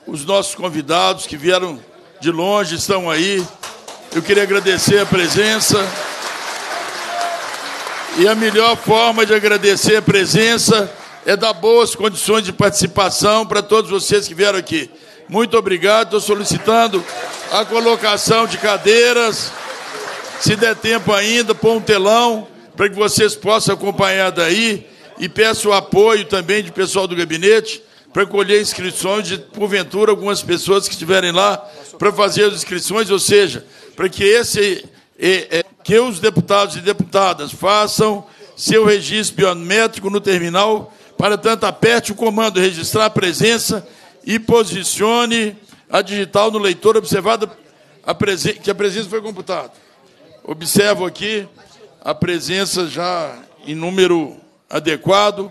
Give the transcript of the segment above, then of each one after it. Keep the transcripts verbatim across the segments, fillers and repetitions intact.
os nossos convidados que vieram de longe, estão aí. Eu queria agradecer a presença. E a melhor forma de agradecer a presença é dar boas condições de participação para todos vocês que vieram aqui. Muito obrigado. Estou solicitando a colocação de cadeiras. Se der tempo ainda, pôr um telão para que vocês possam acompanhar daí. E peço o apoio também de pessoal do gabinete para colher inscrições de, porventura, algumas pessoas que estiverem lá para fazer as inscrições, ou seja, para que, esse, é, é, que os deputados e deputadas façam seu registro biométrico no terminal. Para tanto, aperte o comando registrar a presença e posicione a digital no leitor, observado a presen que a presença foi computada. Observo aqui a presença já em número adequado.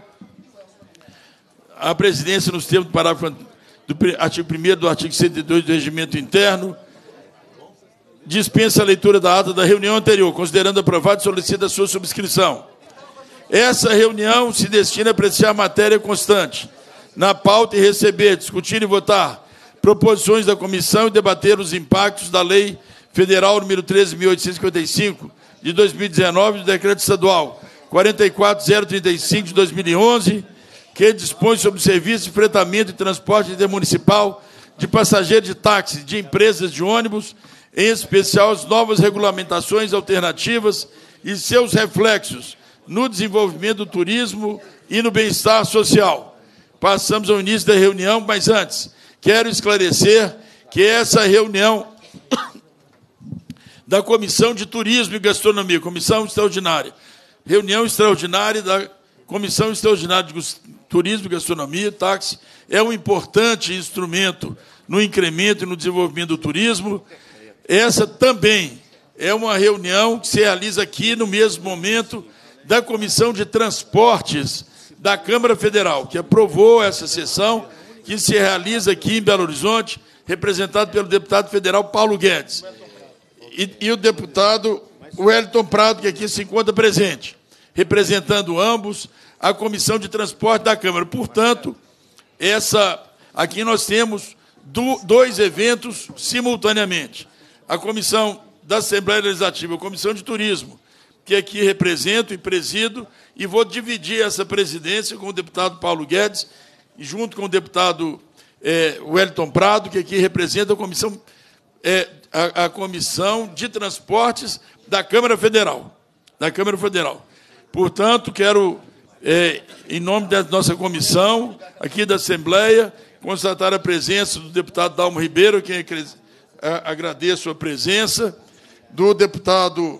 A presidência, nos termos do parágrafo do artigo primeiro do artigo cento e dois do Regimento Interno, dispensa a leitura da ata da reunião anterior, considerando aprovado e solicita a sua subscrição. Essa reunião se destina a apreciar matéria constante na pauta e receber, discutir e votar proposições da comissão e debater os impactos da Lei Federal número treze mil oitocentos e cinquenta e cinco, de dois mil e dezenove, do Decreto Estadual quarenta e quatro mil trinta e cinco, de dois mil e onze, que dispõe sobre o serviço de fretamento e transporte intermunicipal de passageiros de táxi de empresas de ônibus, em especial as novas regulamentações alternativas e seus reflexos no desenvolvimento do turismo e no bem-estar social. Passamos ao início da reunião, mas antes, quero esclarecer que essa reunião da Comissão de Turismo e Gastronomia, Comissão Extraordinária, reunião extraordinária da Comissão Extraordinária de Turismo e Gastronomia, táxi, é um importante instrumento no incremento e no desenvolvimento do turismo. Essa também é uma reunião que se realiza aqui no mesmo momento da Comissão de Transportes da Câmara Federal, que aprovou essa sessão, que se realiza aqui em Belo Horizonte, representado pelo deputado federal Paulo Guedes. E, e o deputado Wellington Prado, que aqui se encontra presente, representando ambos a Comissão de Transporte da Câmara. Portanto, essa, aqui nós temos do, dois eventos simultaneamente. A Comissão da Assembleia Legislativa, a Comissão de Turismo, que aqui represento e presido, e vou dividir essa presidência com o deputado Paulo Guedes, e junto com o deputado é, Wellington Prado, que aqui representa a Comissão, é, a, a Comissão de Transportes da Câmara Federal. Da Câmara Federal. Portanto, quero, é, em nome da nossa comissão, aqui da Assembleia, constatar a presença do deputado Dalmo Ribeiro, a quem agradeço a presença, do deputado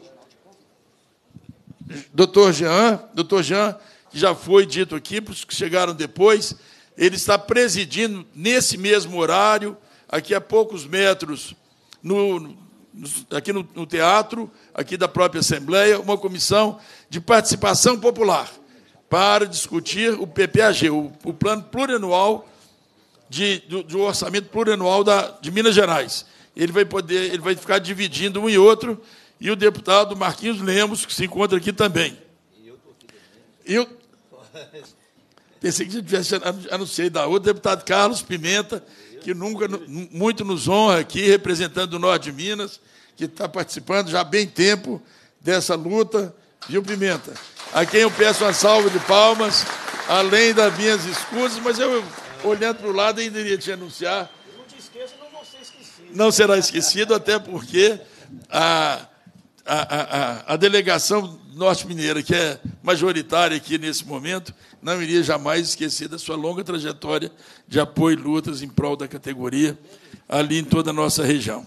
doutor Jean, doutor Jean, que já foi dito aqui, para os que chegaram depois, ele está presidindo, nesse mesmo horário, aqui a poucos metros, no, no, aqui no, no teatro, aqui da própria Assembleia, uma comissão de participação popular para discutir o P P A G, o, o Plano Plurianual de, do, do Orçamento Plurianual da, de Minas Gerais. Ele vai, poder, ele vai ficar dividindo um e outro, e o deputado Marquinhos Lemos, que se encontra aqui também. Eu pensei que já tivesse anunciado da outra, o deputado Carlos Pimenta, que nunca, muito nos honra aqui, representando o Norte de Minas, que está participando já há bem tempo dessa luta. Viu, Pimenta? A quem eu peço uma salva de palmas, além das minhas escusas, mas eu, olhando para o lado, ainda iria te anunciar. Eu não te esqueço, não vou ser esquecido. Não será esquecido, até porque a, a, a, a delegação norte-mineira, que é majoritária aqui nesse momento, não iria jamais esquecer da sua longa trajetória de apoio e lutas em prol da categoria ali em toda a nossa região.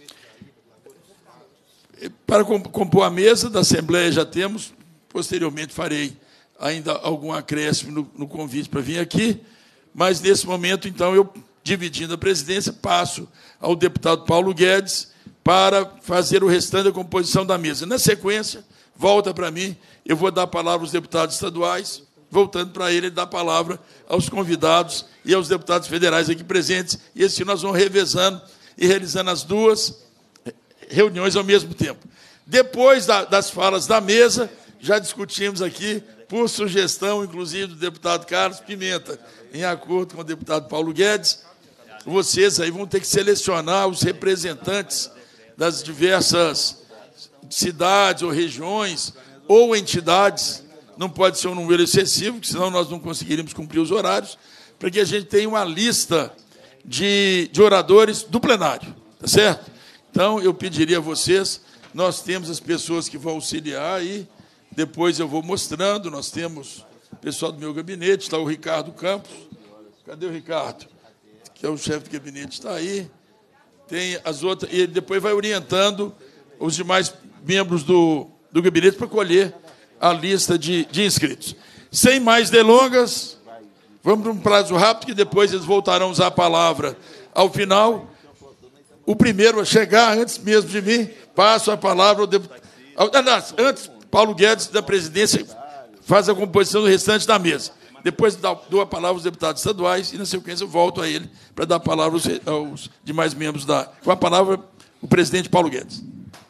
Para compor a mesa da Assembleia já temos, posteriormente farei ainda algum acréscimo no, no convite para vir aqui, mas, nesse momento, então, eu, dividindo a presidência, passo ao deputado Paulo Guedes para fazer o restante da composição da mesa. Na sequência, volta para mim, eu vou dar a palavra aos deputados estaduais, voltando para ele, ele dá a palavra aos convidados e aos deputados federais aqui presentes, e assim nós vamos revezando e realizando as duas reuniões ao mesmo tempo. Depois da, das falas da mesa, já discutimos aqui, por sugestão, inclusive, do deputado Carlos Pimenta, em acordo com o deputado Paulo Guedes, vocês aí vão ter que selecionar os representantes das diversas cidades ou regiões ou entidades. Não pode ser um número excessivo, porque senão nós não conseguiríamos cumprir os horários, para que a gente tenha uma lista de, de oradores do plenário, tá certo? Então, eu pediria a vocês, nós temos as pessoas que vão auxiliar aí, depois eu vou mostrando, nós temos o pessoal do meu gabinete, está o Ricardo Campos. Cadê o Ricardo? Que é o chefe do gabinete, está aí. Tem as outras, e depois vai orientando os demais membros do, do gabinete para colher a lista de, de inscritos. Sem mais delongas, vamos para um prazo rápido, que depois eles voltarão a usar a palavra ao final. O primeiro a chegar, antes mesmo de mim, passo a palavra ao deputado. Antes, Paulo Guedes, da presidência, faz a composição do restante da mesa. Depois dou a palavra aos deputados estaduais e, na sequência, eu volto a ele para dar a palavra aos, aos demais membros da... Com a palavra, o presidente Paulo Guedes.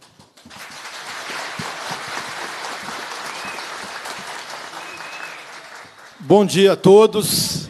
Bom dia a todos.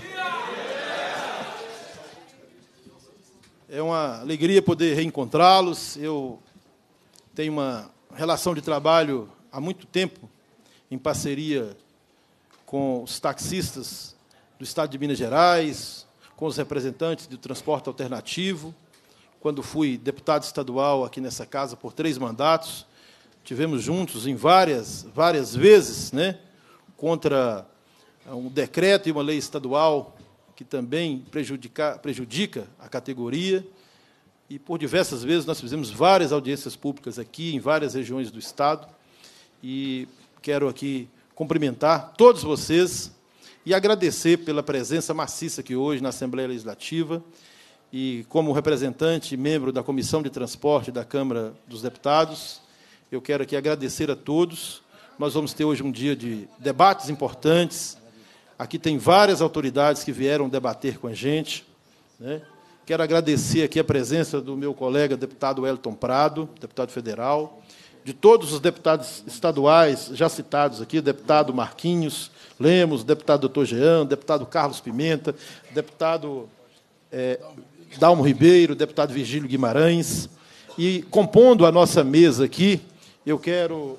É uma alegria poder reencontrá-los. Eu tenho uma relação de trabalho há muito tempo em parceria com os taxistas do Estado de Minas Gerais, com os representantes do transporte alternativo. Quando fui deputado estadual aqui nessa casa por três mandatos, tivemos juntos em várias, várias vezes, né, contra um decreto e uma lei estadual que também prejudica, prejudica a categoria. E, por diversas vezes, nós fizemos várias audiências públicas aqui, em várias regiões do Estado. E quero aqui cumprimentar todos vocês e agradecer pela presença maciça aqui hoje na Assembleia Legislativa. E, como representante e membro da Comissão de Transporte da Câmara dos Deputados, eu quero aqui agradecer a todos. Nós vamos ter hoje um dia de debates importantes. Aqui tem várias autoridades que vieram debater com a gente, né? Quero agradecer aqui a presença do meu colega deputado Wellington Prado, deputado federal, de todos os deputados estaduais já citados aqui, deputado Marquinhos Lemos, deputado doutor Jean, deputado Carlos Pimenta, deputado é, Dalmo Ribeiro, deputado Virgílio Guimarães. E, compondo a nossa mesa aqui, eu quero...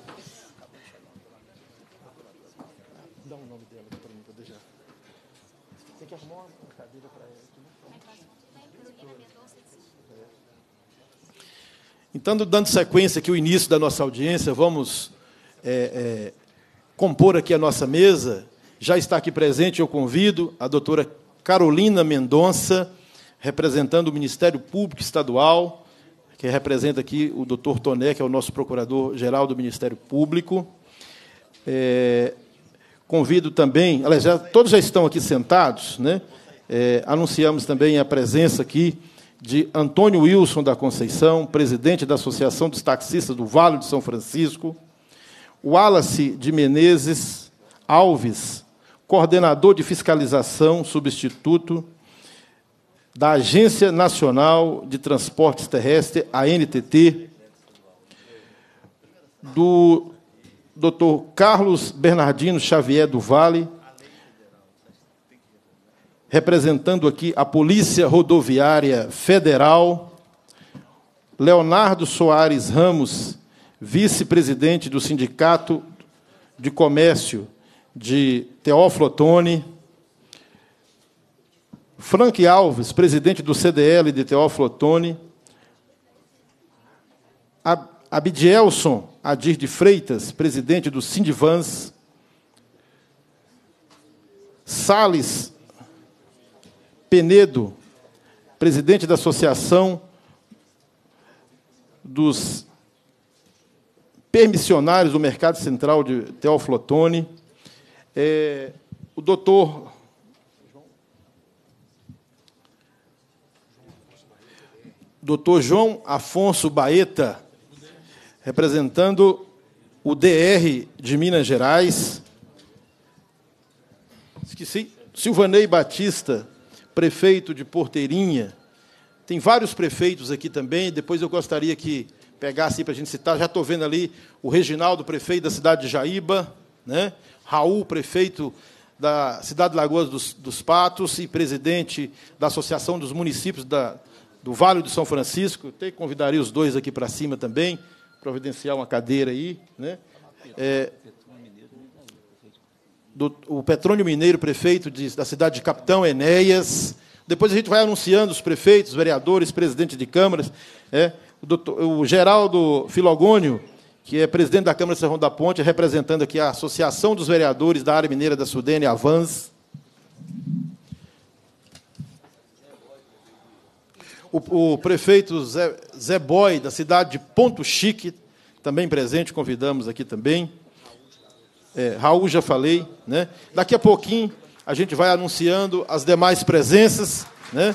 Dá o nome dela aqui para mim, para deixar. Tem que arrumar uma cadeira para ela aqui, né? Então, dando sequência aqui ao início da nossa audiência, vamos é, é, compor aqui a nossa mesa. Já está aqui presente, eu convido a doutora Carolina Mendonça, representando o Ministério Público Estadual, que representa aqui o doutor Toné, que é o nosso procurador-geral do Ministério Público. É, convido também, aliás, já, todos já estão aqui sentados, né? É, anunciamos também a presença aqui de Antônio Wilson da Conceição, presidente da Associação dos Taxistas do Vale de São Francisco, Wallace de Menezes Alves, coordenador de fiscalização, substituto da Agência Nacional de Transportes Terrestres, a N T T, do doutor Carlos Bernardino Xavier do Vale, representando aqui a Polícia Rodoviária Federal, Leonardo Soares Ramos, vice-presidente do Sindicato de Comércio de Teófilo Otoni, Frank Alves, presidente do C D L de Teófilo Otoni, Abdielson Adir de Freitas, presidente do Sindivans, Salles Penedo, presidente da Associação dos Permissionários do Mercado Central de Teófilo Otoni, é, o doutor doutor João Afonso Baeta, representando o D R de Minas Gerais, esqueci, Silvanei Batista, prefeito de Porteirinha. Tem vários prefeitos aqui também, depois eu gostaria que pegasse para a gente citar. Já estou vendo ali o Reginaldo, prefeito da cidade de Jaíba, né? Raul, prefeito da cidade de Lagoas dos, dos Patos e presidente da Associação dos Municípios da, do Vale do São Francisco. Eu até convidaria os dois aqui para cima também, providenciar uma cadeira aí, né? É, do, o Petrônio Mineiro, prefeito de, da cidade de Capitão Enéas. Depois a gente vai anunciando os prefeitos, vereadores, presidentes de câmaras. É, o, doutor, o Geraldo Filogônio, que é presidente da Câmara de Serrão da Ponte, representando aqui a Associação dos Vereadores da Área Mineira da Sudene, Avans. O, o prefeito Zé, Zé Boy, da cidade de Ponto Chique, também presente, convidamos aqui também. É, Raul, já falei, né? Daqui a pouquinho a gente vai anunciando as demais presenças, né?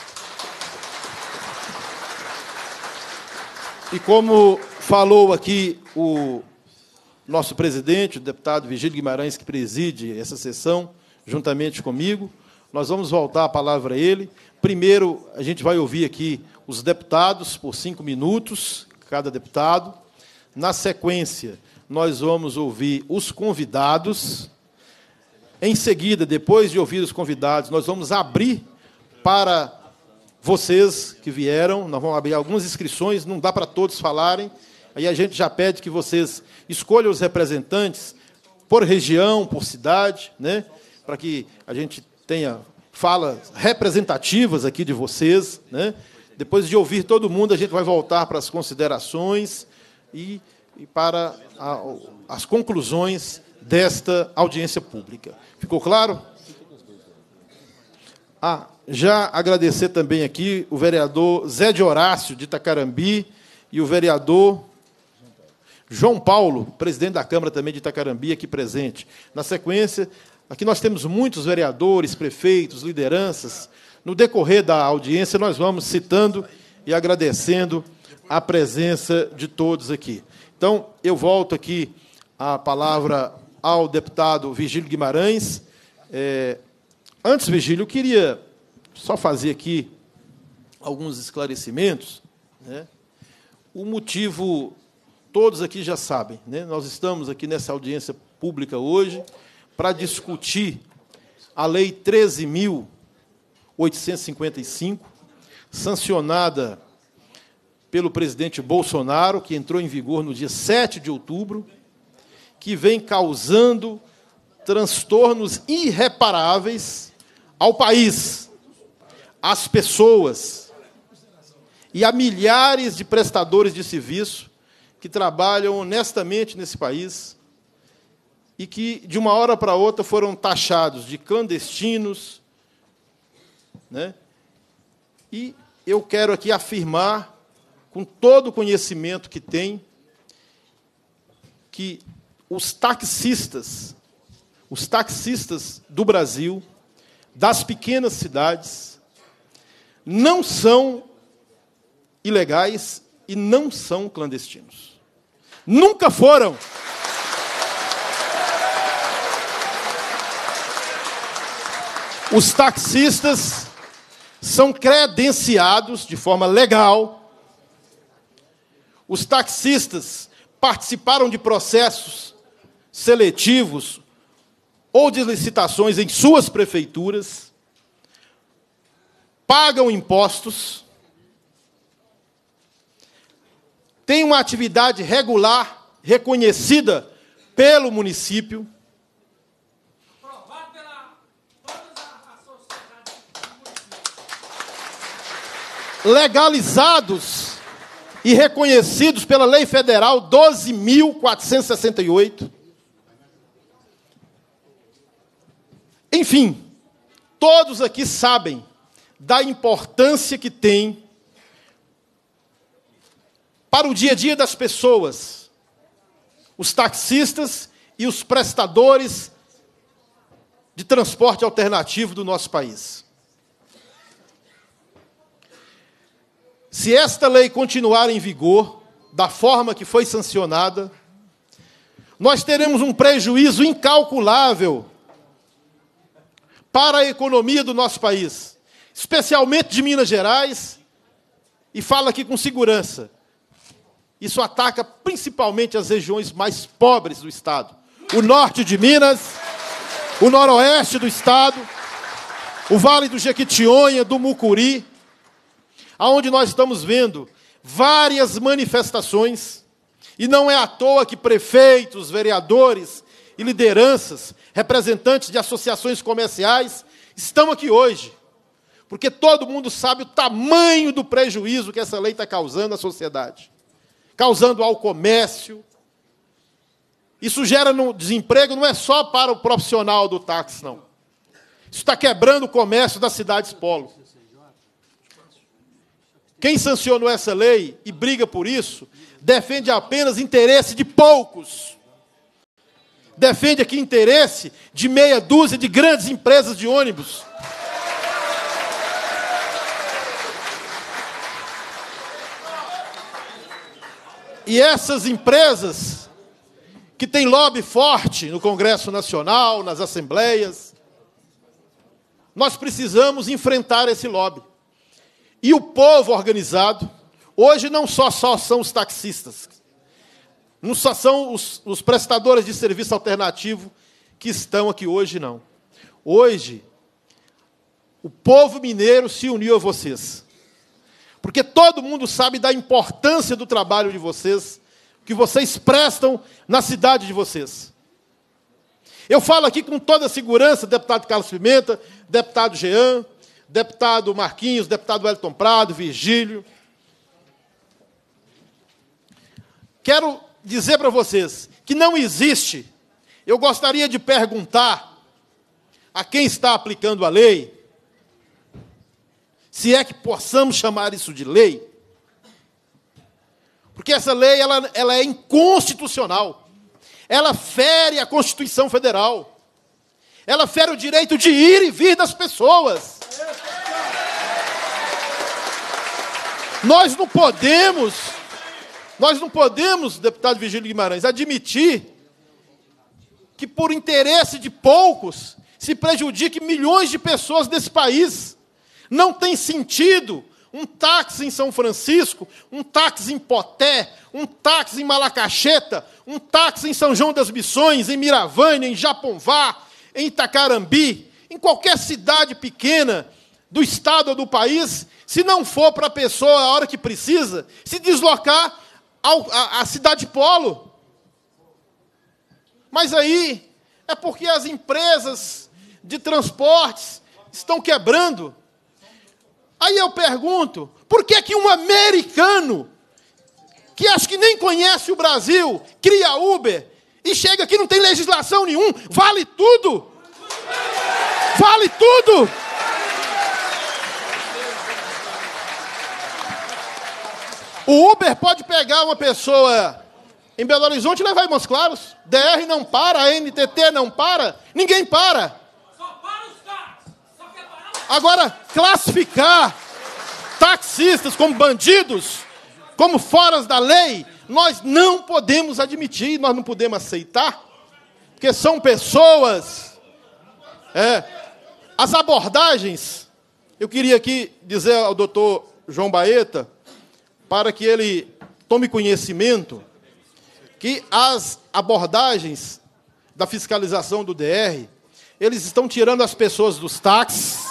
E como falou aqui o nosso presidente, o deputado Vigílio Guimarães, que preside essa sessão, juntamente comigo, nós vamos voltar a palavra a ele. Primeiro, a gente vai ouvir aqui os deputados, por cinco minutos, cada deputado. Na sequência, nós vamos ouvir os convidados. Em seguida, depois de ouvir os convidados, nós vamos abrir para vocês que vieram, nós vamos abrir algumas inscrições, não dá para todos falarem, aí a gente já pede que vocês escolham os representantes por região, por cidade, né, para que a gente tenha falas representativas aqui de vocês, né. Depois de ouvir todo mundo, a gente vai voltar para as considerações e, e para a, as conclusões desta audiência pública. Ficou claro? Ah, já agradecer também aqui o vereador Zé de Horácio, de Itacarambi, e o vereador João Paulo, presidente da Câmara também de Itacarambi, aqui presente. Na sequência, aqui nós temos muitos vereadores, prefeitos, lideranças. No decorrer da audiência, nós vamos citando e agradecendo a presença de todos aqui. Então, eu volto aqui a palavra ao deputado Vigílio Guimarães. É, antes, Vigílio, eu queria só fazer aqui alguns esclarecimentos, né? O motivo, todos aqui já sabem, né? Nós estamos aqui nessa audiência pública hoje para discutir a Lei treze mil oitocentos e cinquenta e cinco, sancionada pelo presidente Bolsonaro, que entrou em vigor no dia sete de outubro, que vem causando transtornos irreparáveis ao país, às pessoas e a milhares de prestadores de serviço que trabalham honestamente nesse país e que, de uma hora para outra, foram taxados de clandestinos, né? E eu quero aqui afirmar, com todo o conhecimento que tem, que os taxistas, os taxistas do Brasil, das pequenas cidades, não são ilegais e não são clandestinos. Nunca foram. Os taxistas são credenciados de forma legal. Os taxistas participaram de processos seletivos ou de licitações em suas prefeituras, pagam impostos, têm uma atividade regular, reconhecida pelo município, legalizados e reconhecidos pela Lei Federal doze mil quatrocentos e sessenta e oito. Enfim, todos aqui sabem da importância que tem para o dia a dia das pessoas, os taxistas e os prestadores de transporte alternativo do nosso país. Se esta lei continuar em vigor, da forma que foi sancionada, nós teremos um prejuízo incalculável para a economia do nosso país, especialmente de Minas Gerais, e falo aqui com segurança. Isso ataca principalmente as regiões mais pobres do Estado. O norte de Minas, o noroeste do estado, o Vale do Jequitinhonha, do Mucuri, aonde nós estamos vendo várias manifestações, e não é à toa que prefeitos, vereadores e lideranças, representantes de associações comerciais, estão aqui hoje, porque todo mundo sabe o tamanho do prejuízo que essa lei está causando à sociedade, causando ao comércio. Isso gera no desemprego, não é só para o profissional do táxi, não. Isso está quebrando o comércio das cidades polo. Quem sancionou essa lei e briga por isso, defende apenas interesse de poucos. Defende aqui interesse de meia dúzia de grandes empresas de ônibus. E essas empresas que têm lobby forte no Congresso Nacional, nas assembleias, nós precisamos enfrentar esse lobby. E o povo organizado, hoje não só, só são os taxistas, não só são os, os prestadores de serviço alternativo que estão aqui hoje, não. Hoje, o povo mineiro se uniu a vocês. Porque todo mundo sabe da importância do trabalho de vocês, que vocês prestam na cidade de vocês. Eu falo aqui com toda a segurança, deputado Carlos Pimenta, deputado Jean, deputado Marquinhos, deputado Wellington Prado, Virgílio. Quero dizer para vocês que não existe, eu gostaria de perguntar a quem está aplicando a lei, se é que possamos chamar isso de lei, porque essa lei ela, ela é inconstitucional. Ela fere a Constituição Federal. Ela fere o direito de ir e vir das pessoas. Nós não podemos, nós não podemos, deputado Virgílio Guimarães, admitir que por interesse de poucos se prejudique milhões de pessoas desse país. Não tem sentido um táxi em São Francisco, um táxi em Poté, um táxi em Malacacheta, um táxi em São João das Missões, em Miravânia, em Japonvá, em Itacarambi, em qualquer cidade pequena do estado ou do país, se não for para a pessoa, a hora que precisa, se deslocar ao, a, a cidade polo. Mas aí é porque as empresas de transportes estão quebrando. Aí eu pergunto, por que que um americano, que acho que nem conhece o Brasil, cria Uber, e chega aqui e não tem legislação nenhuma, vale tudo? Vale tudo! O Uber pode pegar uma pessoa em Belo Horizonte e levar em Montes Claros. D R não para, a N T T não para, ninguém para. Agora, classificar taxistas como bandidos, como foras da lei, nós não podemos admitir, nós não podemos aceitar, porque são pessoas... É, as abordagens, eu queria aqui dizer ao doutor João Baeta, para que ele tome conhecimento, que as abordagens da fiscalização do D R, eles estão tirando as pessoas dos táxis,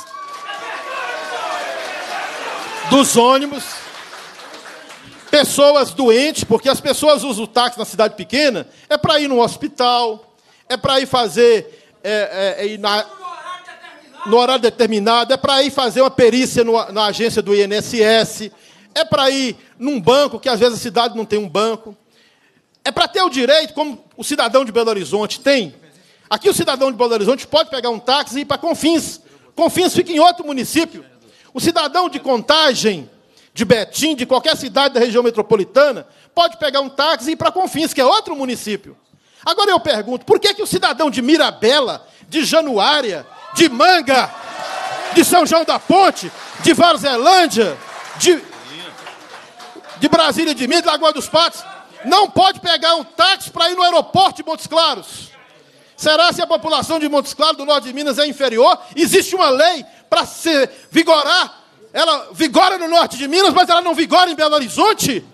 dos ônibus, pessoas doentes, porque as pessoas usam o táxi na cidade pequena, é para ir no hospital, é para ir fazer, é, é, é ir na, no horário determinado, é para ir fazer uma perícia no, na agência do I N S S, é para ir num banco, que às vezes a cidade não tem um banco, é para ter o direito, como o cidadão de Belo Horizonte tem. Aqui o cidadão de Belo Horizonte pode pegar um táxi e ir para Confins. Confins fica em outro município. O cidadão de Contagem, de Betim, de qualquer cidade da região metropolitana, pode pegar um táxi e ir para Confins, que é outro município. Agora eu pergunto, por que que o cidadão de Mirabela, de Januária, de Manga, de São João da Ponte, de Varzélândia, de, de Brasília de Minas, de Lagoa dos Patos, não pode pegar um táxi para ir no aeroporto de Montes Claros? Será se a população de Montes Claros, do norte de Minas, é inferior? Existe uma lei para se vigorar. Ela vigora no norte de Minas, mas ela não vigora em Belo Horizonte?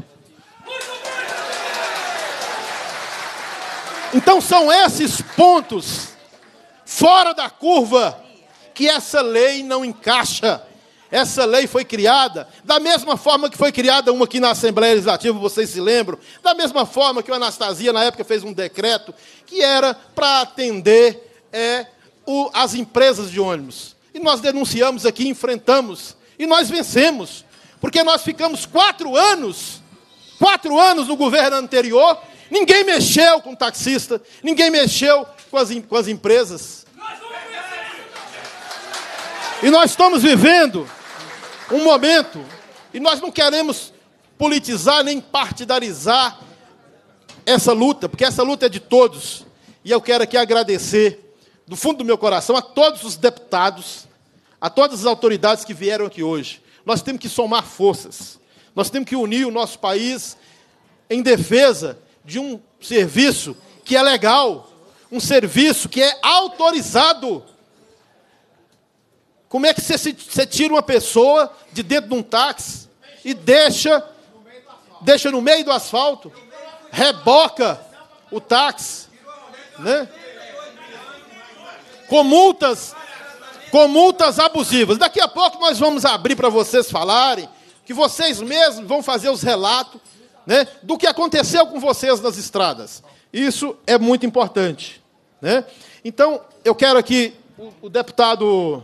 Então são esses pontos, fora da curva, que essa lei não encaixa. Essa lei foi criada da mesma forma que foi criada uma aqui na Assembleia Legislativa, vocês se lembram? Da mesma forma que o Anastasia, na época, fez um decreto que era para atender é, o, as empresas de ônibus. E nós denunciamos aqui, enfrentamos, e nós vencemos, porque nós ficamos quatro anos, quatro anos no governo anterior, ninguém mexeu com o taxista, ninguém mexeu com as, com as empresas. E nós estamos vivendo um momento, e nós não queremos politizar nem partidarizar essa luta, porque essa luta é de todos. E eu quero aqui agradecer, do fundo do meu coração, a todos os deputados, a todas as autoridades que vieram aqui hoje. Nós temos que somar forças, nós temos que unir o nosso país em defesa de um serviço que é legal, um serviço que é autorizado. Como é que você, você tira uma pessoa de dentro de um táxi e deixa, deixa no meio do asfalto, reboca o táxi, né? Com multas, com multas abusivas. Daqui a pouco nós vamos abrir para vocês falarem, que vocês mesmos vão fazer os relatos, né, do que aconteceu com vocês nas estradas. Isso é muito importante, né? Então, eu quero aqui o, o deputado...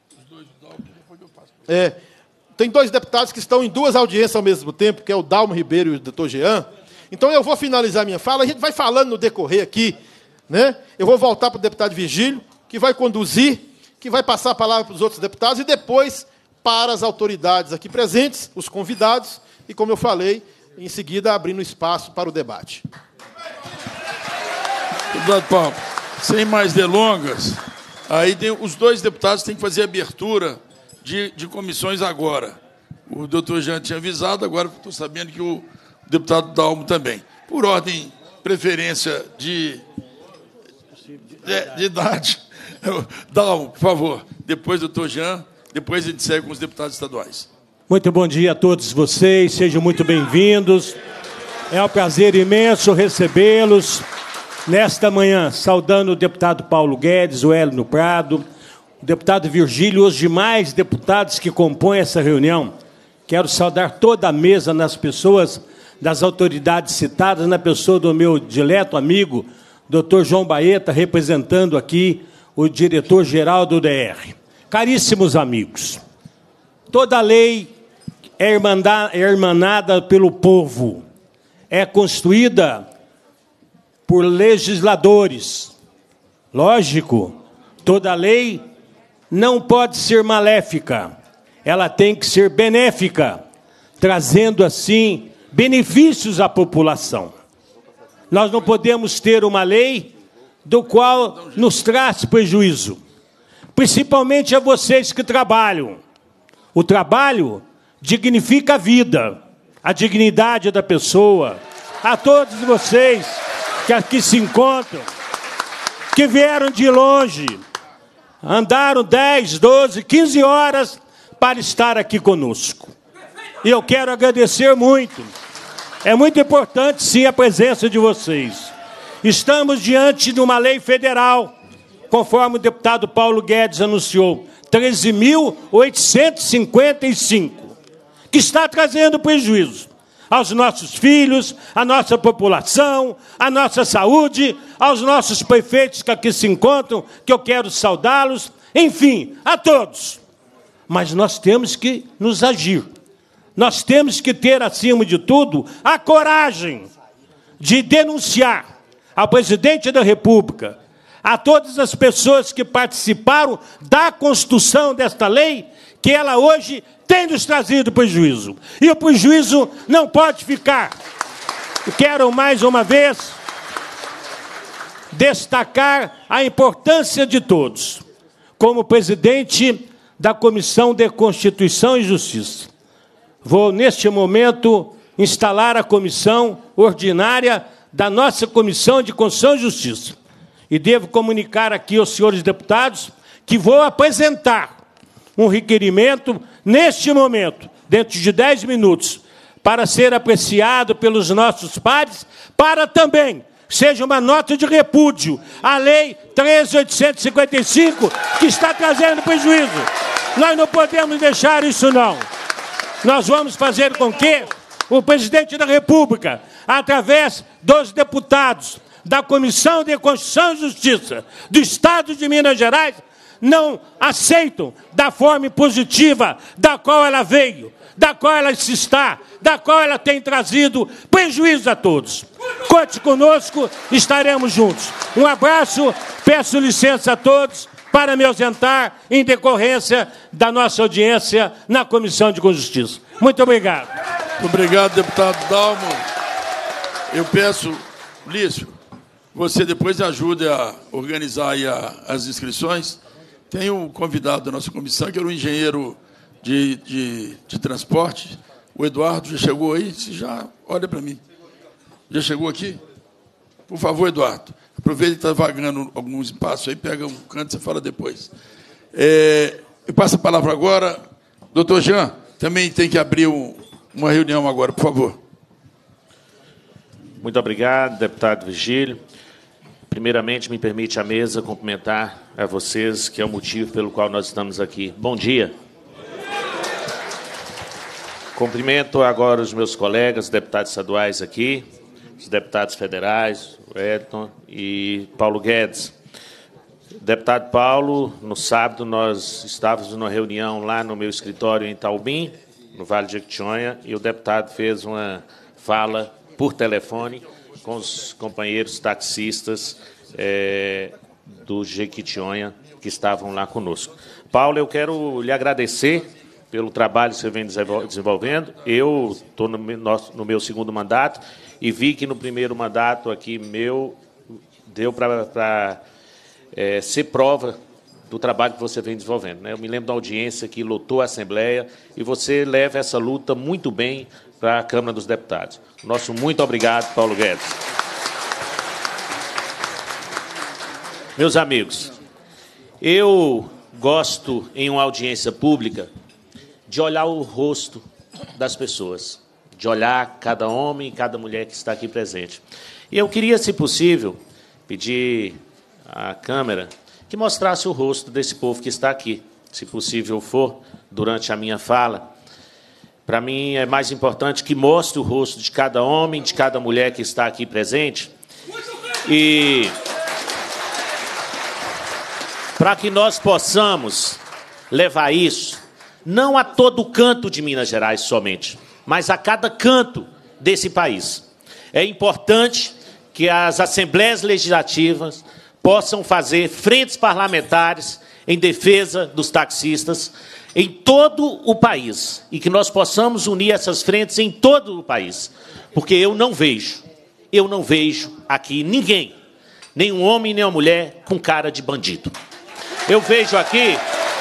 É, tem dois deputados que estão em duas audiências ao mesmo tempo, que é o Dalmo Ribeiro e o doutor Jean. Então, eu vou finalizar minha fala, a gente vai falando no decorrer aqui, né? Eu vou voltar para o deputado Virgílio, que vai conduzir, que vai passar a palavra para os outros deputados, e depois para as autoridades aqui presentes, os convidados, e, como eu falei, em seguida, abrindo espaço para o debate. Deputado Paulo, sem mais delongas, aí tem, os dois deputados têm que fazer abertura De, de comissões agora. O doutor Jean tinha avisado, agora estou sabendo que o deputado Dalmo também. Por ordem, preferência de, de, de idade. Dalmo, por favor. Depois, doutor Jean, depois a gente segue com os deputados estaduais. Muito bom dia a todos vocês, sejam muito bem-vindos. É um prazer imenso recebê-los nesta manhã, saudando o deputado Paulo Guedes, o Hélio no Prado, o deputado Virgílio e os demais deputados que compõem essa reunião. Quero saudar toda a mesa nas pessoas das autoridades citadas, na pessoa do meu dileto amigo, doutor João Baeta, representando aqui o diretor-geral do D R. Caríssimos amigos, toda lei é irmanada pelo povo, é construída por legisladores. Lógico, toda lei não pode ser maléfica, ela tem que ser benéfica, trazendo, assim, benefícios à população. Nós não podemos ter uma lei do qual nos traz prejuízo, principalmente a vocês que trabalham. O trabalho dignifica a vida, a dignidade da pessoa. A todos vocês que aqui se encontram, que vieram de longe, andaram dez, doze, quinze horas para estar aqui conosco. E eu quero agradecer muito. É muito importante, sim, a presença de vocês. Estamos diante de uma lei federal, conforme o deputado Paulo Guedes anunciou, treze mil oitocentos e cinquenta e cinco, que está trazendo prejuízo aos nossos filhos, à nossa população, à nossa saúde, aos nossos prefeitos que aqui se encontram, que eu quero saudá-los, enfim, a todos. Mas nós temos que nos agir. Nós temos que ter, acima de tudo, a coragem de denunciar ao presidente da República, a todas as pessoas que participaram da construção desta lei, que ela hoje tem nos trazido prejuízo. E o prejuízo não pode ficar. Eu quero, mais uma vez, destacar a importância de todos. Como presidente da Comissão de Constituição e Justiça, vou, neste momento, instalar a comissão ordinária da nossa Comissão de Constituição e Justiça. E devo comunicar aqui aos senhores deputados que vou apresentar um requerimento, neste momento, dentro de dez minutos, para ser apreciado pelos nossos pares, para também seja uma nota de repúdio à Lei treze mil oitocentos e cinquenta e cinco, que está trazendo prejuízo. Nós não podemos deixar isso, não. Nós vamos fazer com que o presidente da República, através dos deputados da Comissão de Constituição e Justiça do Estado de Minas Gerais, não aceitam da forma positiva da qual ela veio, da qual ela se está, da qual ela tem trazido prejuízo a todos. Conte conosco, estaremos juntos. Um abraço, peço licença a todos para me ausentar em decorrência da nossa audiência na Comissão de Justiça. Muito obrigado. Muito obrigado, deputado Dalmo. Eu peço, Lício, você depois ajude a organizar aí a, as inscrições. Tem um convidado da nossa comissão, que era um engenheiro de, de, de transporte. O Eduardo já chegou aí? Se já, olha para mim. Já chegou aqui? Por favor, Eduardo. Aproveita que está vagando alguns espaços aí, pega um canto e você fala depois. É, eu passo a palavra agora. Doutor Jean, também tem que abrir um, uma reunião agora, por favor. Muito obrigado, deputado Vigílio. Primeiramente, me permite a mesa cumprimentar a vocês, que é o motivo pelo qual nós estamos aqui. Bom dia. Cumprimento agora os meus colegas, deputados estaduais aqui, os deputados federais, o Edson e Paulo Guedes. Deputado Paulo, no sábado nós estávamos numa reunião lá no meu escritório em Itaubim, no Vale de Jequitinhonha, e o deputado fez uma fala por telefone com os companheiros taxistas é, do Jequitinhonha que estavam lá conosco. Paulo, eu quero lhe agradecer pelo trabalho que você vem desenvolvendo. Eu estou no, no meu segundo mandato e vi que no primeiro mandato aqui meu deu para é, ser prova do trabalho que você vem desenvolvendo, né? Eu me lembro da audiência que lotou a Assembleia e você leva essa luta muito bem para a Câmara dos Deputados. Nosso muito obrigado, Paulo Guedes. Meus amigos, eu gosto, em uma audiência pública, de olhar o rosto das pessoas, de olhar cada homem e cada mulher que está aqui presente. E eu queria, se possível, pedir à Câmara que mostrasse o rosto desse povo que está aqui, se possível for, durante a minha fala. Para mim, é mais importante que mostre o rosto de cada homem, de cada mulher que está aqui presente. E para que nós possamos levar isso, não a todo canto de Minas Gerais somente, mas a cada canto desse país. É importante que as assembleias legislativas possam fazer frentes parlamentares em defesa dos taxistas em todo o país, e que nós possamos unir essas frentes em todo o país, porque eu não vejo, eu não vejo aqui ninguém, nem um homem, nem uma mulher com cara de bandido. Eu vejo aqui,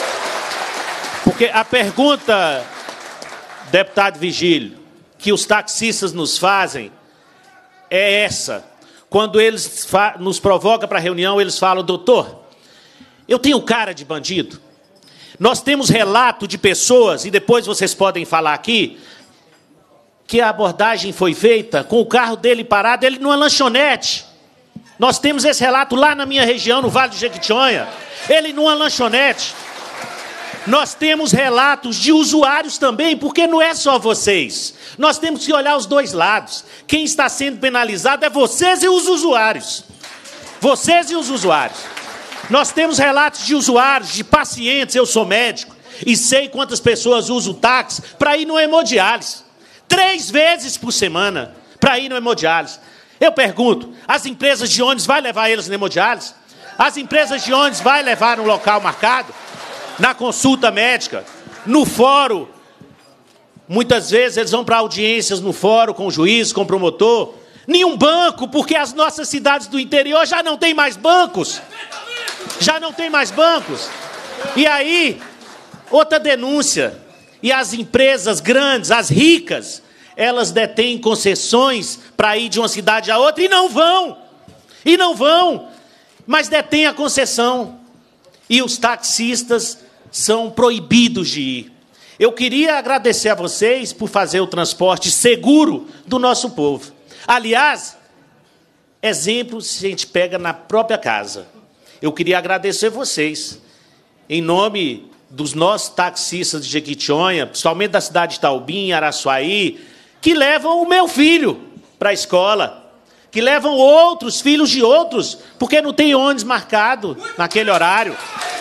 porque a pergunta, deputado Vigílio, que os taxistas nos fazem é essa. Quando eles nos provocam para a reunião, eles falam: doutor, eu tenho cara de bandido? Nós temos relato de pessoas, e depois vocês podem falar aqui, que a abordagem foi feita com o carro dele parado, ele numa lanchonete. Nós temos esse relato lá na minha região, no Vale do Jequitinhonha, ele numa lanchonete. Nós temos relatos de usuários também, porque não é só vocês. Nós temos que olhar os dois lados. Quem está sendo penalizado é vocês e os usuários. Vocês e os usuários. Nós temos relatos de usuários, de pacientes, eu sou médico, e sei quantas pessoas usam o táxi para ir no hemodiálise. Três vezes por semana para ir no hemodiálise. Eu pergunto, as empresas de ônibus vão levar eles no hemodiálise? As empresas de ônibus vão levar no local marcado? Na consulta médica? No fórum? Muitas vezes eles vão para audiências no fórum com o juiz, com o promotor. Nenhum banco, porque as nossas cidades do interior já não tem mais bancos. Já não tem mais bancos. E aí, outra denúncia. E as empresas grandes, as ricas, elas detêm concessões para ir de uma cidade a outra e não vão. E não vão. Mas detêm a concessão. E os taxistas são proibidos de ir. Eu queria agradecer a vocês por fazer o transporte seguro do nosso povo. Aliás, exemplo se a gente pega na própria casa. Eu queria agradecer vocês, em nome dos nossos taxistas de Jequitinhonha, principalmente da cidade de Itaubim, Araçuaí, que levam o meu filho para a escola, que levam outros filhos de outros, porque não tem ônibus marcado naquele horário.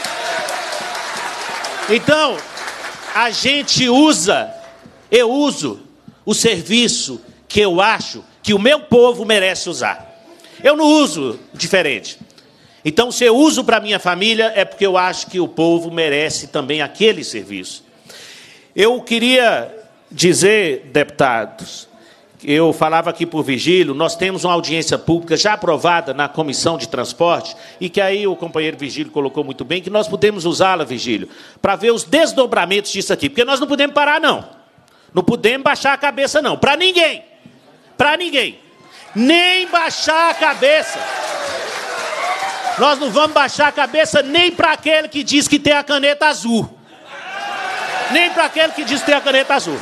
Então, a gente usa, eu uso o serviço que eu acho que o meu povo merece usar. Eu não uso diferente. Então, se eu uso para a minha família, é porque eu acho que o povo merece também aquele serviço. Eu queria dizer, deputados, eu falava aqui por Virgílio, nós temos uma audiência pública já aprovada na Comissão de Transporte, e que aí o companheiro Virgílio colocou muito bem, que nós podemos usá-la, Virgílio, para ver os desdobramentos disso aqui, porque nós não podemos parar, não. Não podemos baixar a cabeça, não. Para ninguém. Para ninguém. Nem baixar a cabeça. Nós não vamos baixar a cabeça nem para aquele que diz que tem a caneta azul. Nem para aquele que diz que tem a caneta azul.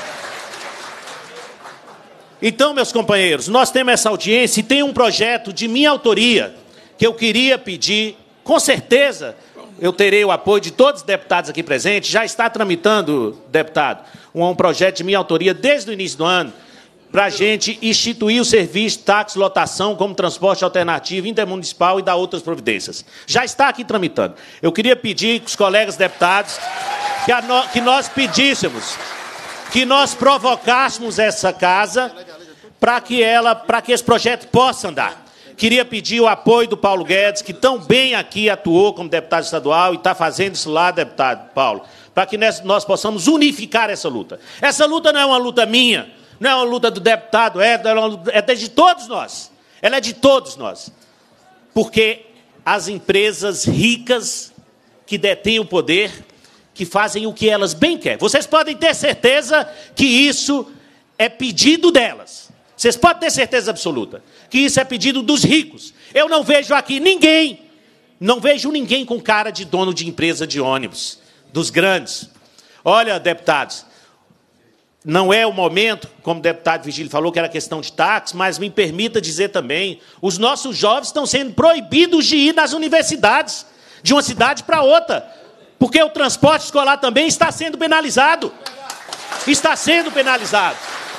Então, meus companheiros, nós temos essa audiência e tem um projeto de minha autoria que eu queria pedir, com certeza, eu terei o apoio de todos os deputados aqui presentes, já está tramitando, deputado, um projeto de minha autoria desde o início do ano, para a gente instituir o serviço de táxi lotação como transporte alternativo intermunicipal e dar outras providências. Já está aqui tramitando. Eu queria pedir que os colegas deputados, que, a no, que nós pedíssemos, que nós provocássemos essa casa para que, ela, para que esse projeto possa andar. Queria pedir o apoio do Paulo Guedes, que tão bem aqui atuou como deputado estadual e está fazendo isso lá, deputado Paulo, para que nós possamos unificar essa luta. Essa luta não é uma luta minha, não é uma luta do deputado, é, é de todos nós. Ela é de todos nós. Porque as empresas ricas que detêm o poder, que fazem o que elas bem querem. Vocês podem ter certeza que isso é pedido delas. Vocês podem ter certeza absoluta que isso é pedido dos ricos. Eu não vejo aqui ninguém, não vejo ninguém com cara de dono de empresa de ônibus, dos grandes. Olha, deputados, não é o momento, como o deputado Virgílio falou, que era questão de táxi, mas me permita dizer também, os nossos jovens estão sendo proibidos de ir nas universidades, de uma cidade para outra, porque o transporte escolar também está sendo penalizado. Está sendo penalizado.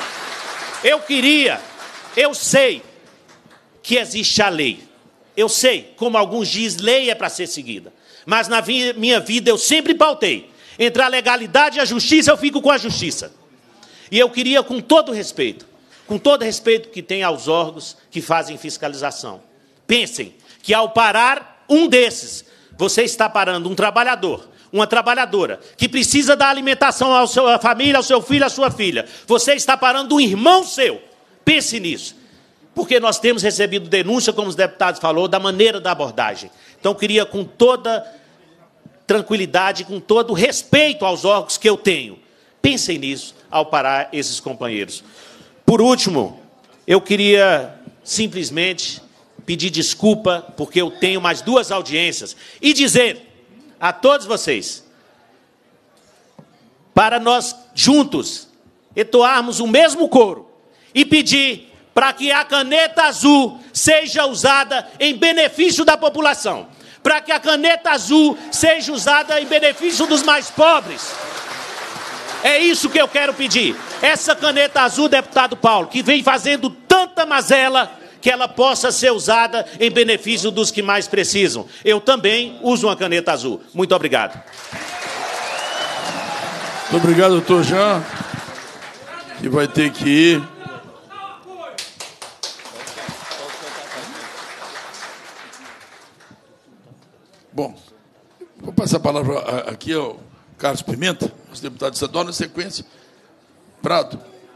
Eu queria, eu sei que existe a lei. Eu sei, como alguns dizem, lei é para ser seguida. Mas na minha vida eu sempre pautei. Entre a legalidade e a justiça, eu fico com a justiça. E eu queria, com todo respeito, com todo respeito que tem aos órgãos que fazem fiscalização, pensem que ao parar um desses, você está parando um trabalhador, uma trabalhadora, que precisa dar alimentação à sua família, ao seu filho, à sua filha. Você está parando um irmão seu. Pense nisso. Porque nós temos recebido denúncia, como os deputados falaram, da maneira da abordagem. Então, eu queria, com toda tranquilidade, com todo respeito aos órgãos que eu tenho, pensem nisso ao parar esses companheiros. Por último, eu queria simplesmente pedir desculpa, porque eu tenho mais duas audiências, e dizer a todos vocês, para nós juntos entoarmos o mesmo coro e pedir para que a caneta azul seja usada em benefício da população, para que a caneta azul seja usada em benefício dos mais pobres. É isso que eu quero pedir. Essa caneta azul, deputado Paulo, que vem fazendo tanta mazela, que ela possa ser usada em benefício dos que mais precisam. Eu também uso uma caneta azul. Muito obrigado. Muito obrigado, doutor Jean, que vai ter que ir. Bom, vou passar a palavra aqui ao Carlos Pimenta, nosso deputado estadual, na sequência. Prado.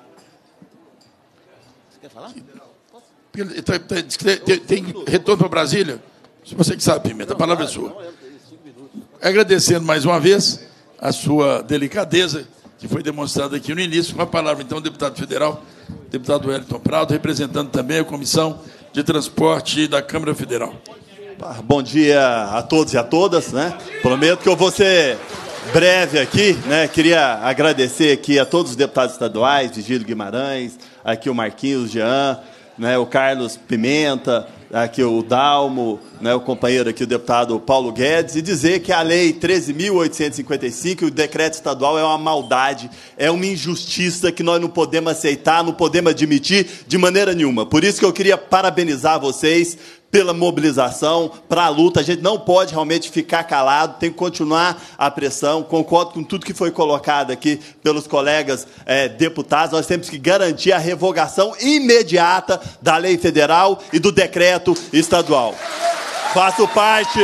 Você quer falar? Ele tá, tá, tem, tem retorno para Brasília? Você que sabe, Pimenta, a palavra é sua. Agradecendo mais uma vez a sua delicadeza, que foi demonstrada aqui no início. Com a palavra, então, o deputado federal, deputado Wellington Prado, representando também a Comissão de Transporte da Câmara Federal. Bom dia a todos e a todas, né? Prometo que eu vou ser breve aqui, né? Queria agradecer aqui a todos os deputados estaduais, Virgílio Guimarães, aqui o Marquinhos, Jean, né? O Carlos Pimenta, aqui o Dalmo, né, o companheiro aqui, o deputado Paulo Guedes, e dizer que a Lei treze mil oitocentos e cinquenta e cinco, o decreto estadual, é uma maldade, é uma injustiça que nós não podemos aceitar, não podemos admitir de maneira nenhuma. Por isso que eu queria parabenizar vocês pela mobilização, para a luta. A gente não pode realmente ficar calado, tem que continuar a pressão. Concordo com tudo que foi colocado aqui pelos colegas é, deputados. Nós temos que garantir a revogação imediata da lei federal e do decreto estadual. Faço parte...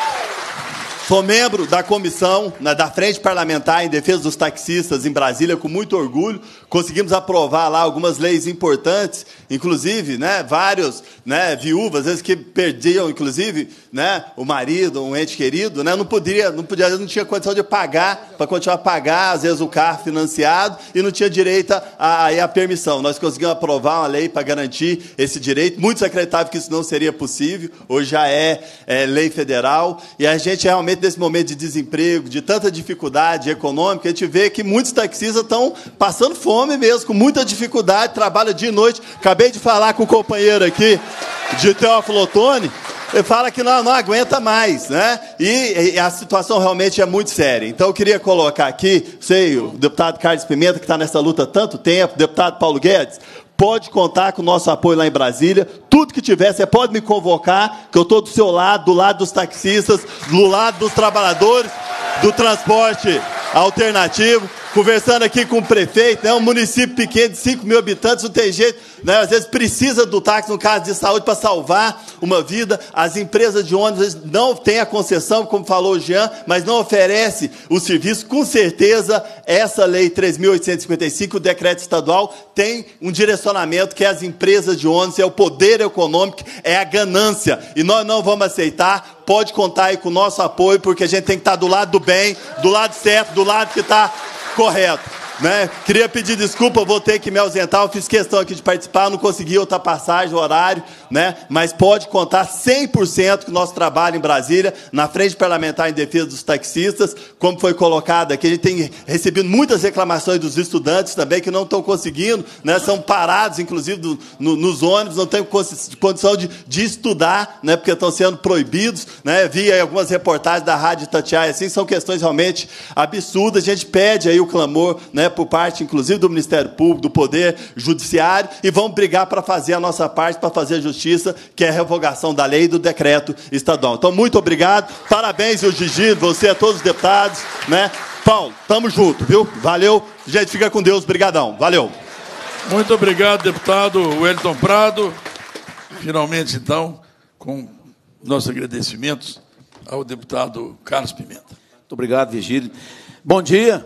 Sou membro da comissão, né, da Frente Parlamentar em Defesa dos Taxistas em Brasília, com muito orgulho. Conseguimos aprovar lá algumas leis importantes, inclusive, né, vários, né, viúvas, às vezes que perdiam, inclusive, né, o marido, um ente querido, né, não podia, não podia, às vezes não tinha condição de pagar, para continuar a pagar, às vezes o carro financiado, e não tinha direito a, a, a permissão. Nós conseguimos aprovar uma lei para garantir esse direito. Muitos acreditavam que isso não seria possível, hoje já é, é lei federal, e a gente realmente, nesse momento de desemprego, de tanta dificuldade econômica, a gente vê que muitos taxistas estão passando fome mesmo, com muita dificuldade, trabalham dia e noite. Acabei de falar com o companheiro aqui, de Teófilo Otoni, ele fala que não, não aguenta mais, né? E, e a situação realmente é muito séria. Então, eu queria colocar aqui, sei, o deputado Carlos Pimenta, que está nessa luta há tanto tempo, o deputado Paulo Guedes, pode contar com o nosso apoio lá em Brasília. Tudo que tiver, você pode me convocar, que eu estou do seu lado, do lado dos taxistas, do lado dos trabalhadores, do transporte alternativo. Conversando aqui com o prefeito, é né, um município pequeno de cinco mil habitantes, não tem jeito, né, às vezes precisa do táxi, no caso de saúde, para salvar uma vida. As empresas de ônibus não têm a concessão, como falou o Jean, mas não oferece o serviço. Com certeza, essa lei treze mil oitocentos e cinquenta e cinco, o decreto estadual, tem um direcionamento que as empresas de ônibus, é o poder econômico, é a ganância, e nós não vamos aceitar. Pode contar aí com o nosso apoio, porque a gente tem que estar do lado do bem, do lado certo, do lado que está correto, né? Queria pedir desculpa, vou ter que me ausentar, eu fiz questão aqui de participar, não consegui outra passagem, horário, né? Mas pode contar cem por cento com o nosso trabalho em Brasília, na Frente Parlamentar em Defesa dos Taxistas, como foi colocado aqui. A gente tem recebido muitas reclamações dos estudantes também, que não estão conseguindo, né? São parados, inclusive, do, no, nos ônibus, não têm condição de, de estudar, né? Porque estão sendo proibidos, né? Vi aí algumas reportagens da Rádio Itatiaia, assim, são questões realmente absurdas. A gente pede aí o clamor, né, por parte, inclusive, do Ministério Público, do Poder Judiciário, e vamos brigar para fazer a nossa parte, para fazer a justiça, que é a revogação da lei e do decreto estadual. Então, muito obrigado, parabéns, o Gigi, você, a todos os deputados, né? Paulo, tamo junto, viu? Valeu, gente, fica com Deus, brigadão, valeu. Muito obrigado, deputado Wellington Prado. Finalmente, então, com nossos agradecimentos ao deputado Carlos Pimenta. Muito obrigado, Virgílio. Bom dia.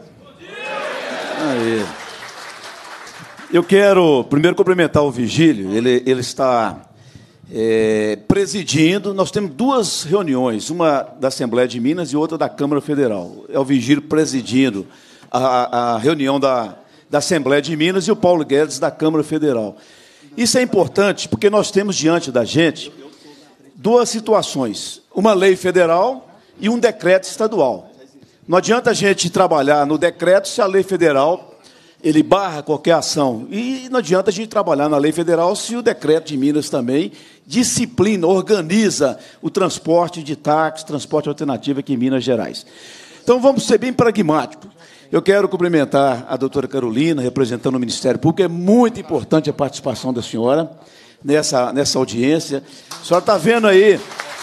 Aí. Eu quero primeiro cumprimentar o Virgílio, ele, ele está é, presidindo. Nós temos duas reuniões, uma da Assembleia de Minas e outra da Câmara Federal. É o Virgílio presidindo a, a reunião da, da Assembleia de Minas e o Paulo Guedes da Câmara Federal. Isso é importante porque nós temos diante da gente duas situações, uma lei federal e um decreto estadual. Não adianta a gente trabalhar no decreto se a lei federal ele barra qualquer ação. E não adianta a gente trabalhar na lei federal se o decreto de Minas também disciplina, organiza o transporte de táxi, transporte alternativo aqui em Minas Gerais. Então, vamos ser bem pragmáticos. Eu quero cumprimentar a doutora Carolina, representando o Ministério Público. É muito importante a participação da senhora nessa, nessa audiência. A senhora está vendo aí...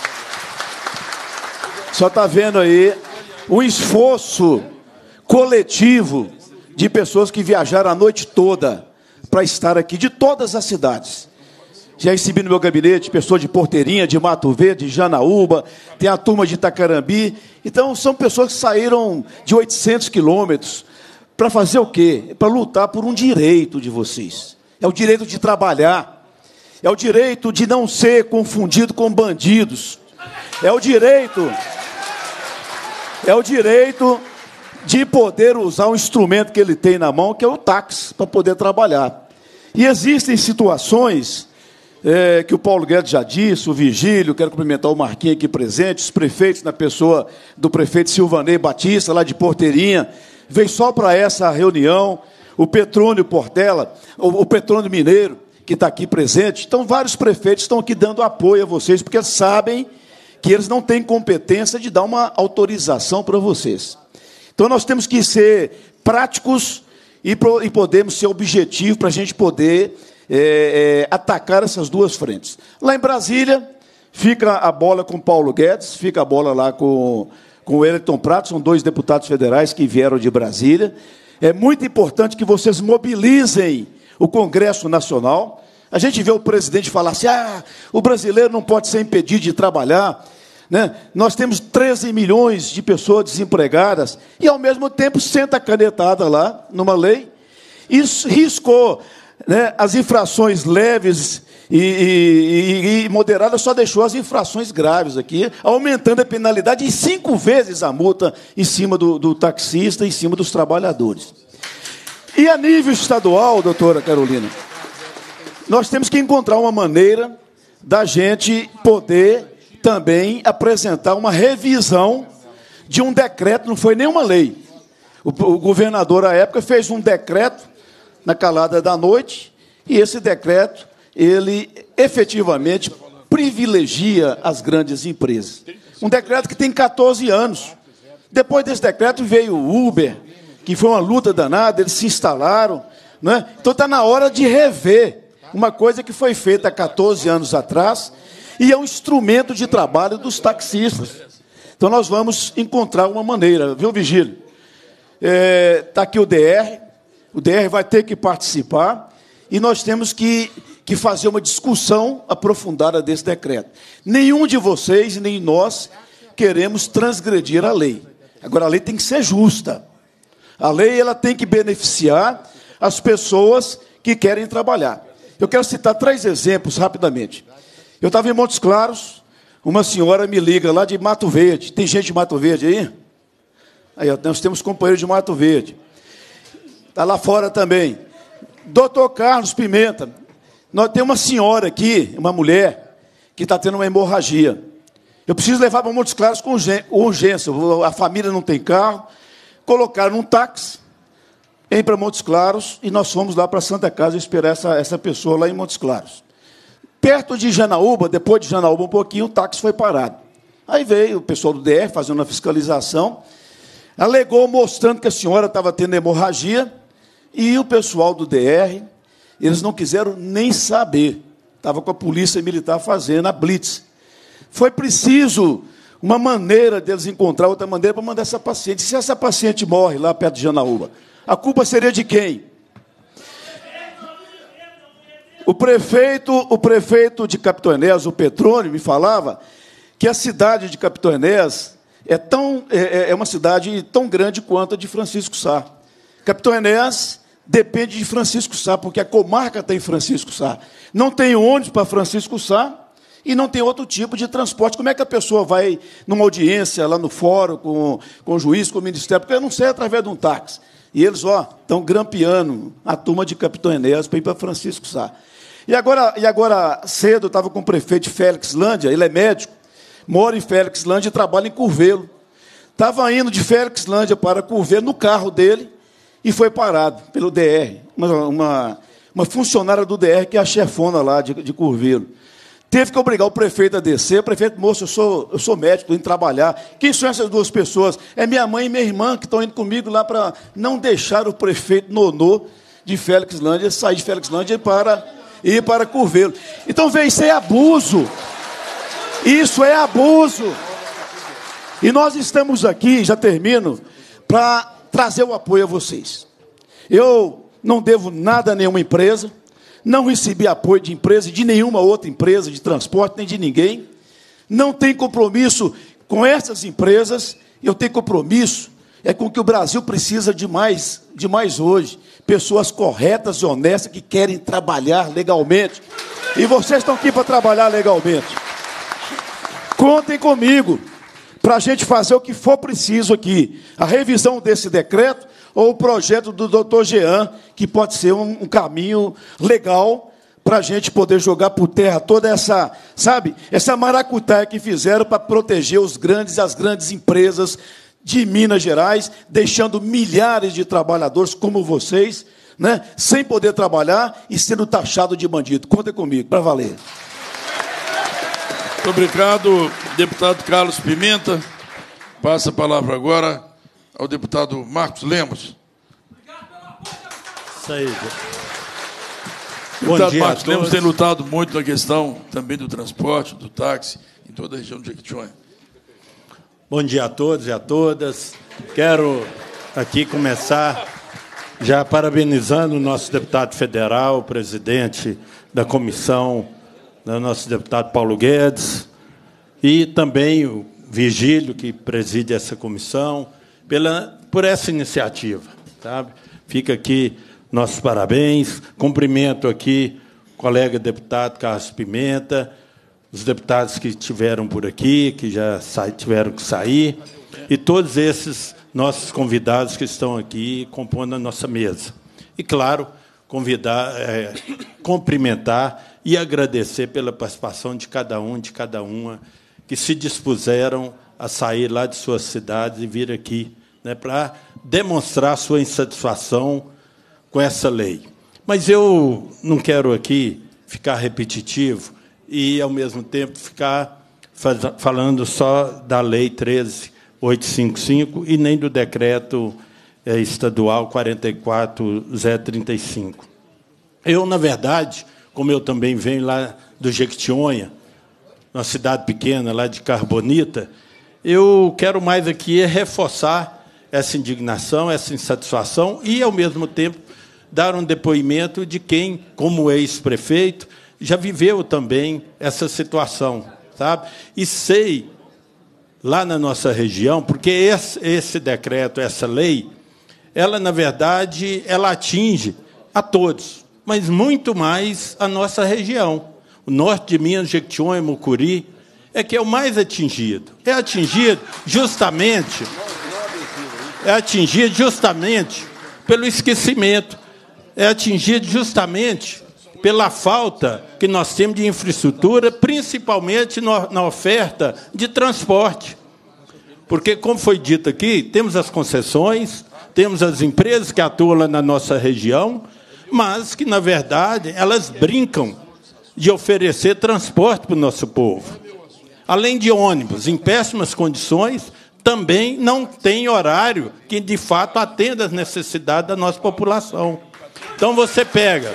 A senhora está vendo aí... o esforço coletivo de pessoas que viajaram a noite toda para estar aqui, de todas as cidades. Já recebi no meu gabinete pessoas de Porteirinha, de Mato Verde, de Janaúba, tem a turma de Itacarambi. Então, são pessoas que saíram de oitocentos quilômetros para fazer o quê? Para lutar por um direito de vocês. É o direito de trabalhar, é o direito de não ser confundido com bandidos, é o direito... É o direito de poder usar um instrumento que ele tem na mão, que é o táxi, para poder trabalhar. E existem situações é, que o Paulo Guedes já disse, o Virgílio, quero cumprimentar o Marquinhos aqui presente, os prefeitos, na pessoa do prefeito Silvanei Batista, lá de Porteirinha, veio só para essa reunião, o Petrônio Portela, o, o Petrônio Mineiro, que está aqui presente. Então, vários prefeitos estão aqui dando apoio a vocês, porque sabem que eles não têm competência de dar uma autorização para vocês. Então, nós temos que ser práticos e, pro, e podemos ser objetivos para a gente poder é, é, atacar essas duas frentes. Lá em Brasília, fica a bola com Paulo Guedes, fica a bola lá com, com o Wellington Prado, são dois deputados federais que vieram de Brasília. É muito importante que vocês mobilizem o Congresso Nacional. A gente vê o presidente falar assim, ah, o brasileiro não pode ser impedido de trabalhar, né? Nós temos treze milhões de pessoas desempregadas, e, ao mesmo tempo, senta a canetada lá, numa lei, e riscou, né, as infrações leves e, e, e moderadas, só deixou as infrações graves aqui, aumentando a penalidade em cinco vezes a multa em cima do, do taxista, em cima dos trabalhadores. E a nível estadual, doutora Carolina, nós temos que encontrar uma maneira da gente poder também apresentar uma revisão de um decreto, não foi nenhuma lei. O, o governador, à época, fez um decreto na calada da noite, e esse decreto, ele efetivamente privilegia as grandes empresas. Um decreto que tem quatorze anos. Depois desse decreto veio o Uber, que foi uma luta danada, eles se instalaram, né? Então está na hora de rever uma coisa que foi feita há quatorze anos atrás, e é um instrumento de trabalho dos taxistas. Então nós vamos encontrar uma maneira, viu, Vigílio? Está aqui o D R, o D R vai ter que participar, e nós temos que, que fazer uma discussão aprofundada desse decreto. Nenhum de vocês, nem nós, queremos transgredir a lei. Agora, a lei tem que ser justa. A lei ela tem que beneficiar as pessoas que querem trabalhar. Eu quero citar três exemplos rapidamente. Eu estava em Montes Claros, uma senhora me liga lá de Mato Verde. Tem gente de Mato Verde aí? Aí, nós temos companheiro de Mato Verde. Está lá fora também. Doutor Carlos Pimenta. Nós temos uma senhora aqui, uma mulher, que está tendo uma hemorragia. Eu preciso levar para Montes Claros com urgência. A família não tem carro. Colocaram um táxi, vem para Montes Claros, e nós fomos lá para a Santa Casa esperar essa, essa pessoa lá em Montes Claros. Perto de Janaúba, depois de Janaúba um pouquinho, o táxi foi parado. Aí veio o pessoal do D R fazendo a fiscalização, alegou mostrando que a senhora estava tendo hemorragia, e o pessoal do D R, eles não quiseram nem saber. Estava com a polícia militar fazendo a blitz. Foi preciso uma maneira deles encontrar outra maneira para mandar essa paciente. Se essa paciente morre lá perto de Janaúba, a culpa seria de quem? O prefeito, o prefeito de Capitão Enéas, o Petrônio, me falava que a cidade de Capitão Enéas é, tão, é, é uma cidade tão grande quanto a de Francisco Sá. Capitão Enéas depende de Francisco Sá, porque a comarca está em Francisco Sá. Não tem ônibus para Francisco Sá e não tem outro tipo de transporte. Como é que a pessoa vai numa audiência lá no fórum com, com o juiz, com o ministério? Porque eu não sei através de um táxi. E eles, ó, estão grampeando a turma de Capitão Enéas para ir para Francisco Sá. E agora, e agora cedo, eu estava com o prefeito de Félixlândia, ele é médico, mora em Félixlândia e trabalha em Curvelo. Estava indo de Félixlândia para Curvelo no carro dele e foi parado pelo D R, uma, uma, uma funcionária do D R, que é a chefona lá de, de Curvelo. Teve que obrigar o prefeito a descer. O prefeito, moço, eu sou, eu sou médico, estou indo trabalhar. Quem são essas duas pessoas? É minha mãe e minha irmã, que estão indo comigo lá para não deixar o prefeito Nonô de Félixlândia sair de Félixlândia para ir para Curvelo. Então, vê, isso é abuso. Isso é abuso. E nós estamos aqui, já termino, para trazer o apoio a vocês. Eu não devo nada a nenhuma empresa, não recebi apoio de empresa, de nenhuma outra empresa de transporte, nem de ninguém. Não tenho compromisso com essas empresas, eu tenho compromisso é com o que o Brasil precisa de mais, de mais hoje. Pessoas corretas e honestas que querem trabalhar legalmente. E vocês estão aqui para trabalhar legalmente. Contem comigo para a gente fazer o que for preciso aqui. A revisão desse decreto ou o projeto do doutor Jean, que pode ser um, um caminho legal para a gente poder jogar por terra toda essa, sabe, essa maracutaia que fizeram para proteger os grandes e as grandes empresas de Minas Gerais, deixando milhares de trabalhadores como vocês né? Sem poder trabalhar e sendo taxado de bandido. Conta comigo, para valer. Muito obrigado, deputado Carlos Pimenta. Passa a palavra agora ao deputado Marcos Lemos. Isso aí. Deputado Marcos Lemos tem lutado muito na questão também do transporte, do táxi, em toda a região de Jequitinhonha. Bom dia a todos e a todas. Quero aqui começar já parabenizando o nosso deputado federal, o presidente da comissão, o nosso deputado Paulo Guedes, e também o Vigílio, que preside essa comissão, pela, por essa iniciativa. Sabe? Fica aqui nossos parabéns. Cumprimento aqui o colega deputado Carlos Pimenta, os deputados que estiveram por aqui, que já sa- tiveram que sair, e todos esses nossos convidados que estão aqui compondo a nossa mesa. E, claro, convidar, é, cumprimentar e agradecer pela participação de cada um, de cada uma, que se dispuseram a sair lá de suas cidades e vir aqui, né, para demonstrar sua insatisfação com essa lei. Mas eu não quero aqui ficar repetitivo e, ao mesmo tempo, ficar faz, falando só da Lei treze mil oitocentos e cinquenta e cinco e nem do decreto é, estadual quarenta e quatro mil trinta e cinco. Eu, na verdade, como eu também venho lá do Jequitinhonha, uma cidade pequena, lá de Carbonita, eu quero mais aqui é reforçar essa indignação, essa insatisfação e, ao mesmo tempo, dar um depoimento de quem, como ex-prefeito, já viveu também essa situação, sabe? E sei, lá na nossa região, porque esse, esse decreto, essa lei, ela, na verdade, ela atinge a todos, mas muito mais a nossa região. O norte de Minas, Jequitinhonha, Mucuri, é que é o mais atingido. É atingido justamente, é atingido justamente pelo esquecimento, é atingido justamente pela falta que nós temos de infraestrutura, principalmente na oferta de transporte. Porque, como foi dito aqui, temos as concessões, temos as empresas que atuam lá na nossa região, mas que, na verdade, elas brincam de oferecer transporte para o nosso povo. Além de ônibus em péssimas condições, também não tem horário que, de fato, atenda às necessidades da nossa população. Então, você pega,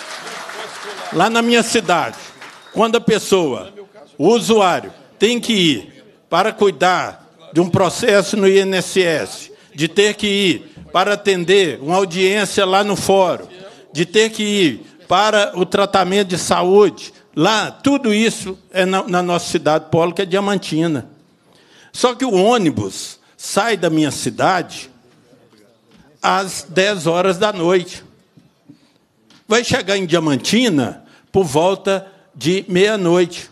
lá na minha cidade, quando a pessoa, o usuário, tem que ir para cuidar de um processo no I N S S, de ter que ir para atender uma audiência lá no fórum, de ter que ir para o tratamento de saúde, lá, tudo isso é na, na nossa cidade polo, que é Diamantina. Só que o ônibus sai da minha cidade às dez horas da noite. Vai chegar em Diamantina por volta de meia-noite.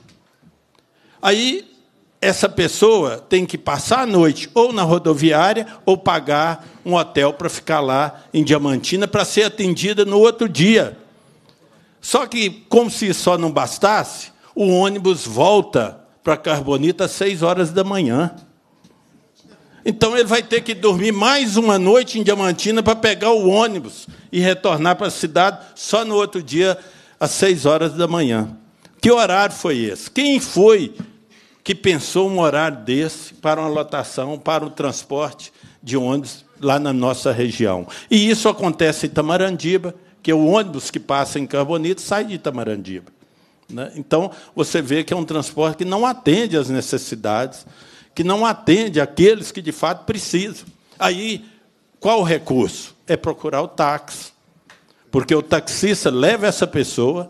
Aí, essa pessoa tem que passar a noite ou na rodoviária ou pagar um hotel para ficar lá em Diamantina para ser atendida no outro dia. Só que, como se só não bastasse, o ônibus volta para Carbonita às seis horas da manhã. Então, ele vai ter que dormir mais uma noite em Diamantina para pegar o ônibus e retornar para a cidade só no outro dia, às seis horas da manhã. Que horário foi esse? Quem foi que pensou um horário desse para uma lotação, para o transporte de ônibus lá na nossa região? E isso acontece em Tamarandiba, que o ônibus que passa em Carbonita sai de Tamarandiba. Né? Então, você vê que é um transporte que não atende às necessidades, que não atende àqueles que, de fato, precisam. Aí, qual o recurso? É procurar o táxi. Porque o taxista leva essa pessoa,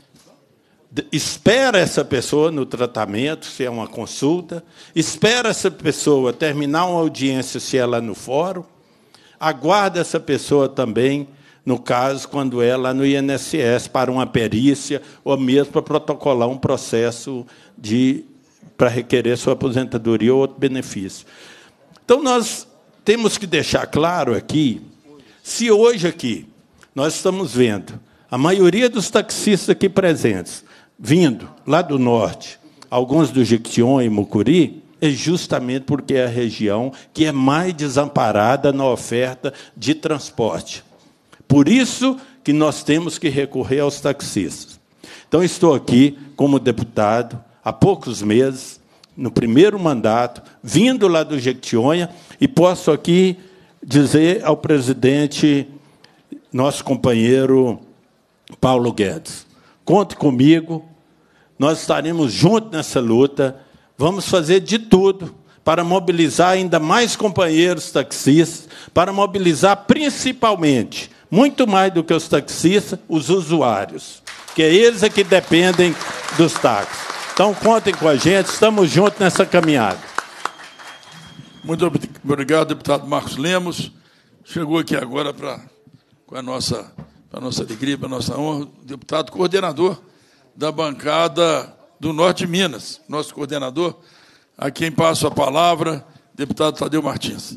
espera essa pessoa no tratamento, se é uma consulta, espera essa pessoa terminar uma audiência, se é lá no fórum, aguarda essa pessoa também, no caso, quando é lá no I N S S, para uma perícia, ou mesmo para protocolar um processo de, para requerer sua aposentadoria ou outro benefício. Então, nós temos que deixar claro aqui, se hoje aqui nós estamos vendo a maioria dos taxistas aqui presentes, vindo lá do norte, alguns do Jequitinhonha e Mucuri, é justamente porque é a região que é mais desamparada na oferta de transporte. Por isso que nós temos que recorrer aos taxistas. Então, estou aqui como deputado há poucos meses, no primeiro mandato, vindo lá do Jequitinhonha, e posso aqui dizer ao presidente, nosso companheiro Paulo Guedes, conte comigo, nós estaremos juntos nessa luta, vamos fazer de tudo para mobilizar ainda mais companheiros taxistas, para mobilizar principalmente, muito mais do que os taxistas, os usuários, que é eles que dependem dos táxis. Então, contem com a gente, estamos juntos nessa caminhada. Muito obrigado, deputado Marcos Lemos. Chegou aqui agora para, com a nossa, para a nossa alegria, para a nossa honra, o deputado coordenador da bancada do Norte de Minas, nosso coordenador, a quem passo a palavra, deputado Tadeu Martins.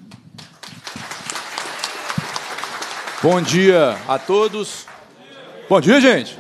Bom dia a todos. Bom dia, gente.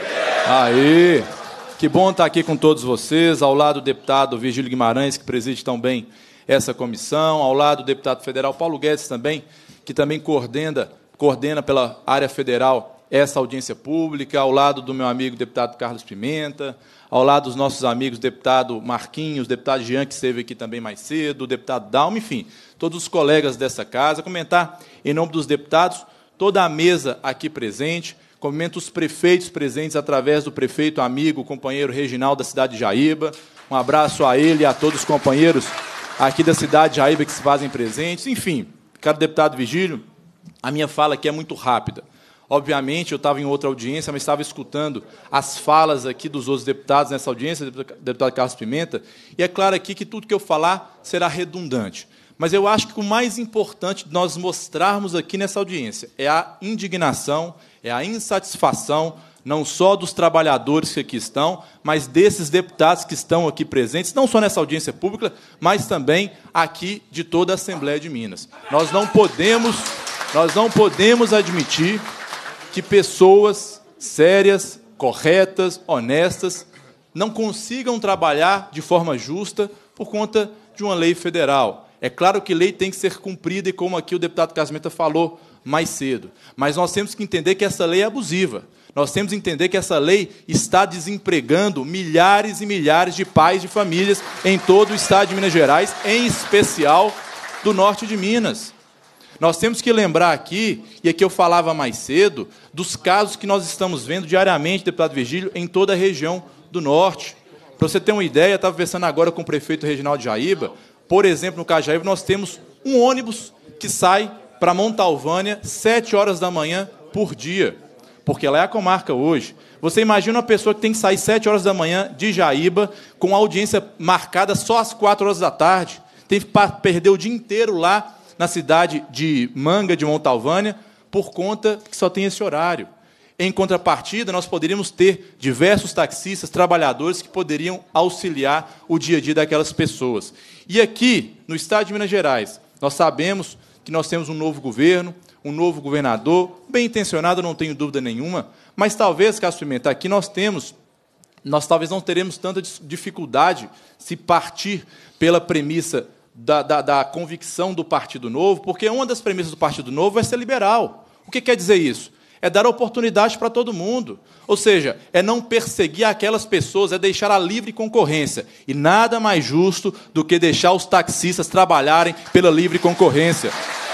Aí, que bom estar aqui com todos vocês, ao lado do deputado Virgílio Guimarães, que preside tão bem essa comissão, ao lado do deputado federal Paulo Guedes também, que também coordena, coordena pela área federal essa audiência pública, ao lado do meu amigo deputado Carlos Pimenta, ao lado dos nossos amigos deputado Marquinhos, deputado Jean, que esteve aqui também mais cedo, o deputado Dalma, enfim, todos os colegas dessa casa, comentar em nome dos deputados, toda a mesa aqui presente, cumprimento os prefeitos presentes através do prefeito amigo, companheiro Reginaldo da cidade de Jaíba. Um abraço a ele e a todos os companheiros aqui da cidade de Jaíba que se fazem presentes. Enfim, caro deputado Virgílio, a minha fala aqui é muito rápida. Obviamente, eu estava em outra audiência, mas estava escutando as falas aqui dos outros deputados nessa audiência, deputado Carlos Pimenta, e é claro aqui que tudo que eu falar será redundante. Mas eu acho que o mais importante de nós mostrarmos aqui nessa audiência é a indignação, é a insatisfação, não só dos trabalhadores que aqui estão, mas desses deputados que estão aqui presentes, não só nessa audiência pública, mas também aqui de toda a Assembleia de Minas. Nós não podemos, nós não podemos admitir que pessoas sérias, corretas, honestas, não consigam trabalhar de forma justa por conta de uma lei federal. É claro que lei tem que ser cumprida, e como aqui o deputado Casimenta falou mais cedo, mas nós temos que entender que essa lei é abusiva. Nós temos que entender que essa lei está desempregando milhares e milhares de pais de famílias em todo o estado de Minas Gerais, em especial do norte de Minas. Nós temos que lembrar aqui, e aqui eu falava mais cedo, dos casos que nós estamos vendo diariamente, deputado Virgílio, em toda a região do norte. Para você ter uma ideia, eu estava conversando agora com o prefeito Reginaldo de Jaíba. Por exemplo, no Cajaíba, nós temos um ônibus que sai para Montalvânia sete horas da manhã por dia, porque lá é a comarca hoje. Você imagina uma pessoa que tem que sair sete horas da manhã de Jaíba, com a audiência marcada só às quatro horas da tarde, tem que perder o dia inteiro lá na cidade de Manga, de Montalvânia, por conta que só tem esse horário. Em contrapartida, nós poderíamos ter diversos taxistas, trabalhadores, que poderiam auxiliar o dia a dia daquelas pessoas. E aqui, no estado de Minas Gerais, nós sabemos que nós temos um novo governo, um novo governador, bem intencionado, não tenho dúvida nenhuma, mas talvez, Cássio Pimenta, aqui nós temos, nós talvez não teremos tanta dificuldade se partir pela premissa da, da, da convicção do Partido Novo, porque uma das premissas do Partido Novo é ser liberal. O que quer dizer isso? É dar oportunidade para todo mundo. Ou seja, é não perseguir aquelas pessoas, é deixar a livre concorrência. E nada mais justo do que deixar os taxistas trabalharem pela livre concorrência.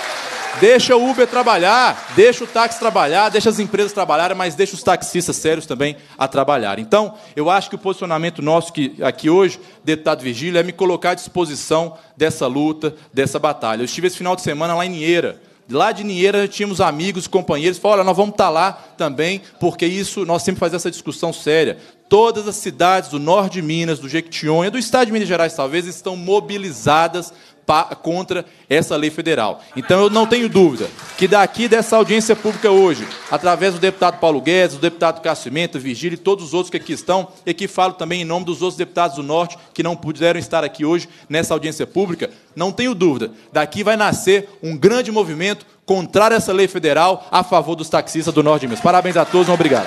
Deixa o Uber trabalhar, deixa o táxi trabalhar, deixa as empresas trabalharem, mas deixa os taxistas sérios também a trabalhar. Então, eu acho que o posicionamento nosso que, aqui hoje, deputado Virgílio, é me colocar à disposição dessa luta, dessa batalha. Eu estive esse final de semana lá em Ninheira. Lá de Ninheira, tínhamos amigos, companheiros, falaram, olha, nós vamos estar lá também, porque isso, nós sempre fazemos essa discussão séria. Todas as cidades do norte de Minas, do Jequitinhonha, do estado de Minas Gerais, talvez, estão mobilizadas contra essa lei federal. Então, eu não tenho dúvida que daqui dessa audiência pública hoje, através do deputado Paulo Guedes, do deputado Cássio Pimenta, Virgílio e todos os outros que aqui estão, e que falo também em nome dos outros deputados do Norte que não puderam estar aqui hoje nessa audiência pública, não tenho dúvida, daqui vai nascer um grande movimento contrário a essa lei federal a favor dos taxistas do Norte de Minas. Parabéns a todos, obrigado.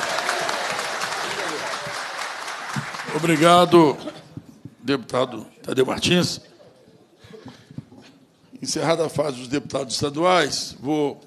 Obrigado, deputado Tadeu Martins. Encerrada a fase dos deputados estaduais, vou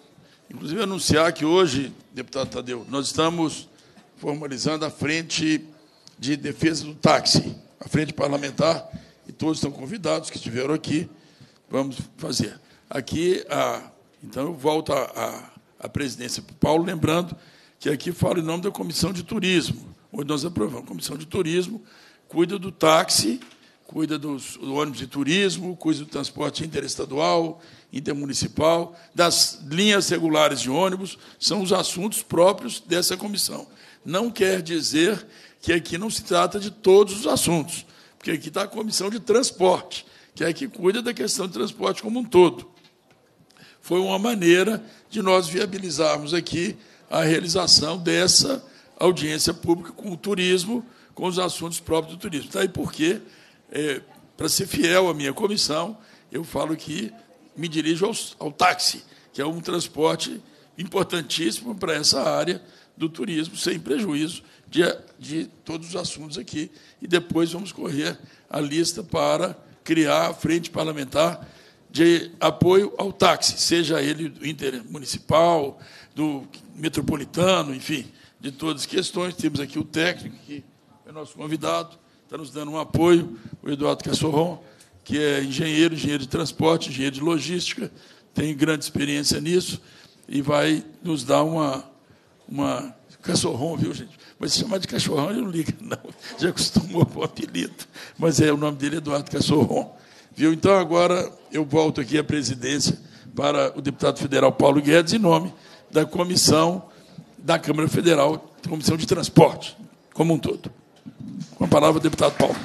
inclusive anunciar que hoje, deputado Tadeu, nós estamos formalizando a frente de defesa do táxi, a frente parlamentar, e todos estão convidados que estiveram aqui, vamos fazer. Aqui, a, então, eu volto à presidência para o Paulo, lembrando que aqui falo em nome da Comissão de Turismo, onde nós aprovamos. A Comissão de Turismo cuida do táxi, cuida dos, do ônibus de turismo, cuida do transporte interestadual, intermunicipal, das linhas regulares de ônibus, são os assuntos próprios dessa comissão. Não quer dizer que aqui não se trata de todos os assuntos, porque aqui está a Comissão de Transporte, que é a que cuida da questão de transporte como um todo. Foi uma maneira de nós viabilizarmos aqui a realização dessa audiência pública com o turismo, com os assuntos próprios do turismo. Daí porque, é, para ser fiel à minha comissão, eu falo que me dirijo ao, ao táxi, que é um transporte importantíssimo para essa área do turismo, sem prejuízo de, de todos os assuntos aqui. E depois vamos correr a lista para criar a frente parlamentar de apoio ao táxi, seja ele do intermunicipal, do metropolitano, enfim, de todas as questões. Temos aqui o técnico, que é nosso convidado, está nos dando um apoio, o Eduardo Cassorron, que é engenheiro, engenheiro de transporte, engenheiro de logística, tem grande experiência nisso, e vai nos dar uma... uma Cassorron, viu, gente? Mas se chamar de Cachorrão, ele não liga, não. Já acostumou com o apelido. Mas é, o nome dele é Eduardo Cassorron. Viu? Então, agora, eu volto aqui à presidência para o deputado federal Paulo Guedes, em nome da comissão da Câmara Federal, Comissão de Transporte, como um todo. Com a palavra, o deputado Paulo.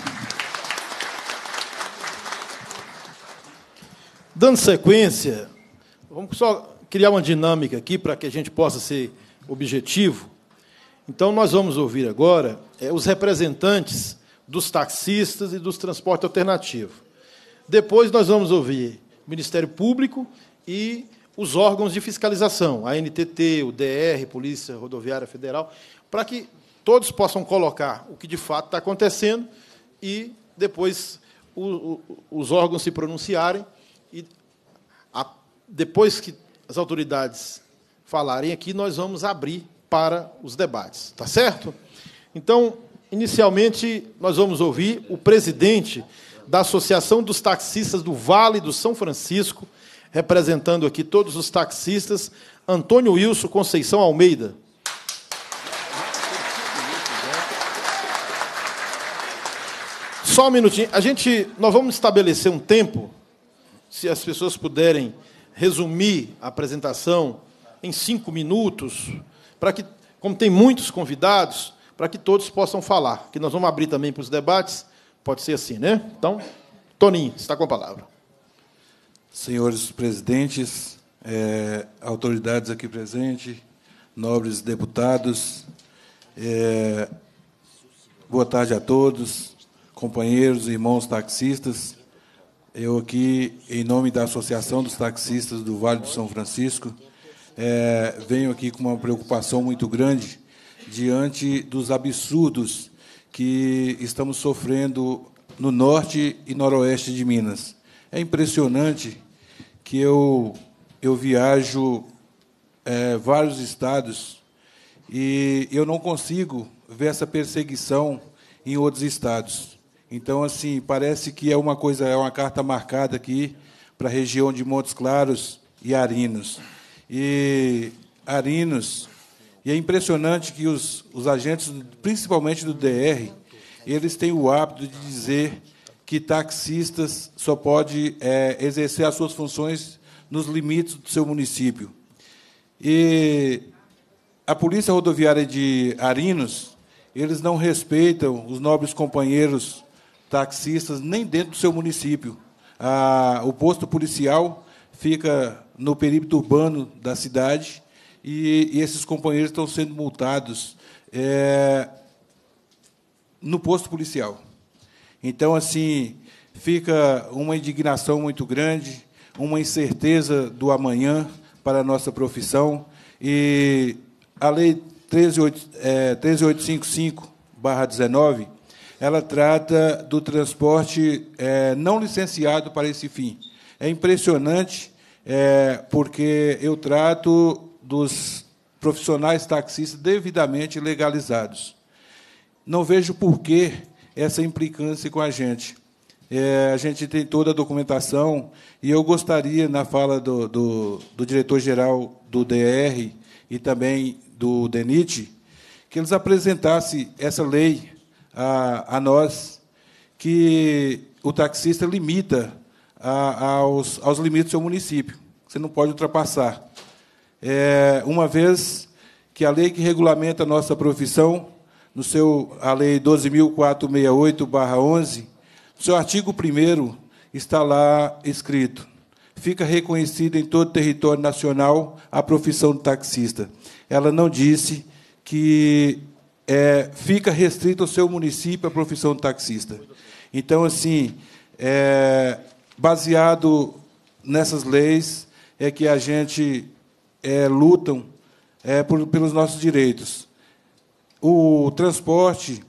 Dando sequência, vamos só criar uma dinâmica aqui para que a gente possa ser objetivo. Então, nós vamos ouvir agora é, os representantes dos taxistas e dos transportes alternativos. Depois, nós vamos ouvir o Ministério Público e os órgãos de fiscalização, a N T T, o D R, Polícia Rodoviária Federal, para que todos possam colocar o que de fato está acontecendo e depois o, o, os órgãos se pronunciarem e, a, depois que as autoridades falarem aqui, nós vamos abrir para os debates. Tá certo? Então, inicialmente, nós vamos ouvir o presidente da Associação dos Taxistas do Vale do São Francisco, representando aqui todos os taxistas, Antônio Wilson Conceição Almeida. Só um minutinho. A gente, nós vamos estabelecer um tempo, se as pessoas puderem resumir a apresentação em cinco minutos, para que, como tem muitos convidados, para que todos possam falar, que nós vamos abrir também para os debates, pode ser assim, né? Então, Toninho, está com a palavra. Senhores presidentes, é, autoridades aqui presentes, nobres deputados, é, boa tarde a todos, companheiros, irmãos taxistas. Eu aqui, em nome da Associação dos Taxistas do Vale do São Francisco, é, venho aqui com uma preocupação muito grande diante dos absurdos que estamos sofrendo no norte e noroeste de Minas. É impressionante que eu, eu viajo é, vários estados e eu não consigo ver essa perseguição em outros estados. Então, assim, parece que é uma coisa, é uma carta marcada aqui para a região de Montes Claros e Arinos. E Arinos, e é impressionante que os, os agentes, principalmente do D R, eles têm o hábito de dizer que taxistas só pode é, exercer as suas funções nos limites do seu município. E a Polícia Rodoviária de Arinos, eles não respeitam os nobres companheiros taxistas nem dentro do seu município. Ah, o posto policial fica no perímetro urbano da cidade e, e esses companheiros estão sendo multados é, no posto policial. Então, assim, fica uma indignação muito grande, uma incerteza do amanhã para a nossa profissão. E a Lei treze mil oitocentos e cinquenta e cinco barra dezenove, ela trata do transporte é, não licenciado para esse fim. É impressionante, é, porque eu trato dos profissionais taxistas devidamente legalizados. Não vejo por que essa implicância com a gente. É, a gente tem toda a documentação, e eu gostaria, na fala do, do, do diretor-geral do D R e também do DENIT, que eles apresentassem essa lei a, a nós, que o taxista limita a, aos, aos limites do seu município. Você não pode ultrapassar. É, uma vez que a lei que regulamenta a nossa profissão, no seu, a Lei doze mil quatrocentos e sessenta e oito barra onze, no seu artigo primeiro, está lá escrito: fica reconhecida em todo o território nacional a profissão de taxista. Ela não disse que é, fica restrita ao seu município a profissão de taxista. Então, assim, é, baseado nessas leis, é que a gente é, lutam é, por, pelos nossos direitos. O transporte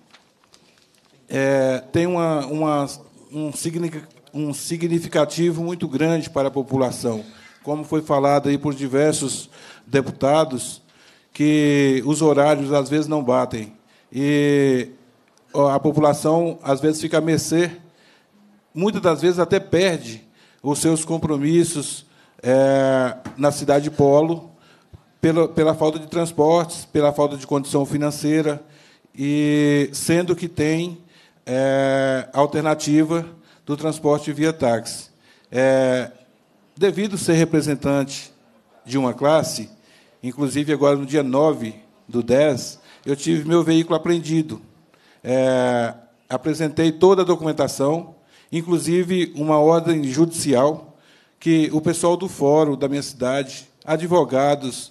é, tem uma, uma, um, um significativo muito grande para a população, como foi falado aí por diversos deputados, que os horários, às vezes, não batem. E a população, às vezes, fica a mercê, muitas das vezes até perde os seus compromissos é, na cidade polo, pela, pela falta de transportes, pela falta de condição financeira, e sendo que tem é, alternativa do transporte via táxi. É, devido ser representante de uma classe, inclusive agora no dia nove do dez, eu tive meu veículo apreendido. É, apresentei toda a documentação, inclusive uma ordem judicial, que o pessoal do fórum da minha cidade, advogados,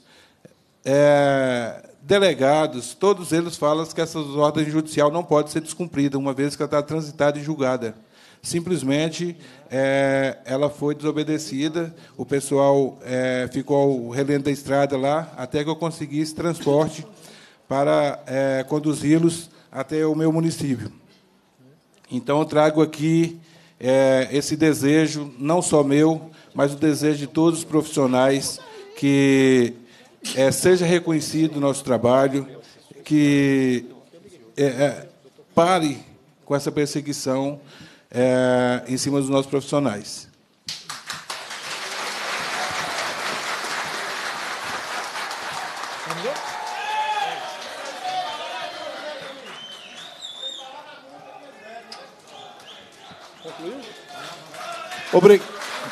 é, delegados, todos eles falam que essa ordem judicial não pode ser descumprida, uma vez que ela está transitada e julgada. Simplesmente, é, ela foi desobedecida, o pessoal é, ficou ao relento da estrada lá, até que eu conseguisse transporte para é, conduzi-los até o meu município. Então, eu trago aqui é, esse desejo, não só meu, mas o desejo de todos os profissionais, que é, seja reconhecido o nosso trabalho, que é, é, pare com essa perseguição é, em cima dos nossos profissionais. Obrigado.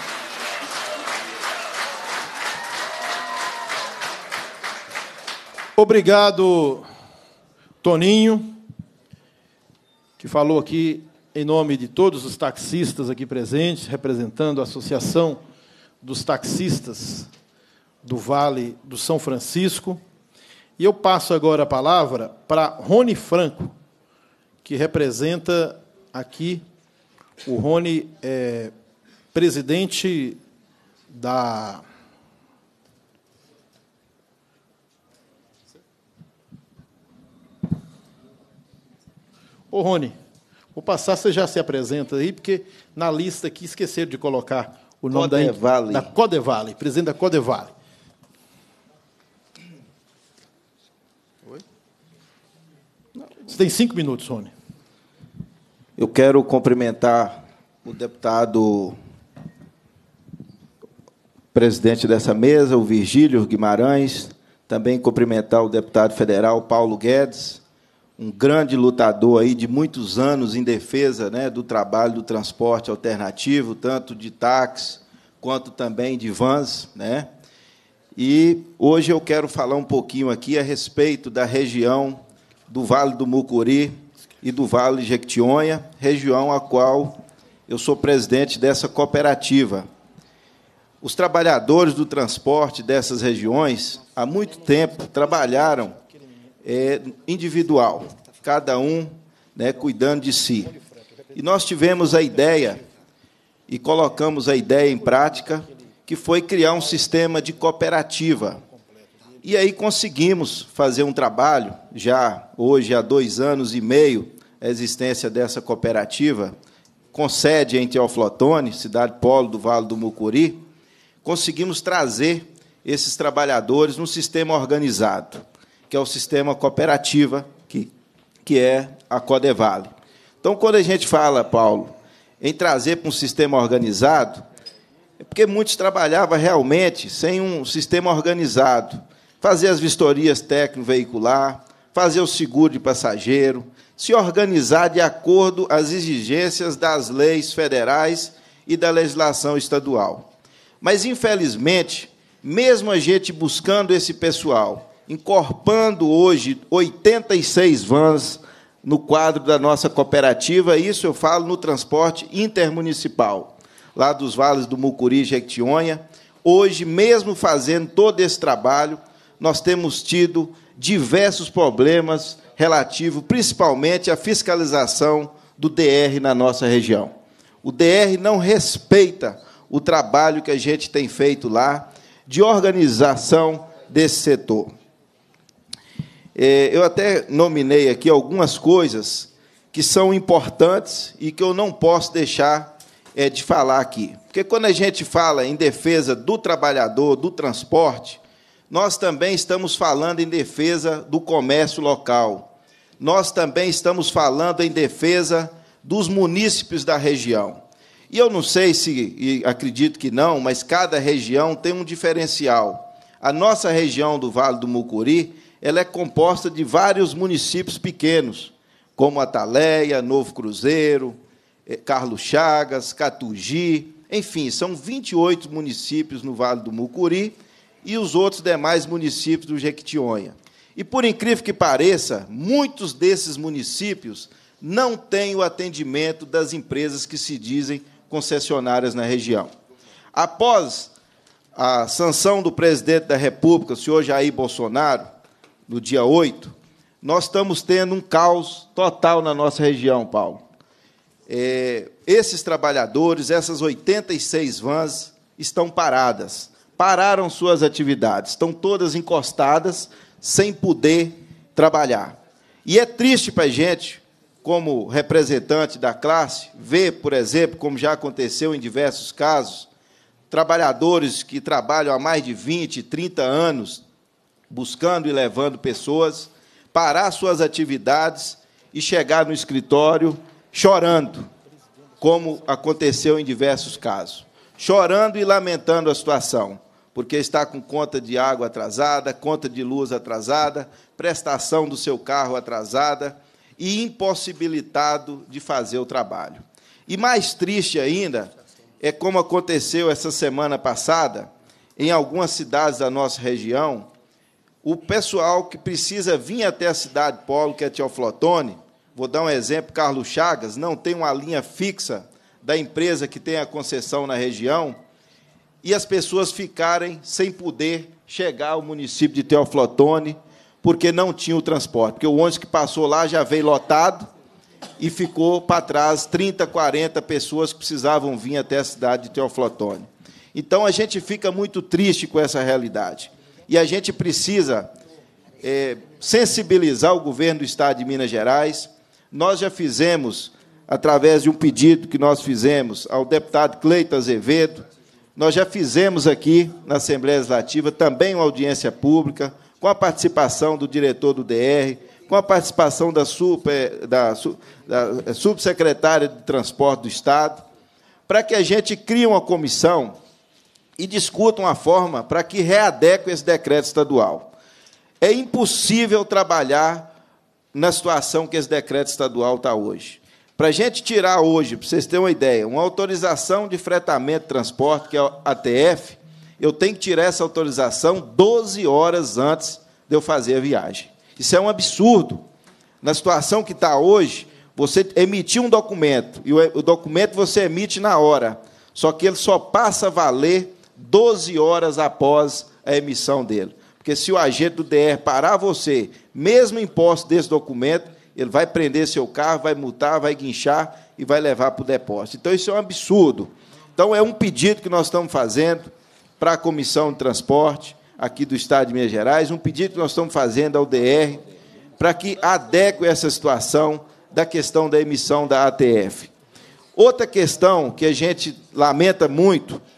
Obrigado, Toninho, que falou aqui em nome de todos os taxistas aqui presentes, representando a Associação dos Taxistas do Vale do São Francisco. E eu passo agora a palavra para Rony Franco, que representa aqui, o Rony é presidente da... Ô, Rony, vou passar, você já se apresenta aí, porque na lista aqui esqueceram de colocar o nome Codevale. da, da Codevale, presidente da Codevale. Oi? Você tem cinco minutos, Rony. Eu quero cumprimentar o deputado presidente dessa mesa, o Virgílio Guimarães, também cumprimentar o deputado federal Paulo Guedes, um grande lutador aí de muitos anos em defesa, né, do trabalho do transporte alternativo, tanto de táxi quanto também de vans, né? E hoje eu quero falar um pouquinho aqui a respeito da região do Vale do Mucuri e do Vale de Jequitinhonha, região a qual eu sou presidente dessa cooperativa. Os trabalhadores do transporte dessas regiões, há muito tempo, trabalharam é, individual, cada um, né, cuidando de si. E nós tivemos a ideia, e colocamos a ideia em prática, que foi criar um sistema de cooperativa. E aí conseguimos fazer um trabalho, já hoje há dois anos e meio, a existência dessa cooperativa, com sede em Teoflotone, cidade polo do Vale do Mucuri, conseguimos trazer esses trabalhadores no sistema organizado, que é o sistema cooperativa, que, que é a Codevale. Então, quando a gente fala, Paulo, em trazer para um sistema organizado, é porque muitos trabalhavam realmente sem um sistema organizado. Fazer as vistorias técnico-veicular, fazer o seguro de passageiro, se organizar de acordo às exigências das leis federais e da legislação estadual. Mas, infelizmente, mesmo a gente buscando esse pessoal, incorporando hoje oitenta e seis vans no quadro da nossa cooperativa, isso eu falo no transporte intermunicipal, lá dos vales do Mucuri e Jequitinhonha. Hoje, mesmo fazendo todo esse trabalho, nós temos tido diversos problemas relativos, principalmente à fiscalização do D R na nossa região. O D R não respeita o trabalho que a gente tem feito lá de organização desse setor. Eu até nominei aqui algumas coisas que são importantes e que eu não posso deixar de falar aqui. Porque, quando a gente fala em defesa do trabalhador, do transporte, nós também estamos falando em defesa do comércio local. Nós também estamos falando em defesa dos munícipes da região. E eu não sei se, e acredito que não, mas cada região tem um diferencial. A nossa região do Vale do Mucuri, ela é composta de vários municípios pequenos, como Ataleia, Novo Cruzeiro, Carlos Chagas, Catugi, enfim, são vinte e oito municípios no Vale do Mucuri e os outros demais municípios do Jequitinhonha. E, por incrível que pareça, muitos desses municípios não têm o atendimento das empresas que se dizem concessionárias na região. Após a sanção do presidente da República, o senhor Jair Bolsonaro, no dia oito, nós estamos tendo um caos total na nossa região, Paulo. É, esses trabalhadores, essas oitenta e seis vans, estão paradas, pararam suas atividades, estão todas encostadas, sem poder trabalhar. E é triste para a gente, como representante da classe, ver, por exemplo, como já aconteceu em diversos casos, trabalhadores que trabalham há mais de vinte, trinta anos, buscando e levando pessoas, parar suas atividades e chegar no escritório chorando, como aconteceu em diversos casos. Chorando e lamentando a situação, porque está com conta de água atrasada, conta de luz atrasada, prestação do seu carro atrasada e impossibilitado de fazer o trabalho. E mais triste ainda é como aconteceu essa semana passada, em algumas cidades da nossa região, o pessoal que precisa vir até a cidade polo, que é Teoflotone, vou dar um exemplo, Carlos Chagas, não tem uma linha fixa da empresa que tem a concessão na região, e as pessoas ficarem sem poder chegar ao município de Teoflotone, porque não tinha o transporte, porque o ônibus que passou lá já veio lotado e ficou para trás trinta, quarenta pessoas que precisavam vir até a cidade de Teoflotone. Então, a gente fica muito triste com essa realidade. E a gente precisa é, sensibilizar o governo do Estado de Minas Gerais. Nós já fizemos, através de um pedido que nós fizemos ao deputado Cleiton Azevedo, nós já fizemos aqui, na Assembleia Legislativa, também uma audiência pública, com a participação do diretor do D R, com a participação da, super, da, da subsecretária de Transporte do Estado, para que a gente crie uma comissão e discuta uma forma para que readeque esse decreto estadual. É impossível trabalhar na situação que esse decreto estadual está hoje. Para a gente tirar hoje, para vocês terem uma ideia, uma autorização de fretamento de transporte, que é o A T F, eu tenho que tirar essa autorização doze horas antes de eu fazer a viagem. Isso é um absurdo. Na situação que está hoje, você emitir um documento, e o documento você emite na hora, só que ele só passa a valer doze horas após a emissão dele. Porque, se o agente do D R parar você, mesmo em posse desse documento, ele vai prender seu carro, vai multar, vai guinchar e vai levar para o depósito. Então, isso é um absurdo. Então, é um pedido que nós estamos fazendo para a Comissão de Transporte aqui do Estado de Minas Gerais, um pedido que nós estamos fazendo ao D R para que adeque essa situação da questão da emissão da A T F. Outra questão que a gente lamenta muito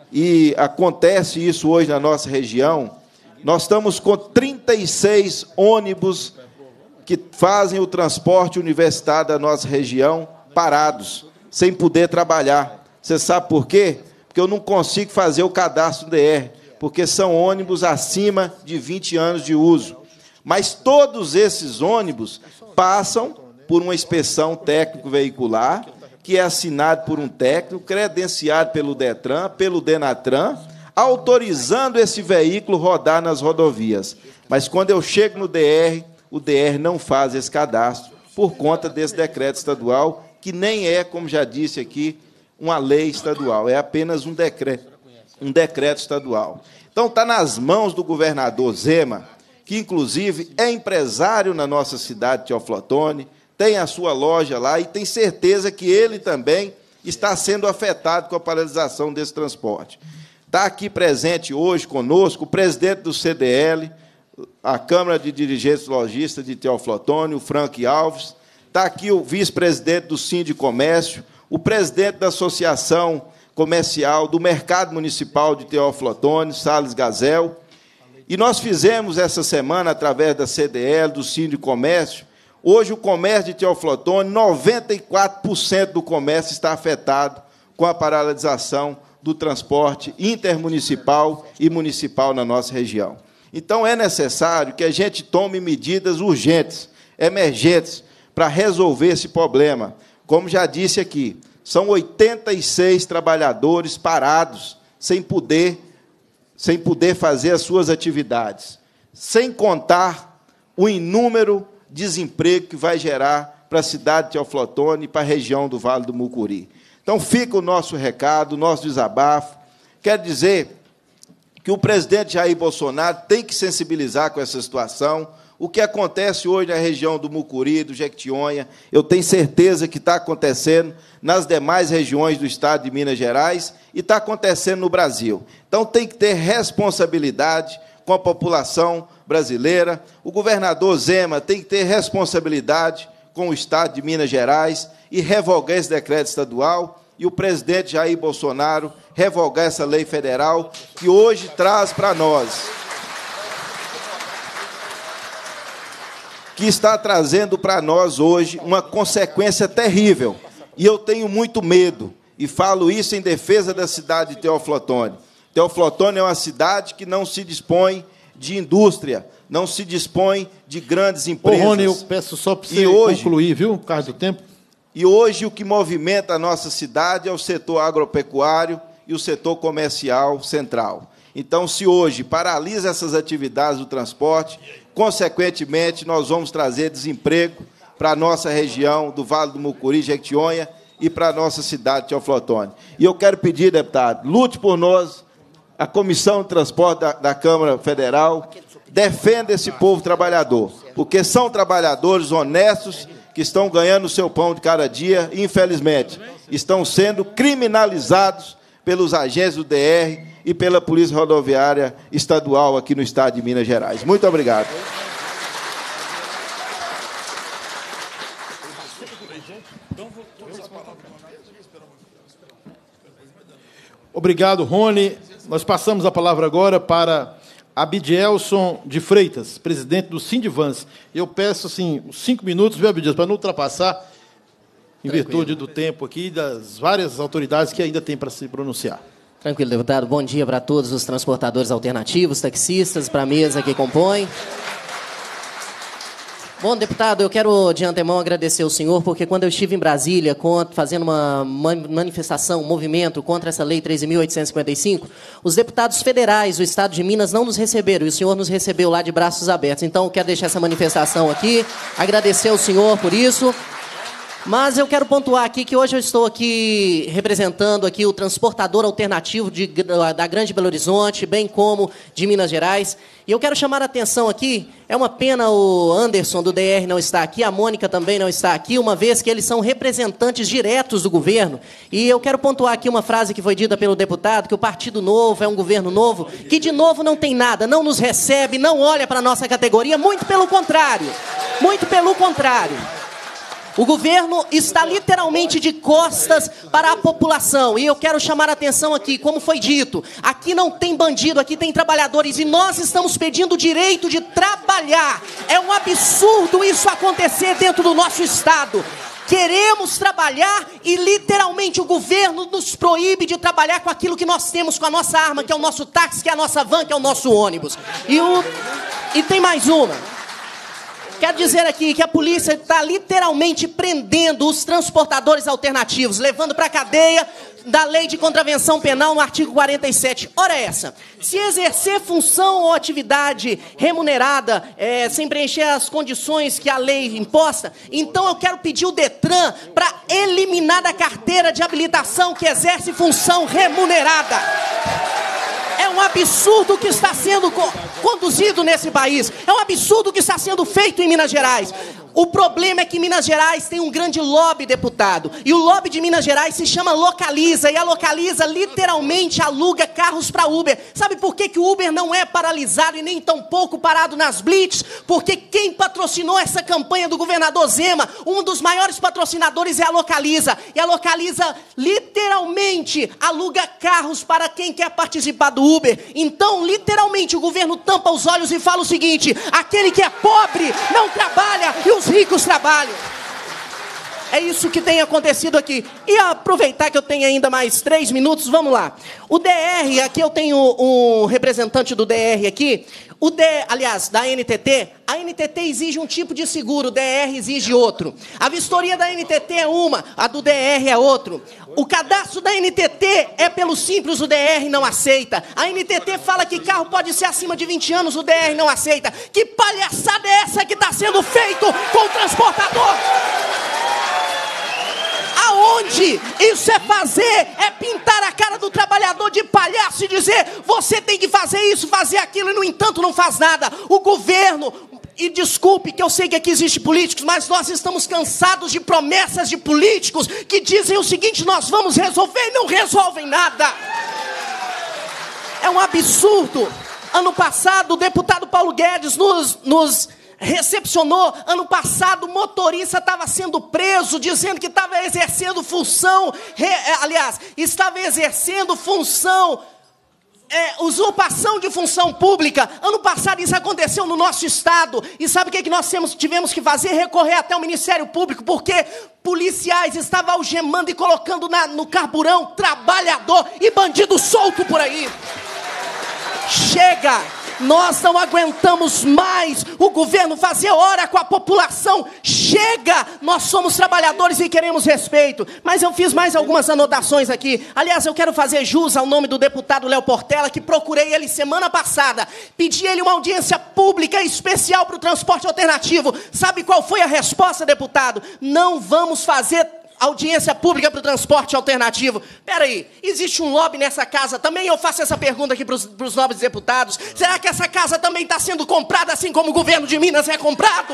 e acontece isso hoje na nossa região, nós estamos com trinta e seis ônibus que fazem o transporte universitário da nossa região parados, sem poder trabalhar. Você sabe por quê? Porque eu não consigo fazer o cadastro D R, porque são ônibus acima de vinte anos de uso. Mas todos esses ônibus passam por uma inspeção técnico-veicular, que é assinado por um técnico, credenciado pelo DETRAN, pelo DENATRAN, autorizando esse veículo rodar nas rodovias. Mas, quando eu chego no D R, o D R não faz esse cadastro, por conta desse decreto estadual, que nem é, como já disse aqui, uma lei estadual, é apenas um decreto, um decreto estadual. Então, está nas mãos do governador Zema, que, inclusive, é empresário na nossa cidade de Teófilo Otoni, tem a sua loja lá e tem certeza que ele também está sendo afetado com a paralisação desse transporte. Está aqui presente hoje conosco o presidente do C D L, a Câmara de Dirigentes Lojistas de Teófilo Otoni, o Frank Alves. Está aqui o vice-presidente do Sindicomércio, o presidente da Associação Comercial do Mercado Municipal de Teófilo Otoni, Salles Gazel. E nós fizemos essa semana, através da C D L, do Sindicomércio, hoje o comércio de Teófilo Otoni, noventa e quatro por cento do comércio está afetado com a paralisação do transporte intermunicipal e municipal na nossa região. Então, é necessário que a gente tome medidas urgentes, emergentes, para resolver esse problema. Como já disse aqui, são oitenta e seis trabalhadores parados, sem poder, sem poder fazer as suas atividades, sem contar o inúmero desemprego que vai gerar para a cidade de Teófilo Otoni e para a região do Vale do Mucuri. Então, fica o nosso recado, o nosso desabafo. Quero dizer que o presidente Jair Bolsonaro tem que sensibilizar com essa situação. O que acontece hoje na região do Mucuri, do Jequitinhonha, eu tenho certeza que está acontecendo nas demais regiões do estado de Minas Gerais e está acontecendo no Brasil. Então, tem que ter responsabilidade com a população brasileira. O governador Zema tem que ter responsabilidade com o estado de Minas Gerais e revogar esse decreto estadual, e o presidente Jair Bolsonaro revogar essa lei federal que hoje traz para nós, que está trazendo para nós hoje uma consequência terrível. E eu tenho muito medo, e falo isso em defesa da cidade de Teófilo Otoni. Teófilo Otoni é uma cidade que não se dispõe de indústria, não se dispõe de grandes empresas. Ô, Rony, eu peço só para você e hoje, concluir, viu, por causa do tempo. E hoje o que movimenta a nossa cidade é o setor agropecuário e o setor comercial central. Então, se hoje paralisa essas atividades do transporte, consequentemente, nós vamos trazer desemprego para a nossa região do Vale do Mucuri, Jequitinhonha, e para a nossa cidade de Teófilo Otoni. E eu quero pedir, deputado, lute por nós, a Comissão de Transporte da, da Câmara Federal, defenda esse povo trabalhador, porque são trabalhadores honestos que estão ganhando o seu pão de cada dia e, infelizmente, estão sendo criminalizados pelos agentes do D R e pela Polícia Rodoviária Estadual aqui no estado de Minas Gerais. Muito obrigado. Obrigado, Rony. Nós passamos a palavra agora para Abidielson de Freitas, presidente do Sindivans. Eu peço assim, os cinco minutos, viu, Abidielson, para não ultrapassar, em virtude do tempo aqui e das várias autoridades que ainda tem para se pronunciar. Tranquilo, deputado. Bom dia para todos os transportadores alternativos, taxistas, para a mesa que compõe. Bom, deputado, eu quero de antemão agradecer ao senhor, porque quando eu estive em Brasília fazendo uma manifestação, um movimento contra essa lei treze mil oitocentos e cinquenta e cinco, os deputados federais do estado de Minas não nos receberam, e o senhor nos recebeu lá de braços abertos. Então, eu quero deixar essa manifestação aqui, agradecer ao senhor por isso. Mas eu quero pontuar aqui que hoje eu estou aqui representando aqui o transportador alternativo de, da Grande Belo Horizonte, bem como de Minas Gerais. E eu quero chamar a atenção aqui, é uma pena o Anderson do D R não estar aqui, a Mônica também não está aqui, uma vez que eles são representantes diretos do governo. E eu quero pontuar aqui uma frase que foi dita pelo deputado, que o Partido Novo é um governo novo, que de novo não tem nada, não nos recebe, não olha para a nossa categoria, muito pelo contrário, muito pelo contrário. O governo está literalmente de costas para a população. E eu quero chamar a atenção aqui, como foi dito, aqui não tem bandido, aqui tem trabalhadores. E nós estamos pedindo o direito de trabalhar. É um absurdo isso acontecer dentro do nosso estado. Queremos trabalhar e literalmente o governo nos proíbe de trabalhar com aquilo que nós temos, com a nossa arma, que é o nosso táxi, que é a nossa van, que é o nosso ônibus. E, o... e tem mais uma. Quero dizer aqui que a polícia está literalmente prendendo os transportadores alternativos, levando para a cadeia da lei de contravenção penal no artigo quarenta e sete. Ora essa, se exercer função ou atividade remunerada, é, sem preencher as condições que a lei imposta, então eu quero pedir o DETRAN para eliminar da carteira de habilitação que exerce função remunerada. É um absurdo o que está sendo co- conduzido nesse país. É um absurdo o que está sendo feito em Minas Gerais. O problema é que Minas Gerais tem um grande lobby, deputado. E o lobby de Minas Gerais se chama Localiza. E a Localiza literalmente aluga carros para Uber. Sabe por que, que o Uber não é paralisado e nem tão pouco parado nas blitz? Porque quem patrocinou essa campanha do governador Zema, um dos maiores patrocinadores é a Localiza. E a Localiza literalmente aluga carros para quem quer participar do Uber. Então, literalmente, o governo tampa os olhos e fala o seguinte: aquele que é pobre não trabalha e os ricos trabalham. É isso que tem acontecido aqui. E aproveitar que eu tenho ainda mais três minutos, vamos lá. O D R, aqui eu tenho um representante do D R aqui. O D, aliás, da N T T, a N T T exige um tipo de seguro, o D R exige outro. A vistoria da N T T é uma, a do D R é outro. O cadastro da N T T é pelo simples, o D R não aceita. A N T T fala que carro pode ser acima de vinte anos, o D R não aceita. Que palhaçada é essa que está sendo feito com o transportador? Aonde isso é fazer, é pintar a cara do trabalhador de palhaço e dizer: você tem que fazer isso, fazer aquilo, e no entanto não faz nada. O governo, e desculpe que eu sei que aqui existem políticos, mas nós estamos cansados de promessas de políticos que dizem o seguinte: nós vamos resolver, e não resolvem nada. É um absurdo. Ano passado o deputado Paulo Guedes nos... nos recepcionou. Ano passado o motorista estava sendo preso, dizendo que estava exercendo função, re, aliás, estava exercendo função, é, usurpação de função pública. Ano passado isso aconteceu no nosso estado. E sabe o que, que nós temos, tivemos que fazer? Recorrer até o Ministério Público, porque policiais estavam algemando e colocando na, no carburão trabalhador e bandido solto por aí. Chega! Nós não aguentamos mais o governo fazer hora com a população. Chega! Nós somos trabalhadores e queremos respeito. Mas eu fiz mais algumas anotações aqui. Aliás, eu quero fazer jus ao nome do deputado Léo Portela, que procurei ele semana passada. Pedi ele uma audiência pública especial para o transporte alternativo. Sabe qual foi a resposta, deputado? Não vamos fazer audiência pública para o transporte alternativo. Espera aí, existe um lobby nessa casa também? Eu faço essa pergunta aqui para os nobres deputados. Será que essa casa também está sendo comprada assim como o governo de Minas é comprado?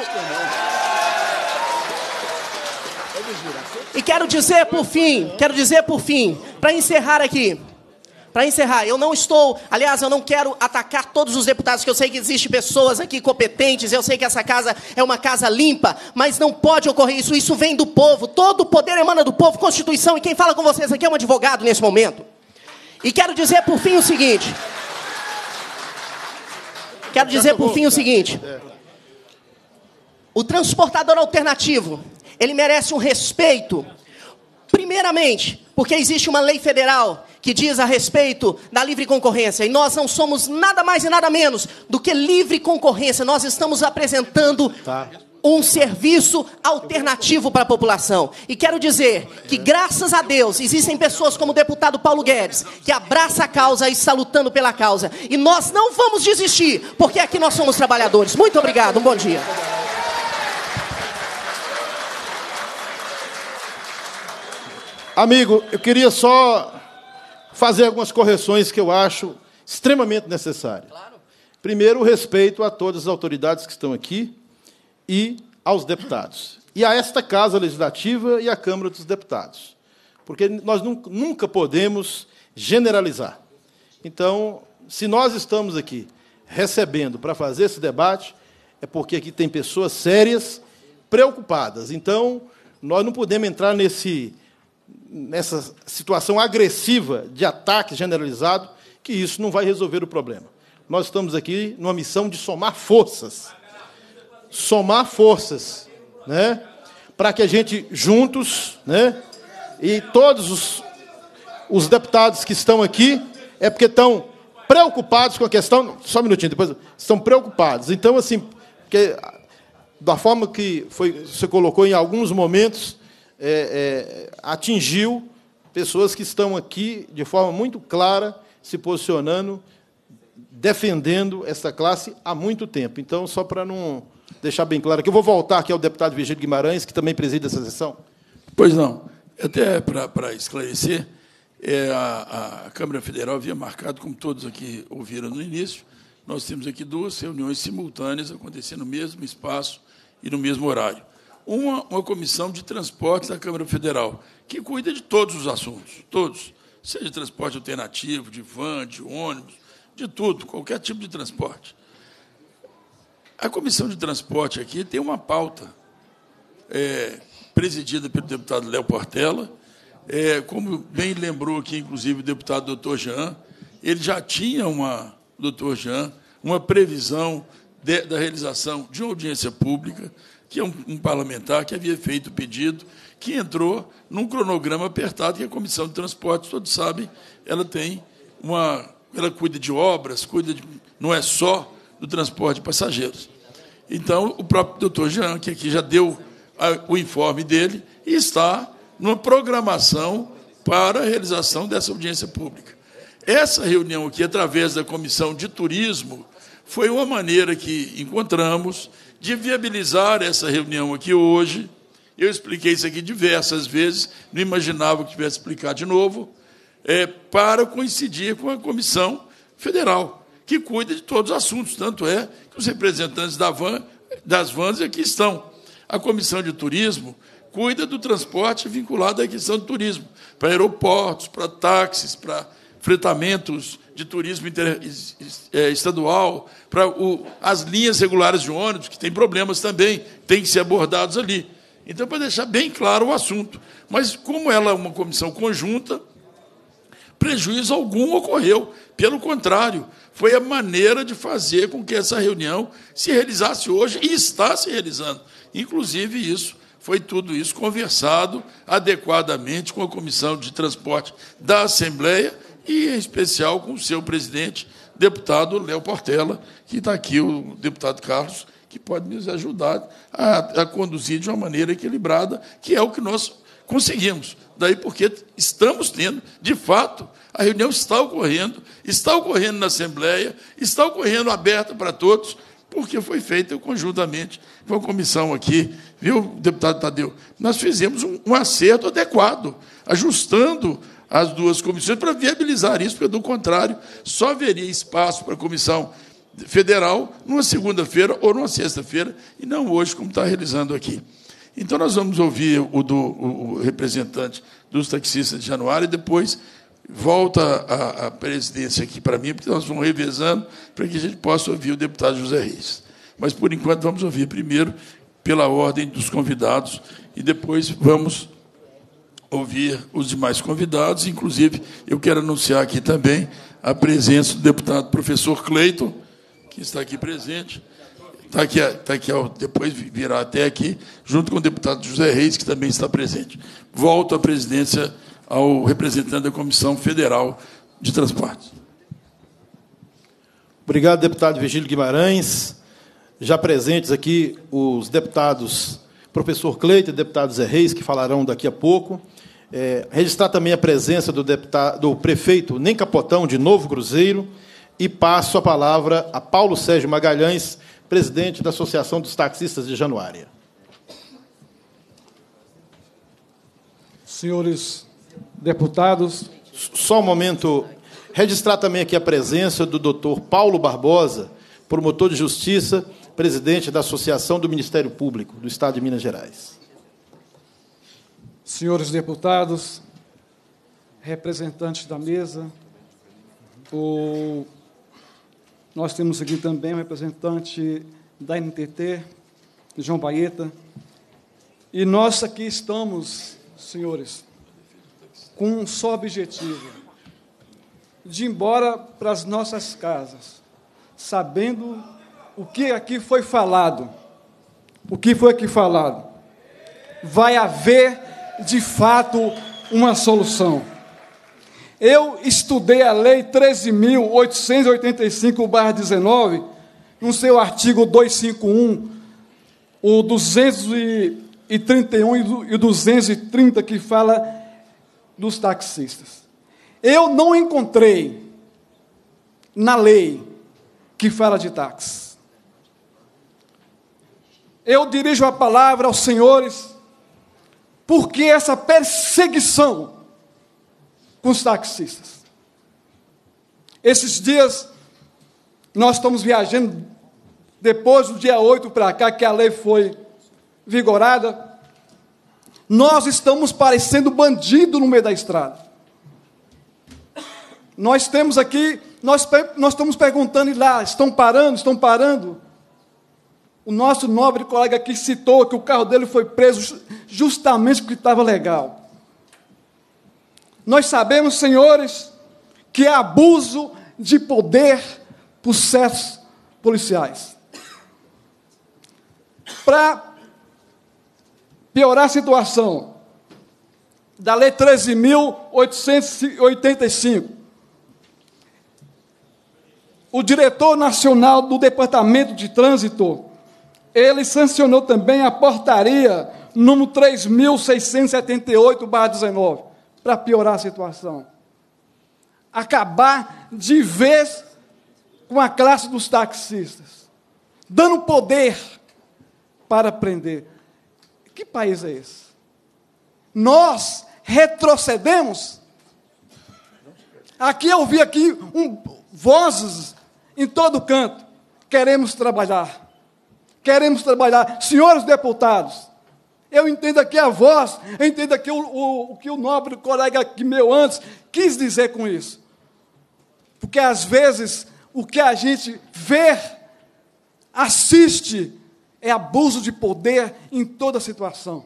E quero dizer por fim, quero dizer por fim, para encerrar aqui, para encerrar, eu não estou, aliás, eu não quero atacar todos os deputados, que eu sei que existem pessoas aqui competentes, eu sei que essa casa é uma casa limpa, mas não pode ocorrer isso, isso vem do povo, todo o poder emana do povo, Constituição, e quem fala com vocês aqui é um advogado nesse momento. E quero dizer por fim o seguinte, quero dizer por fim o seguinte, o transportador alternativo, ele merece um respeito, primeiramente, porque existe uma lei federal que diz a respeito da livre concorrência. E nós não somos nada mais e nada menos do que livre concorrência. Nós estamos apresentando tá. um serviço alternativo para a população. E quero dizer que, graças a Deus, existem pessoas como o deputado Paulo Guedes, que abraça a causa e está lutando pela causa. E nós não vamos desistir, porque aqui nós somos trabalhadores. Muito obrigado, um bom dia. Amigo, eu queria só fazer algumas correções que eu acho extremamente necessárias. Claro. Primeiro, o respeito a todas as autoridades que estão aqui e aos deputados. E a esta Casa Legislativa e à Câmara dos Deputados. Porque nós nunca podemos generalizar. Então, se nós estamos aqui recebendo para fazer esse debate, é porque aqui tem pessoas sérias, preocupadas. Então, nós não podemos entrar nesse, nessa situação agressiva de ataque generalizado, que isso não vai resolver o problema. Nós estamos aqui numa missão de somar forças. Somar forças, né? Para que a gente, juntos, né? E todos os, os deputados que estão aqui, é porque estão preocupados com a questão... Só um minutinho, depois... Estão preocupados. Então, assim, porque, da forma que foi, você colocou em alguns momentos, é, é, atingiu pessoas que estão aqui de forma muito clara, se posicionando, defendendo essa classe há muito tempo. Então, só para não deixar bem claro aqui, eu vou voltar aqui ao deputado Virgílio Guimarães, que também preside essa sessão. Pois não. Até para, para esclarecer, é, a, a Câmara Federal havia marcado, como todos aqui ouviram no início, nós temos aqui duas reuniões simultâneas acontecendo no mesmo espaço e no mesmo horário. Uma, uma comissão de transportes da Câmara Federal, que cuida de todos os assuntos, todos, seja de transporte alternativo, de van, de ônibus, de tudo, qualquer tipo de transporte. A comissão de transporte aqui tem uma pauta é, presidida pelo deputado Léo Portela, é, como bem lembrou aqui, inclusive, o deputado doutor Jean, ele já tinha, uma, doutor Jean, uma previsão de, da realização de uma audiência pública, que é um, um parlamentar que havia feito o pedido, que entrou num cronograma apertado, que a Comissão de Transportes, todos sabem, ela tem uma... Ela cuida de obras, cuida de, não é só do transporte de passageiros. Então, o próprio doutor Jean, que aqui já deu a, o informe dele, e está numa programação para a realização dessa audiência pública. Essa reunião aqui, através da Comissão de Turismo, foi uma maneira que encontramos de viabilizar essa reunião aqui hoje. Eu expliquei isso aqui diversas vezes, não imaginava que tivesse que explicar de novo, é, para coincidir com a Comissão Federal, que cuida de todos os assuntos. Tanto é que os representantes da van, das vans aqui estão. A Comissão de Turismo cuida do transporte vinculado à questão do turismo, para aeroportos, para táxis, para fretamentos de turismo inter, é, estadual, para o, as linhas regulares de ônibus, que têm problemas também, têm que ser abordados ali. Então, para deixar bem claro o assunto. Mas, como ela é uma comissão conjunta, prejuízo algum ocorreu. Pelo contrário, foi a maneira de fazer com que essa reunião se realizasse hoje e está se realizando. Inclusive, isso foi tudo isso conversado adequadamente com a Comissão de Transporte da Assembleia e, em especial, com o seu presidente, deputado Léo Portela, que está aqui, o deputado Carlos, que pode nos ajudar a, a conduzir de uma maneira equilibrada, que é o que nós conseguimos. Daí porque estamos tendo, de fato, a reunião está ocorrendo, está ocorrendo na Assembleia, está ocorrendo aberta para todos, porque foi feita conjuntamente com a comissão aqui, viu, deputado Tadeu? Nós fizemos um, um acerto adequado, ajustando as duas comissões para viabilizar isso, porque, do contrário, só haveria espaço para a Comissão Federal numa segunda-feira ou numa sexta-feira, e não hoje, como está realizando aqui. Então, nós vamos ouvir o, do, o representante dos taxistas de Januário e depois volta a, a presidência aqui para mim, porque nós vamos revezando para que a gente possa ouvir o deputado José Reis. Mas, por enquanto, vamos ouvir primeiro pela ordem dos convidados e depois vamos ouvir os demais convidados. Inclusive, eu quero anunciar aqui também a presença do deputado professor Cleiton, que está aqui presente. Está aqui, está aqui, depois virá até aqui, junto com o deputado José Reis, que também está presente. Volto à presidência ao representante da Comissão Federal de Transportes. Obrigado, deputado Virgílio Guimarães. Já presentes aqui os deputados professor Cleiton e deputado Zé Reis, que falarão daqui a pouco. É, registrar também a presença do, deputado, do prefeito Nem Capotão, de Novo Cruzeiro, e passo a palavra a Paulo Sérgio Magalhães, presidente da Associação dos Taxistas de Januária. Senhores deputados... Só um momento. Registrar também aqui a presença do doutor Paulo Barbosa, promotor de justiça, presidente da Associação do Ministério Público do Estado de Minas Gerais. Senhores deputados, representantes da mesa, o... nós temos aqui também o representante da N T T, João Baeta, E nós aqui estamos, senhores, com um só objetivo: de ir embora para as nossas casas, sabendo o que aqui foi falado. O que foi aqui falado? Vai haver, de fato, uma solução. Eu estudei a Lei treze mil oitocentos e oitenta e cinco barra dezenove, no seu artigo duzentos e cinquenta e um, o duzentos e trinta e um e o duzentos e trinta, que fala dos taxistas. Eu não encontrei na lei que fala de táxi. Eu dirijo a palavra aos senhores, porque essa perseguição com os taxistas. Esses dias, nós estamos viajando, depois do dia oito para cá, que a lei foi vigorada, nós estamos parecendo bandido no meio da estrada. Nós temos aqui, nós, nós estamos perguntando lá, estão parando, estão parando? O nosso nobre colega aqui citou que o carro dele foi preso justamente porque estava legal. Nós sabemos, senhores, que é abuso de poder por certos policiais. Para piorar a situação da Lei treze mil oitocentos e oitenta e cinco, o diretor nacional do Departamento de Trânsito, ele sancionou também a portaria número três mil seiscentos e setenta e oito barra dezenove, para piorar a situação. Acabar de vez com a classe dos taxistas, dando poder para prender. Que país é esse? Nós retrocedemos. Aqui eu vi aqui um, vozes em todo canto. Queremos trabalhar. Queremos trabalhar. Senhores deputados, eu entendo aqui a voz, eu entendo aqui o, o, o que o nobre colega aqui meu antes quis dizer com isso. Porque, às vezes, o que a gente vê, assiste, é abuso de poder em toda situação.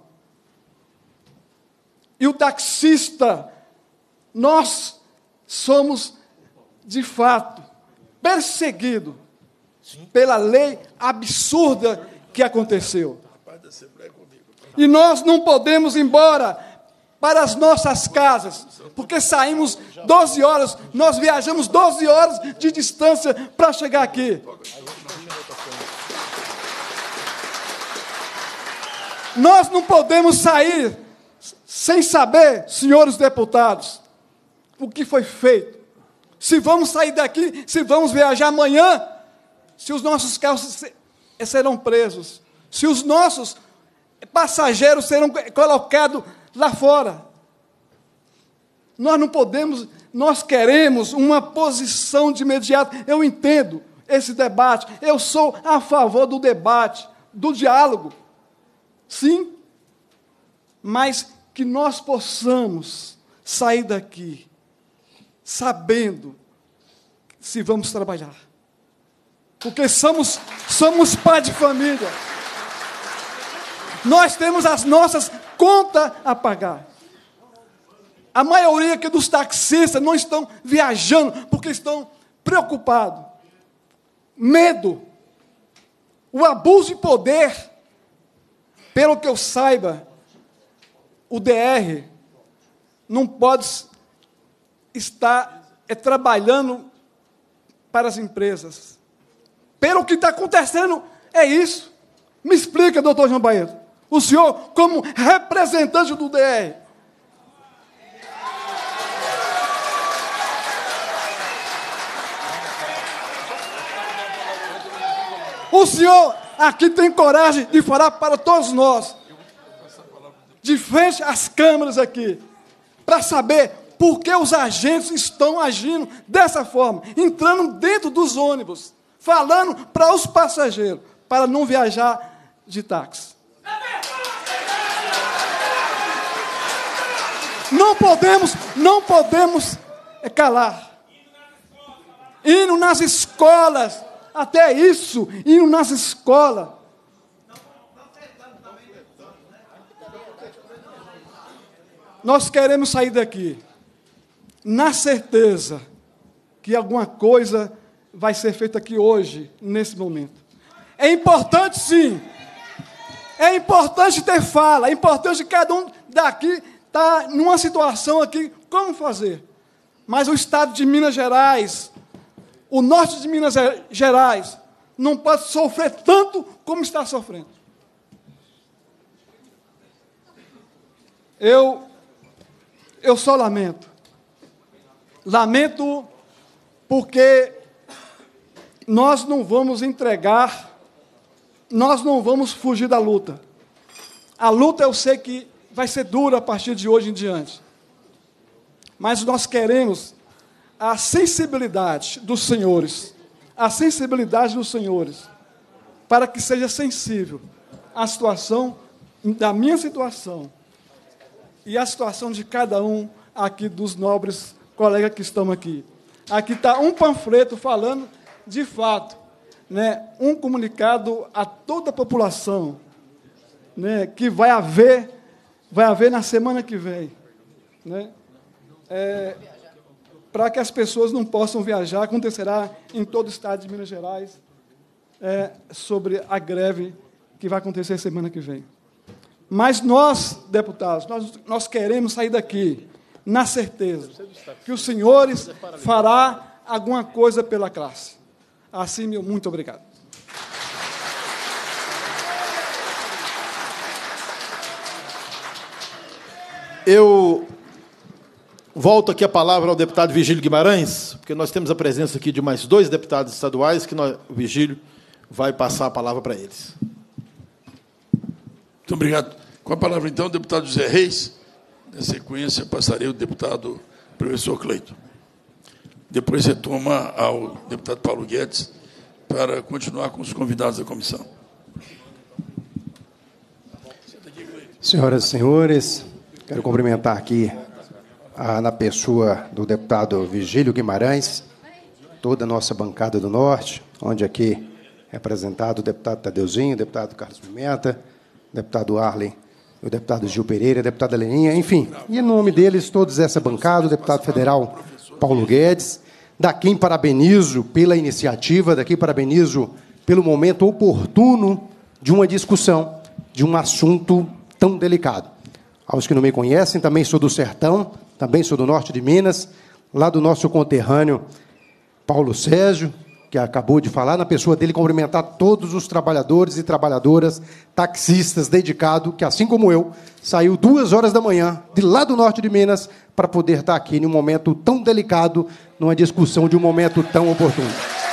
E o taxista, nós somos, de fato, perseguidos pela lei absurda que aconteceu. E nós não podemos ir embora para as nossas casas, porque saímos doze horas, nós viajamos doze horas de distância para chegar aqui. Nós não podemos sair sem saber, senhores deputados, o que foi feito. Se vamos sair daqui, se vamos viajar amanhã, se os nossos carros serão presos, se os nossos passageiros serão colocados lá fora. Nós não podemos, nós queremos uma posição de imediato. Eu entendo esse debate, eu sou a favor do debate, do diálogo, sim, mas que nós possamos sair daqui sabendo se vamos trabalhar, porque somos, somos pai de família. Nós temos as nossas contas a pagar. A maioria aqui dos taxistas não estão viajando porque estão preocupados. Medo. O abuso de poder. Pelo que eu saiba, o D R não pode estar é, trabalhando para as empresas. Pelo que está acontecendo, é isso. Me explica, doutor João Baeto. O senhor, como representante do D R, o senhor aqui tem coragem de falar para todos nós, de frente às câmeras aqui, para saber por que os agentes estão agindo dessa forma, entrando dentro dos ônibus, falando para os passageiros, para não viajar de táxi. Não podemos, não podemos calar. Indo nas escolas, até isso, indo nas escolas. nós queremos sair daqui na certeza que alguma coisa vai ser feita aqui hoje, nesse momento. É importante, sim. É importante ter fala. É importante que cada um daqui está numa situação aqui, como fazer. Mas o estado de Minas Gerais, o norte de Minas Gerais, não pode sofrer tanto como está sofrendo. Eu, eu só lamento. Lamento porque nós não vamos entregar, nós não vamos fugir da luta. A luta eu sei que vai ser dura a partir de hoje em diante. Mas nós queremos a sensibilidade dos senhores, a sensibilidade dos senhores, para que seja sensível à situação, da minha situação, e a situação de cada um aqui dos nobres colegas que estão aqui. Aqui está um panfleto falando, de fato, né, um comunicado a toda a população, né, que vai haver, vai haver na semana que vem, né, é, para que as pessoas não possam viajar. Acontecerá em todo o estado de Minas Gerais, é, sobre a greve que vai acontecer semana que vem. Mas nós, deputados, nós, nós queremos sair daqui na certeza que os senhores fará alguma coisa pela classe. Assim, meu muito obrigado. Eu volto aqui a palavra ao deputado Virgílio Guimarães, porque nós temos a presença aqui de mais dois deputados estaduais, que nós, o Virgílio vai passar a palavra para eles. Muito obrigado. Com a palavra, então, o deputado José Reis. Na sequência, passarei o deputado professor Cleiton. Depois retoma ao deputado Paulo Guedes para continuar com os convidados da comissão. Senhoras e senhores, quero cumprimentar aqui, a, na pessoa do deputado Virgílio Guimarães, toda a nossa bancada do Norte, onde aqui é representado o deputado Tadeuzinho, o deputado Carlos Pimenta, o deputado Arlen, o deputado Gil Pereira, a deputada Leninha, enfim, e em nome deles, todos essa bancada, o deputado federal Paulo Guedes. Daqui parabenizo pela iniciativa, daqui parabenizo pelo momento oportuno de uma discussão, de um assunto tão delicado. Aos que não me conhecem, também sou do Sertão, também sou do norte de Minas, lá do nosso conterrâneo Paulo Sérgio, que acabou de falar, na pessoa dele, cumprimentar todos os trabalhadores e trabalhadoras, taxistas, dedicados, que, assim como eu, saiu duas horas da manhã, de lá do norte de Minas, para poder estar aqui num momento tão delicado, numa discussão de um momento tão oportuno.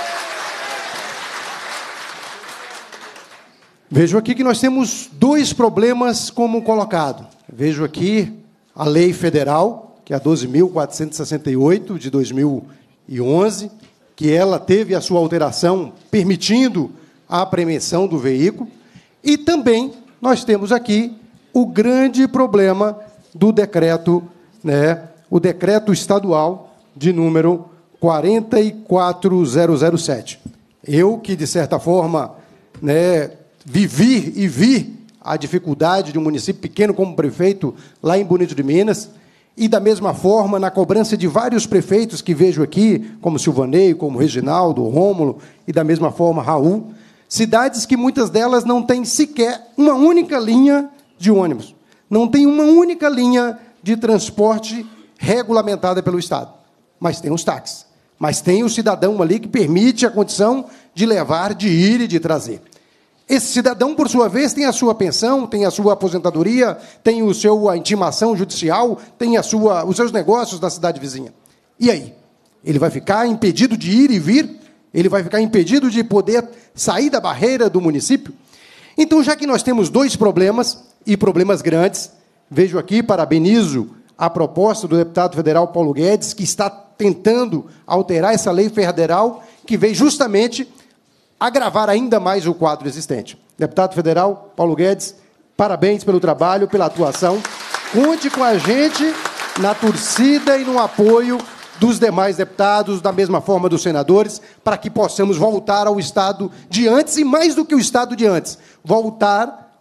Vejo aqui que nós temos dois problemas como colocado. Vejo aqui a lei federal, que é a doze mil quatrocentos e sessenta e oito, de dois mil e onze, que ela teve a sua alteração permitindo a apreensão do veículo, e também nós temos aqui o grande problema do decreto, né, o decreto estadual de número quarenta e quatro mil sete. Eu, que, de certa forma, né, vivi e vi a dificuldade de um município pequeno como prefeito lá em Bonito de Minas, e, da mesma forma, na cobrança de vários prefeitos que vejo aqui, como Silvaneio, como Reginaldo, Rômulo, e, da mesma forma, Raul, cidades que muitas delas não têm sequer uma única linha de ônibus, não tem uma única linha de transporte regulamentada pelo Estado. Mas tem os táxis, mas tem o cidadão ali que permite a condição de levar, de ir e de trazer. Esse cidadão, por sua vez, tem a sua pensão, tem a sua aposentadoria, tem o seu, a intimação judicial, tem a sua, os seus negócios na cidade vizinha. E aí? Ele vai ficar impedido de ir e vir? Ele vai ficar impedido de poder sair da barreira do município? Então, já que nós temos dois problemas, e problemas grandes, vejo aqui, parabenizo a proposta do deputado federal Paulo Guedes, que está tentando alterar essa lei federal, que veio justamente agravar ainda mais o quadro existente. Deputado federal Paulo Guedes, parabéns pelo trabalho, pela atuação. Conte com a gente na torcida e no apoio dos demais deputados, da mesma forma dos senadores, para que possamos voltar ao estado de antes, e mais do que o estado de antes, voltar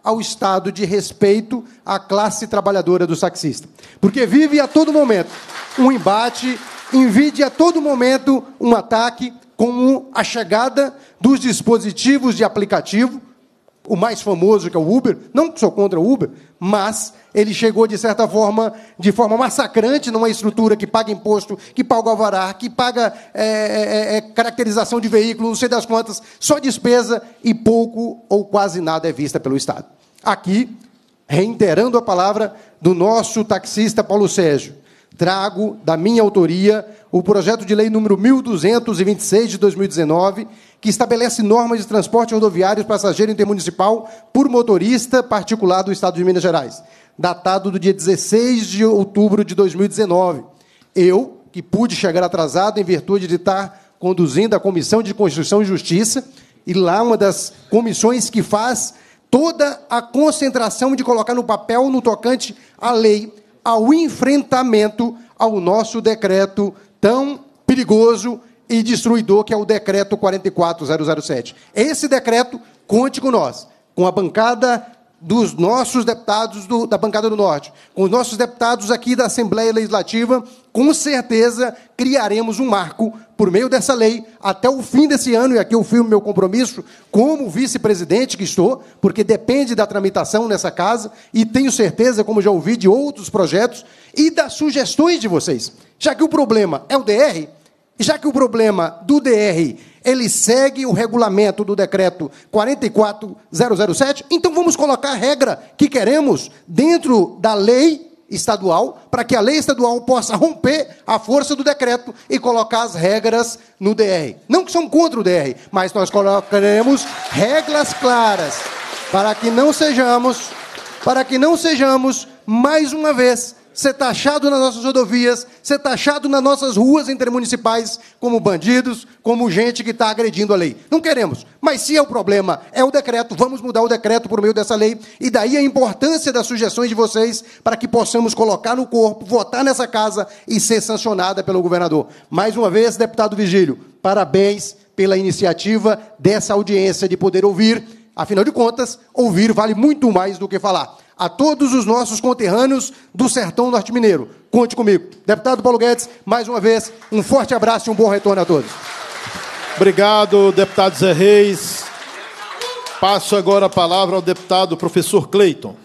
ao estado de respeito à classe trabalhadora do taxista. Porque vive a todo momento um embate, vive a todo momento um ataque, como a chegada dos dispositivos de aplicativo, o mais famoso, que é o Uber. Não que sou contra o Uber, mas ele chegou, de certa forma, de forma massacrante, numa estrutura que paga imposto, que paga alvará, que paga é, é, é, caracterização de veículo, não sei das quantas, só despesa, e pouco ou quase nada é vista pelo Estado. Aqui, reiterando a palavra do nosso taxista Paulo Sérgio, trago, da minha autoria, o projeto de lei número mil duzentos e vinte e seis, de dois mil e dezenove, que estabelece normas de transporte rodoviário passageiro intermunicipal por motorista particular do Estado de Minas Gerais, datado do dia dezesseis de outubro de dois mil e dezenove. Eu, que pude chegar atrasado em virtude de estar conduzindo a Comissão de Constituição e Justiça, e lá uma das comissões que faz toda a concentração de colocar no papel, no tocante à lei, ao enfrentamento ao nosso decreto tão perigoso e destruidor, que é o decreto quarenta e quatro mil sete. Esse decreto, conte com nós, com a bancada dos nossos deputados do, da bancada do Norte, com os nossos deputados aqui da Assembleia Legislativa, com certeza criaremos um marco, por meio dessa lei, até o fim desse ano, e aqui eu firmo meu compromisso, como vice-presidente que estou, porque depende da tramitação nessa casa, e tenho certeza, como já ouvi, de outros projetos, e das sugestões de vocês. Já que o problema é o D R, já que o problema do D R, ele segue o regulamento do decreto quarenta e quatro mil sete, então vamos colocar a regra que queremos dentro da lei estadual, para que a lei estadual possa romper a força do decreto e colocar as regras no D R. Não que somos contra o D R, mas nós colocaremos regras claras, para que não sejamos, para que não sejamos, mais uma vez, ser taxado nas nossas rodovias, ser taxado nas nossas ruas intermunicipais como bandidos, como gente que está agredindo a lei. Não queremos. Mas se é o problema, é o decreto, vamos mudar o decreto por meio dessa lei, e daí a importância das sugestões de vocês para que possamos colocar no corpo, votar nessa casa e ser sancionada pelo governador. Mais uma vez, deputado Virgílio, parabéns pela iniciativa dessa audiência de poder ouvir. Afinal de contas, ouvir vale muito mais do que falar. A todos os nossos conterrâneos do sertão norte-mineiro, conte comigo. Deputado Paulo Guedes, mais uma vez, um forte abraço e um bom retorno a todos. Obrigado, deputado Zé Reis. Passo agora a palavra ao deputado professor Cleiton.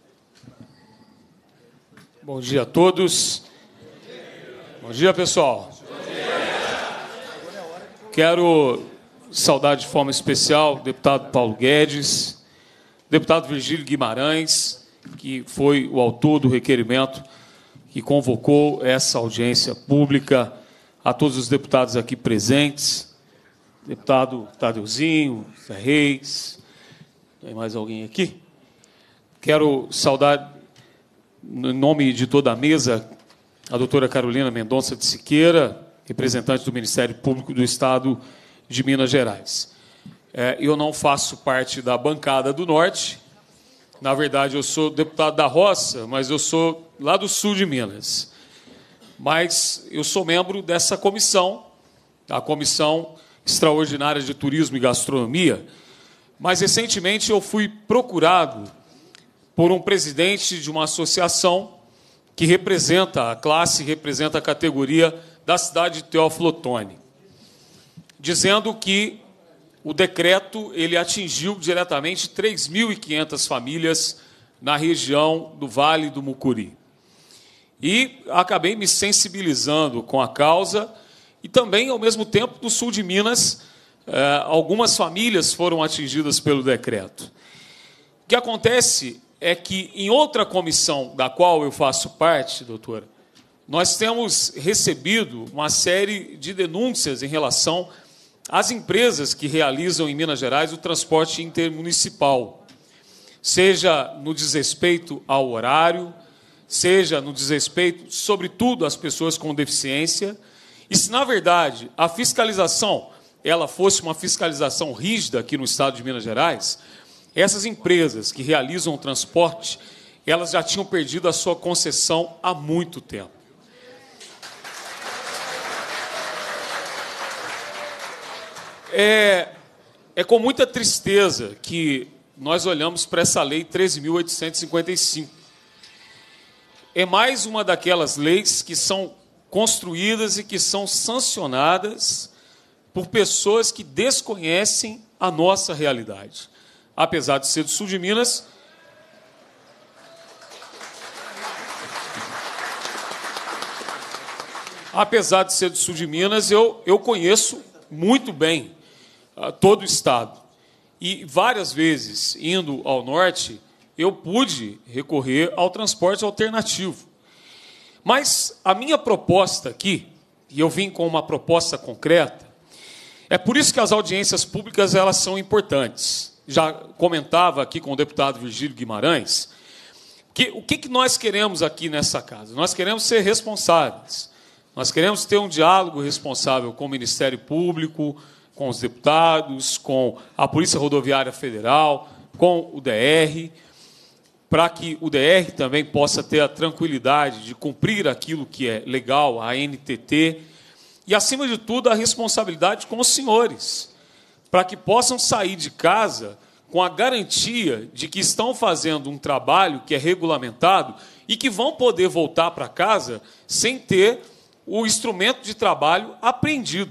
Bom dia a todos. Bom dia, pessoal. Quero saudar de forma especial o deputado Paulo Guedes, deputado Virgílio Guimarães, que foi o autor do requerimento que convocou essa audiência pública, a todos os deputados aqui presentes, deputado Tadeuzinho, Zé Reis, tem mais alguém aqui? Quero saudar, em nome de toda a mesa, a doutora Carolina Mendonça de Siqueira, representante do Ministério Público do Estado de Minas Gerais. É, eu não faço parte da bancada do Norte. Na verdade, eu sou deputado da Roça, mas eu sou lá do sul de Minas. Mas eu sou membro dessa comissão, a Comissão Extraordinária de Turismo e Gastronomia. Mas, recentemente, eu fui procurado por um presidente de uma associação que representa a classe, representa a categoria da cidade de Teófilo Otoni, dizendo que o decreto ele atingiu diretamente três mil e quinhentas famílias na região do Vale do Mucuri. E acabei me sensibilizando com a causa e também, ao mesmo tempo, no sul de Minas, eh, algumas famílias foram atingidas pelo decreto. O que acontece é que, em outra comissão da qual eu faço parte, doutora, nós temos recebido uma série de denúncias em relação às empresas que realizam em Minas Gerais o transporte intermunicipal, seja no desrespeito ao horário, seja no desrespeito, sobretudo, às pessoas com deficiência. E se, na verdade, a fiscalização ela fosse uma fiscalização rígida aqui no Estado de Minas Gerais, essas empresas que realizam o transporte, elas já tinham perdido a sua concessão há muito tempo. É, é com muita tristeza que nós olhamos para essa lei treze mil oitocentos e cinquenta e cinco. É mais uma daquelas leis que são construídas e que são sancionadas por pessoas que desconhecem a nossa realidade. Apesar de ser do sul de Minas, apesar de ser do sul de Minas, eu, eu conheço muito bem uh, todo o estado. E várias vezes, indo ao norte, eu pude recorrer ao transporte alternativo. Mas a minha proposta aqui, e eu vim com uma proposta concreta, é por isso que as audiências públicas elas são importantes. Já comentava aqui com o deputado Virgílio Guimarães, que o que, que nós queremos aqui nessa casa? Nós queremos ser responsáveis. Nós queremos ter um diálogo responsável com o Ministério Público, com os deputados, com a Polícia Rodoviária Federal, com o D R, para que o D R também possa ter a tranquilidade de cumprir aquilo que é legal, a N T T, e, acima de tudo, a responsabilidade com os senhores, para que possam sair de casa com a garantia de que estão fazendo um trabalho que é regulamentado e que vão poder voltar para casa sem ter o instrumento de trabalho apreendido.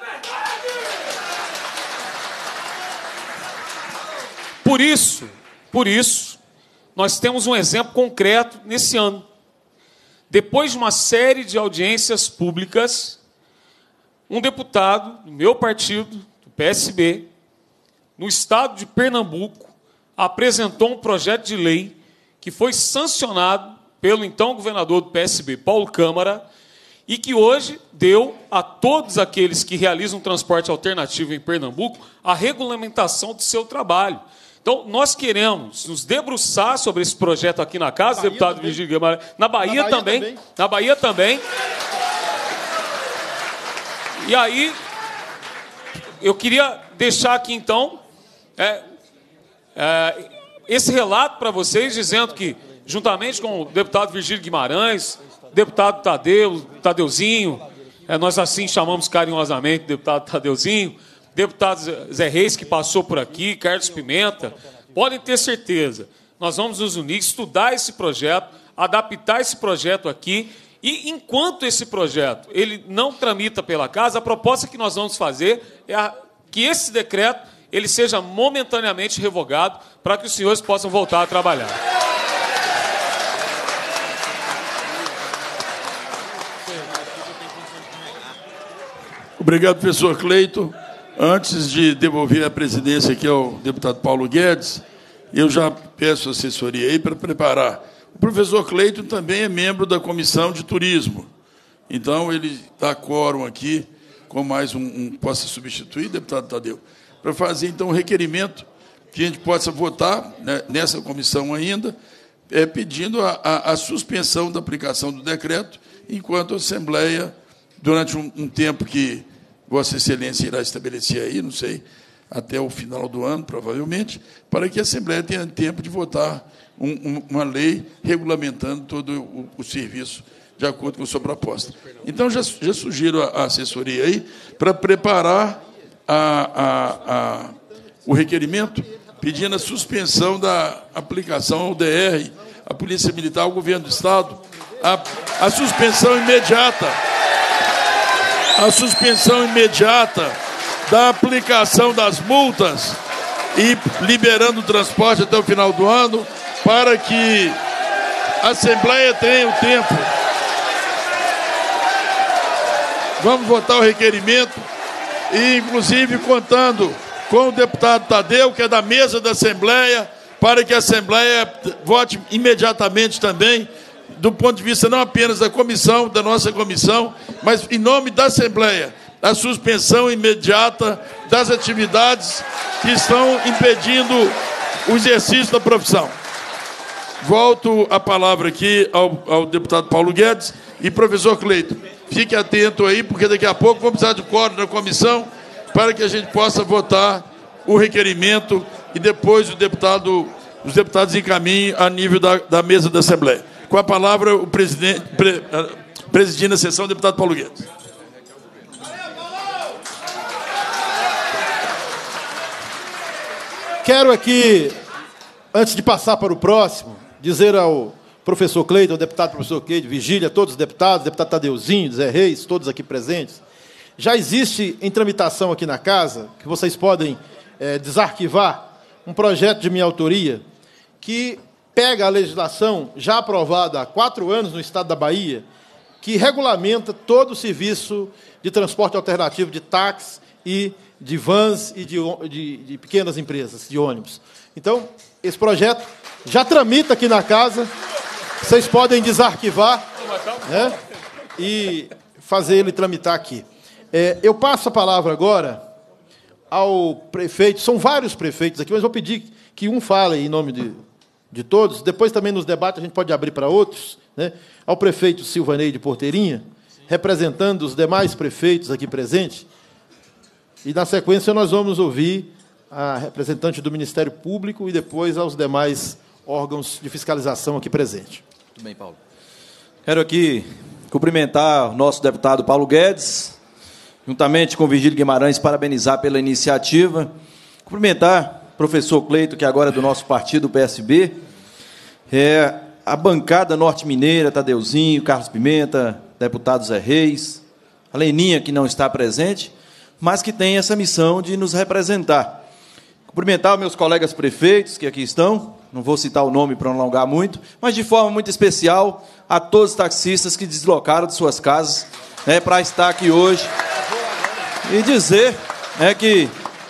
Por isso, por isso, nós temos um exemplo concreto nesse ano. Depois de uma série de audiências públicas, um deputado do meu partido, do P S B, no estado de Pernambuco, apresentou um projeto de lei que foi sancionado pelo então governador do P S B, Paulo Câmara, e que hoje deu a todos aqueles que realizam transporte alternativo em Pernambuco a regulamentação do seu trabalho. Então, nós queremos nos debruçar sobre esse projeto aqui na casa, Bahia deputado também. Virgílio Guimarães, na Bahia, Na Bahia também, também. na Bahia também. E aí, eu queria deixar aqui, então, é, é, esse relato para vocês, dizendo que, juntamente com o deputado Virgílio Guimarães, deputado Tadeu, Tadeuzinho, é, nós assim chamamos carinhosamente deputado Tadeuzinho, deputado Zé Reis, que passou por aqui, Carlos Pimenta, podem ter certeza, nós vamos nos unir, estudar esse projeto, adaptar esse projeto aqui, e enquanto esse projeto ele não tramita pela casa, a proposta que nós vamos fazer é a, que esse decreto ele seja momentaneamente revogado para que os senhores possam voltar a trabalhar. Obrigado, professor Cleito. Antes de devolver a presidência aqui ao deputado Paulo Guedes, eu já peço assessoria aí para preparar. O professor Cleito também é membro da Comissão de Turismo. Então, ele dá quórum aqui, com mais um, um possa substituir, deputado Tadeu, para fazer, então, um requerimento que a gente possa votar, né, nessa comissão ainda, é, pedindo a, a, a suspensão da aplicação do decreto, enquanto a Assembleia, durante um, um tempo que Vossa Excelência irá estabelecer aí, não sei, até o final do ano, provavelmente, para que a Assembleia tenha tempo de votar um, um, uma lei regulamentando todo o, o serviço de acordo com a sua proposta. Então, já, já sugiro a, a assessoria aí para preparar a, a, a, o requerimento pedindo a suspensão da aplicação ao D R, à Polícia Militar, ao Governo do Estado, a, a suspensão imediata, a suspensão imediata da aplicação das multas e liberando o transporte até o final do ano, para que a Assembleia tenha o tempo. Vamos votar o requerimento e, inclusive, contando com o deputado Tadeu, que é da mesa da Assembleia, para que a Assembleia vote imediatamente também, do ponto de vista não apenas da comissão, da nossa comissão, mas em nome da Assembleia, a suspensão imediata das atividades que estão impedindo o exercício da profissão. Volto a palavra aqui ao, ao deputado Paulo Guedes e professor Cleito. Fique atento aí, porque daqui a pouco vamos precisar de quórum na comissão para que a gente possa votar o requerimento e depois o deputado, os deputados encaminhem a nível da, da mesa da Assembleia. Com a palavra, o presidente, pre, presidindo a sessão, o deputado Paulo Guedes. Quero aqui antes de passar para o próximo, dizer ao professor Cleiton, ao deputado professor Cleiton, Vigília, a todos os deputados, deputado Tadeuzinho, Zé Reis, todos aqui presentes, já existe em tramitação aqui na casa, que vocês podem é, desarquivar, um projeto de minha autoria, que pega a legislação já aprovada há quatro anos no estado da Bahia, que regulamenta todo o serviço de transporte alternativo de táxi e de vans e de, de, de pequenas empresas, de ônibus. Então, esse projeto já tramita aqui na casa, vocês podem desarquivar, né, e fazer ele tramitar aqui. É, eu passo a palavra agora ao prefeito, são vários prefeitos aqui, mas vou pedir que um fale em nome de, de todos, depois também nos debates a gente pode abrir para outros, né, ao prefeito Silvanei de Porteirinha, representando os demais prefeitos aqui presentes, e, na sequência, nós vamos ouvir a representante do Ministério Público e depois aos demais órgãos de fiscalização aqui presentes. Muito bem, Paulo. Quero aqui cumprimentar o nosso deputado Paulo Guedes, juntamente com o Virgílio Guimarães, parabenizar pela iniciativa, cumprimentar o professor Cleiton, que agora é do nosso partido, o P S B, é, a bancada norte-mineira, Tadeuzinho, Carlos Pimenta, deputado Zé Reis, a Leninha, que não está presente, mas que tem essa missão de nos representar. Cumprimentar os meus colegas prefeitos, que aqui estão, não vou citar o nome para não alongar muito, mas de forma muito especial a todos os taxistas que deslocaram de suas casas, né, para estar aqui hoje. E dizer é, que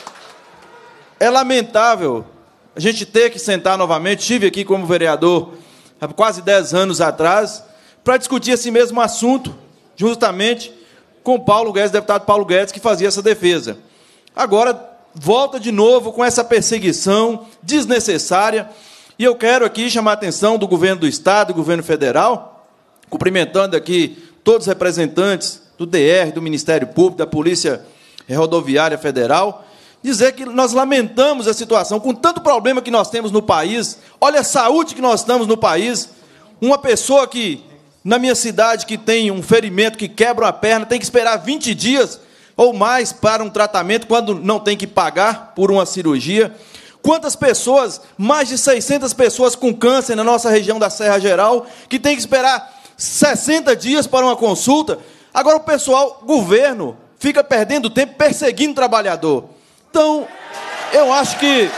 é lamentável a gente ter que sentar novamente, estive aqui como vereador há quase dez anos atrás, para discutir esse mesmo assunto, justamente com Paulo Guedes, deputado Paulo Guedes, que fazia essa defesa. Agora, volta de novo com essa perseguição desnecessária, e eu quero aqui chamar a atenção do governo do Estado, do governo federal, cumprimentando aqui todos os representantes do D R, do Ministério Público, da Polícia Rodoviária Federal, dizer que nós lamentamos a situação, com tanto problema que nós temos no país, olha a saúde que nós estamos no país, uma pessoa que, na minha cidade, que tem um ferimento, que quebra uma perna, tem que esperar vinte dias ou mais para um tratamento, quando não tem que pagar por uma cirurgia. Quantas pessoas, mais de seiscentas pessoas com câncer na nossa região da Serra Geral, que tem que esperar sessenta dias para uma consulta. Agora o pessoal, o governo, fica perdendo tempo perseguindo o trabalhador. Então, eu acho que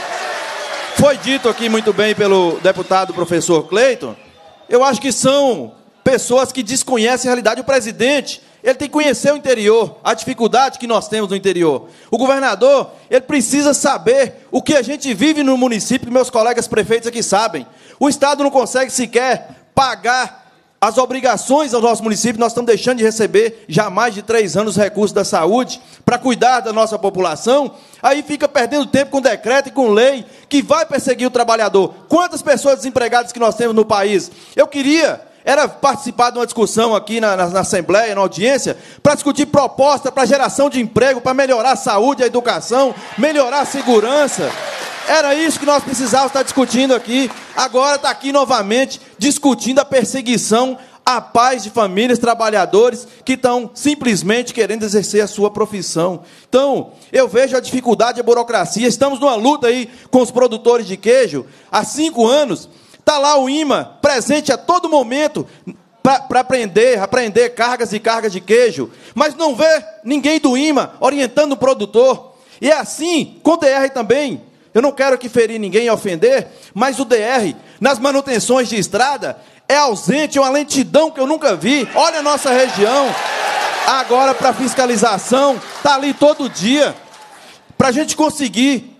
foi dito aqui muito bem pelo deputado professor Cleiton, eu acho que são pessoas que desconhecem a realidade. O presidente, ele tem que conhecer o interior, a dificuldade que nós temos no interior. O governador, ele precisa saber o que a gente vive no município, que meus colegas prefeitos aqui sabem. O Estado não consegue sequer pagar as obrigações ao nosso município. Nós estamos deixando de receber já há mais de três anos recursos da saúde para cuidar da nossa população. Aí fica perdendo tempo com decreto e com lei que vai perseguir o trabalhador. Quantas pessoas desempregadas que nós temos no país? Eu queria era participar de uma discussão aqui na, na, na Assembleia, na audiência, para discutir proposta para geração de emprego, para melhorar a saúde, a educação, melhorar a segurança. Era isso que nós precisávamos estar discutindo aqui. Agora está aqui novamente discutindo a perseguição a pais de famílias, trabalhadores que estão simplesmente querendo exercer a sua profissão. Então, eu vejo a dificuldade, a burocracia. Estamos numa luta aí com os produtores de queijo há cinco anos. Está lá o I M A presente a todo momento para apreender, apreender cargas e cargas de queijo, mas não vê ninguém do I M A orientando o produtor. E é assim com o D R também. Eu não quero aqui ferir ninguém e ofender, mas o D R, nas manutenções de estrada, é ausente, é uma lentidão que eu nunca vi. Olha a nossa região. Agora, para fiscalização, está ali todo dia. Para a gente conseguir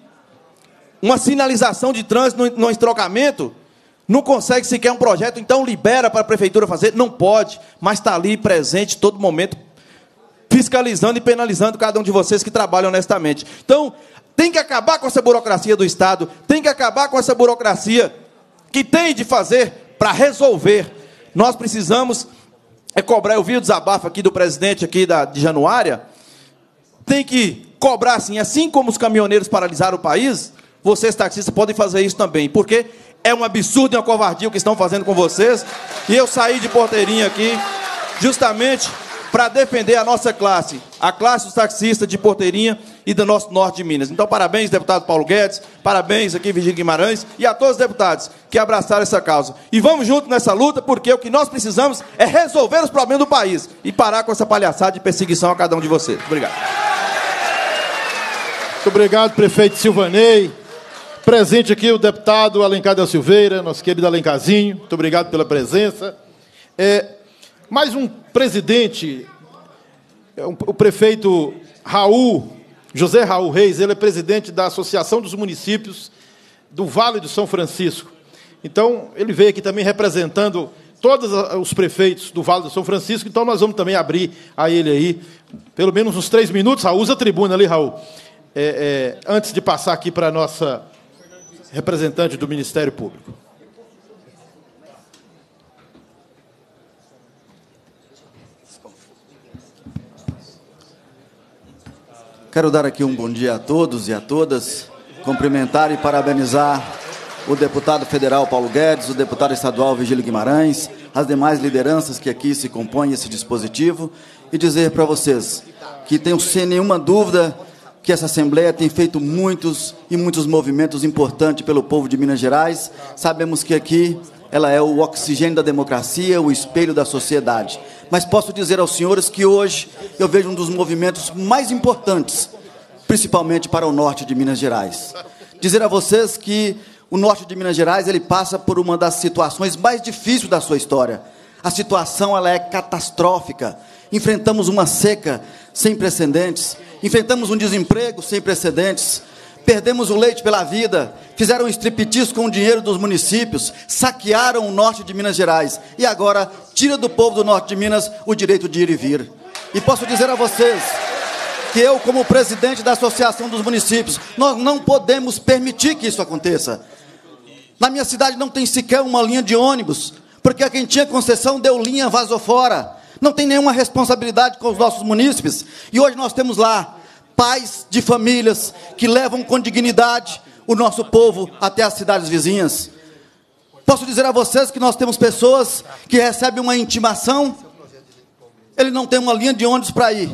uma sinalização de trânsito no, no estrocamento, não consegue sequer um projeto, então libera para a prefeitura fazer? Não pode, mas está ali presente todo momento, fiscalizando e penalizando cada um de vocês que trabalham honestamente. Então, tem que acabar com essa burocracia do Estado, tem que acabar com essa burocracia que tem de fazer para resolver. Nós precisamos é cobrar, eu vi o desabafo aqui do presidente aqui da, de Januária, tem que cobrar assim, assim como os caminhoneiros paralisaram o país, vocês taxistas podem fazer isso também, porque é um absurdo e uma covardia o que estão fazendo com vocês. E eu saí de Porteirinha aqui justamente para defender a nossa classe, a classe dos taxistas de Porteirinha, e do nosso norte de Minas. Então, parabéns, deputado Paulo Guedes, parabéns aqui, Virgílio Guimarães, e a todos os deputados que abraçaram essa causa. E vamos juntos nessa luta, porque o que nós precisamos é resolver os problemas do país e parar com essa palhaçada de perseguição a cada um de vocês. Obrigado. Muito obrigado, prefeito Silvanei. Presente aqui o deputado Alencar da Silveira, nosso querido Alencarzinho. Muito obrigado pela presença. É, mais um presidente, é um, o prefeito Raul, José Raul Reis, ele é presidente da Associação dos Municípios do Vale do São Francisco. Então, ele veio aqui também representando todos os prefeitos do Vale do São Francisco, então nós vamos também abrir a ele aí, pelo menos uns três minutos. Raul, usa a tribuna ali, Raul. É, é, antes de passar aqui para a nossa representante do Ministério Público. Quero dar aqui um bom dia a todos e a todas, cumprimentar e parabenizar o deputado federal Paulo Guedes, o deputado estadual Virgílio Guimarães, as demais lideranças que aqui se compõem esse dispositivo, e dizer para vocês que tenho sem nenhuma dúvida que essa Assembleia tem feito muitos e muitos movimentos importantes pelo povo de Minas Gerais. Sabemos que aqui ela é o oxigênio da democracia, o espelho da sociedade. Mas posso dizer aos senhores que hoje eu vejo um dos movimentos mais importantes, principalmente para o norte de Minas Gerais. Dizer a vocês que o norte de Minas Gerais ele passa por uma das situações mais difíceis da sua história. A situação ela é catastrófica. Enfrentamos uma seca sem precedentes, enfrentamos um desemprego sem precedentes, perdemos o leite pela vida, fizeram um striptease com o dinheiro dos municípios, saquearam o norte de Minas Gerais e agora tira do povo do norte de Minas o direito de ir e vir. E posso dizer a vocês que eu, como presidente da Associação dos Municípios, nós não podemos permitir que isso aconteça. Na minha cidade não tem sequer uma linha de ônibus, porque quem tinha concessão deu linha, vazou fora. Não tem nenhuma responsabilidade com os nossos munícipes. E hoje nós temos lá pais de famílias que levam com dignidade o nosso povo até as cidades vizinhas. Posso dizer a vocês que nós temos pessoas que recebem uma intimação, ele não tem uma linha de ônibus para ir.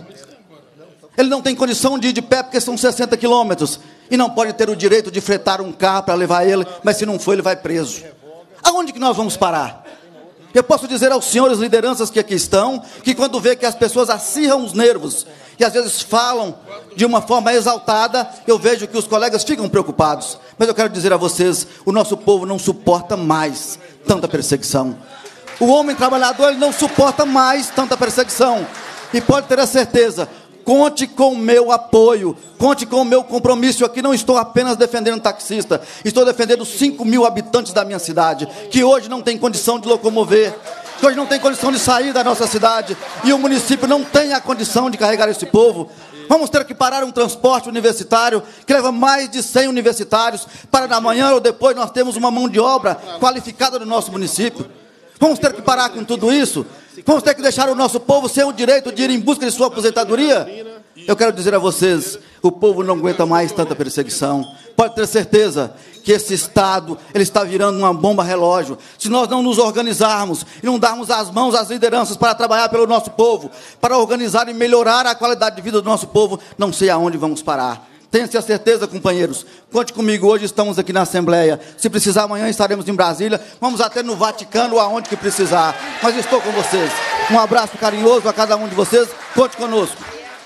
Ele não tem condição de ir de pé porque são sessenta quilômetros. E não pode ter o direito de fretar um carro para levar ele, mas se não for, ele vai preso. Aonde que nós vamos parar? Eu posso dizer aos senhores lideranças que aqui estão, que quando vê que as pessoas acirram os nervos, e às vezes falam de uma forma exaltada, eu vejo que os colegas ficam preocupados. Mas eu quero dizer a vocês, o nosso povo não suporta mais tanta perseguição. O homem trabalhador ele não suporta mais tanta perseguição. E pode ter a certeza, conte com o meu apoio, conte com o meu compromisso. Aqui não estou apenas defendendo taxista, estou defendendo cinco mil habitantes da minha cidade, que hoje não tem condição de locomover, que hoje não tem condição de sair da nossa cidade, e o município não tem a condição de carregar esse povo. Vamos ter que parar um transporte universitário, que leva mais de cem universitários, para da manhã ou depois nós temos uma mão de obra qualificada no nosso município. Vamos ter que parar com tudo isso? Vamos ter que deixar o nosso povo sem o direito de ir em busca de sua aposentadoria? Eu quero dizer a vocês, o povo não aguenta mais tanta perseguição. Pode ter certeza que esse Estado ele está virando uma bomba relógio. Se nós não nos organizarmos e não darmos as mãos às lideranças para trabalhar pelo nosso povo, para organizar e melhorar a qualidade de vida do nosso povo, não sei aonde vamos parar. Tenha-se a certeza, companheiros, conte comigo, hoje estamos aqui na Assembleia, se precisar amanhã estaremos em Brasília, vamos até no Vaticano, aonde que precisar, mas estou com vocês. Um abraço carinhoso a cada um de vocês, conte conosco.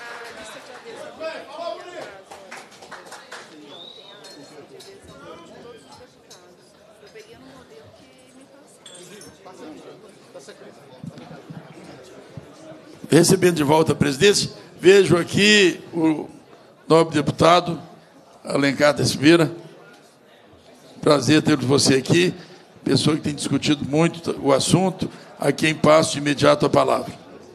Recebendo de volta a presidência, vejo aqui o nobre deputado Alencar da Silveira. Prazer ter você aqui, pessoa que tem discutido muito o assunto, a quem passo de imediato a palavra.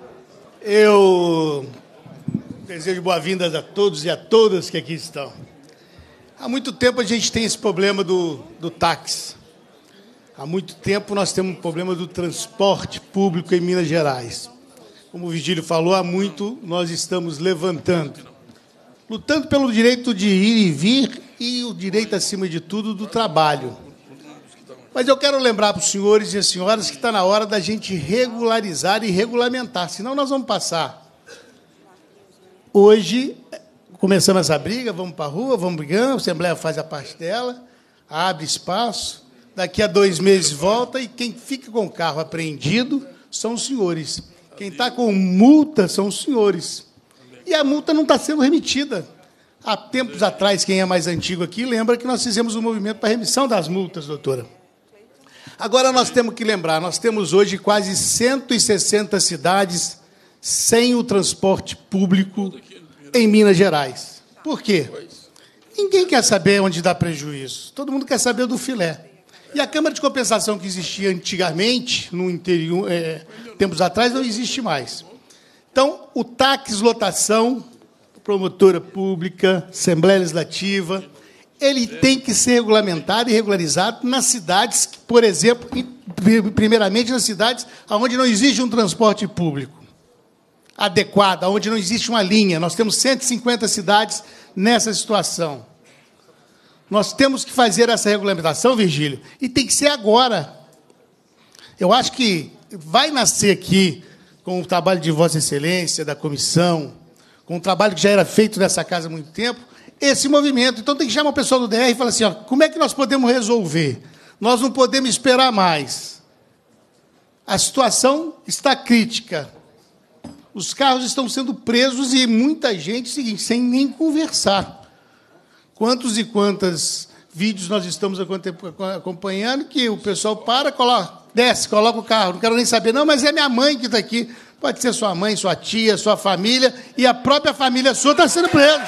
Eu desejo boas-vindas a todos e a todas que aqui estão. Há muito tempo a gente tem esse problema do, do táxi. Há muito tempo nós temos um problema do transporte público em Minas Gerais. Como o Virgílio falou, há muito nós estamos levantando. Lutando pelo direito de ir e vir e o direito, acima de tudo, do trabalho. Mas eu quero lembrar para os senhores e as senhoras que está na hora da gente regularizar e regulamentar, senão nós vamos passar. Hoje, começamos essa briga, vamos para a rua, vamos brigando, a Assembleia faz a parte dela, abre espaço, daqui a dois meses volta, e quem fica com o carro apreendido são os senhores. Quem está com multa são os senhores. E a multa não está sendo remitida. Há tempos atrás, quem é mais antigo aqui, lembra que nós fizemos um movimento para remissão das multas, doutora. Agora nós temos que lembrar, nós temos hoje quase cento e sessenta cidades sem o transporte público em Minas Gerais. Por quê? Ninguém quer saber onde dá prejuízo. Todo mundo quer saber do filé. E a Câmara de Compensação que existia antigamente, no interior, é, tempos atrás, não existe mais. Então, o táxi lotação, promotora pública, Assembleia Legislativa, ele tem que ser regulamentado e regularizado nas cidades, por exemplo, primeiramente nas cidades onde não existe um transporte público adequado, onde não existe uma linha. Nós temos cento e cinquenta cidades nessa situação. Nós temos que fazer essa regulamentação, Virgílio, e tem que ser agora. Eu acho que vai nascer aqui, com o trabalho de Vossa Excelência, da comissão, com o trabalho que já era feito nessa casa há muito tempo, esse movimento. Então, tem que chamar o pessoal do D R e falar assim, ó, como é que nós podemos resolver? Nós não podemos esperar mais. A situação está crítica. Os carros estão sendo presos e muita gente, seguinte, sem nem conversar. Quantos e quantos vídeos nós estamos acompanhando que o pessoal para, coloca, desce, coloca o carro, não quero nem saber, não, mas é minha mãe que está aqui. Pode ser sua mãe, sua tia, sua família, e a própria família sua está sendo presa.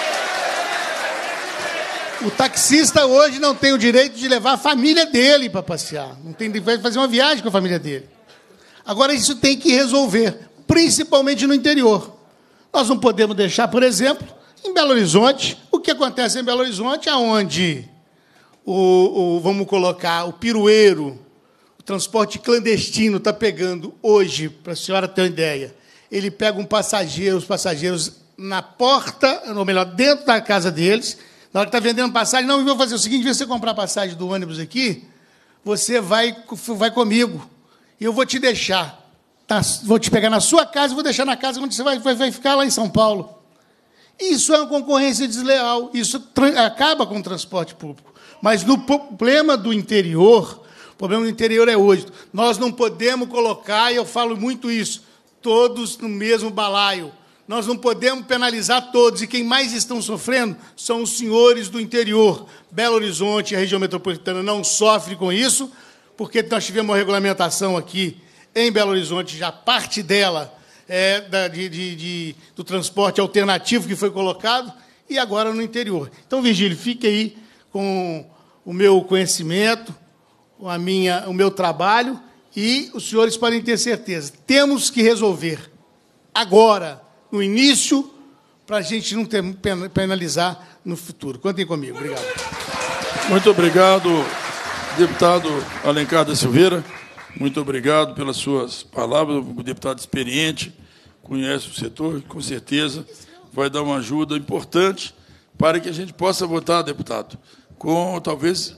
O taxista hoje não tem o direito de levar a família dele para passear. Não tem direito de fazer uma viagem com a família dele. Agora, isso tem que resolver, principalmente no interior. Nós não podemos deixar, por exemplo, em Belo Horizonte, o que acontece em Belo Horizonte, onde o, o vamos colocar, o pirueiro, o transporte clandestino está pegando hoje, para a senhora ter uma ideia, ele pega um passageiro, os passageiros na porta, ou melhor, dentro da casa deles, na hora que está vendendo passagem, não, eu vou fazer o seguinte, se você comprar passagem do ônibus aqui, você vai, vai comigo, e eu vou te deixar, tá, vou te pegar na sua casa e vou deixar na casa onde você vai, vai, vai ficar lá em São Paulo. Isso é uma concorrência desleal, isso acaba com o transporte público. Mas no problema do interior, o problema do interior é hoje, nós não podemos colocar, e eu falo muito isso, todos no mesmo balaio. Nós não podemos penalizar todos, e quem mais estão sofrendo são os senhores do interior. Belo Horizonte e a região metropolitana não sofre com isso, porque nós tivemos uma regulamentação aqui em Belo Horizonte, já parte dela é da, de, de, de, do transporte alternativo que foi colocado, e agora no interior. Então, Virgílio, fique aí com o meu conhecimento, a minha, o meu trabalho, e os senhores podem ter certeza, temos que resolver agora, no início, para a gente não ter, penalizar no futuro. Contem comigo. Obrigado. Muito obrigado, deputado Alencar da Silveira. Muito obrigado pelas suas palavras. O deputado experiente, conhece o setor, com certeza vai dar uma ajuda importante para que a gente possa votar, deputado, com talvez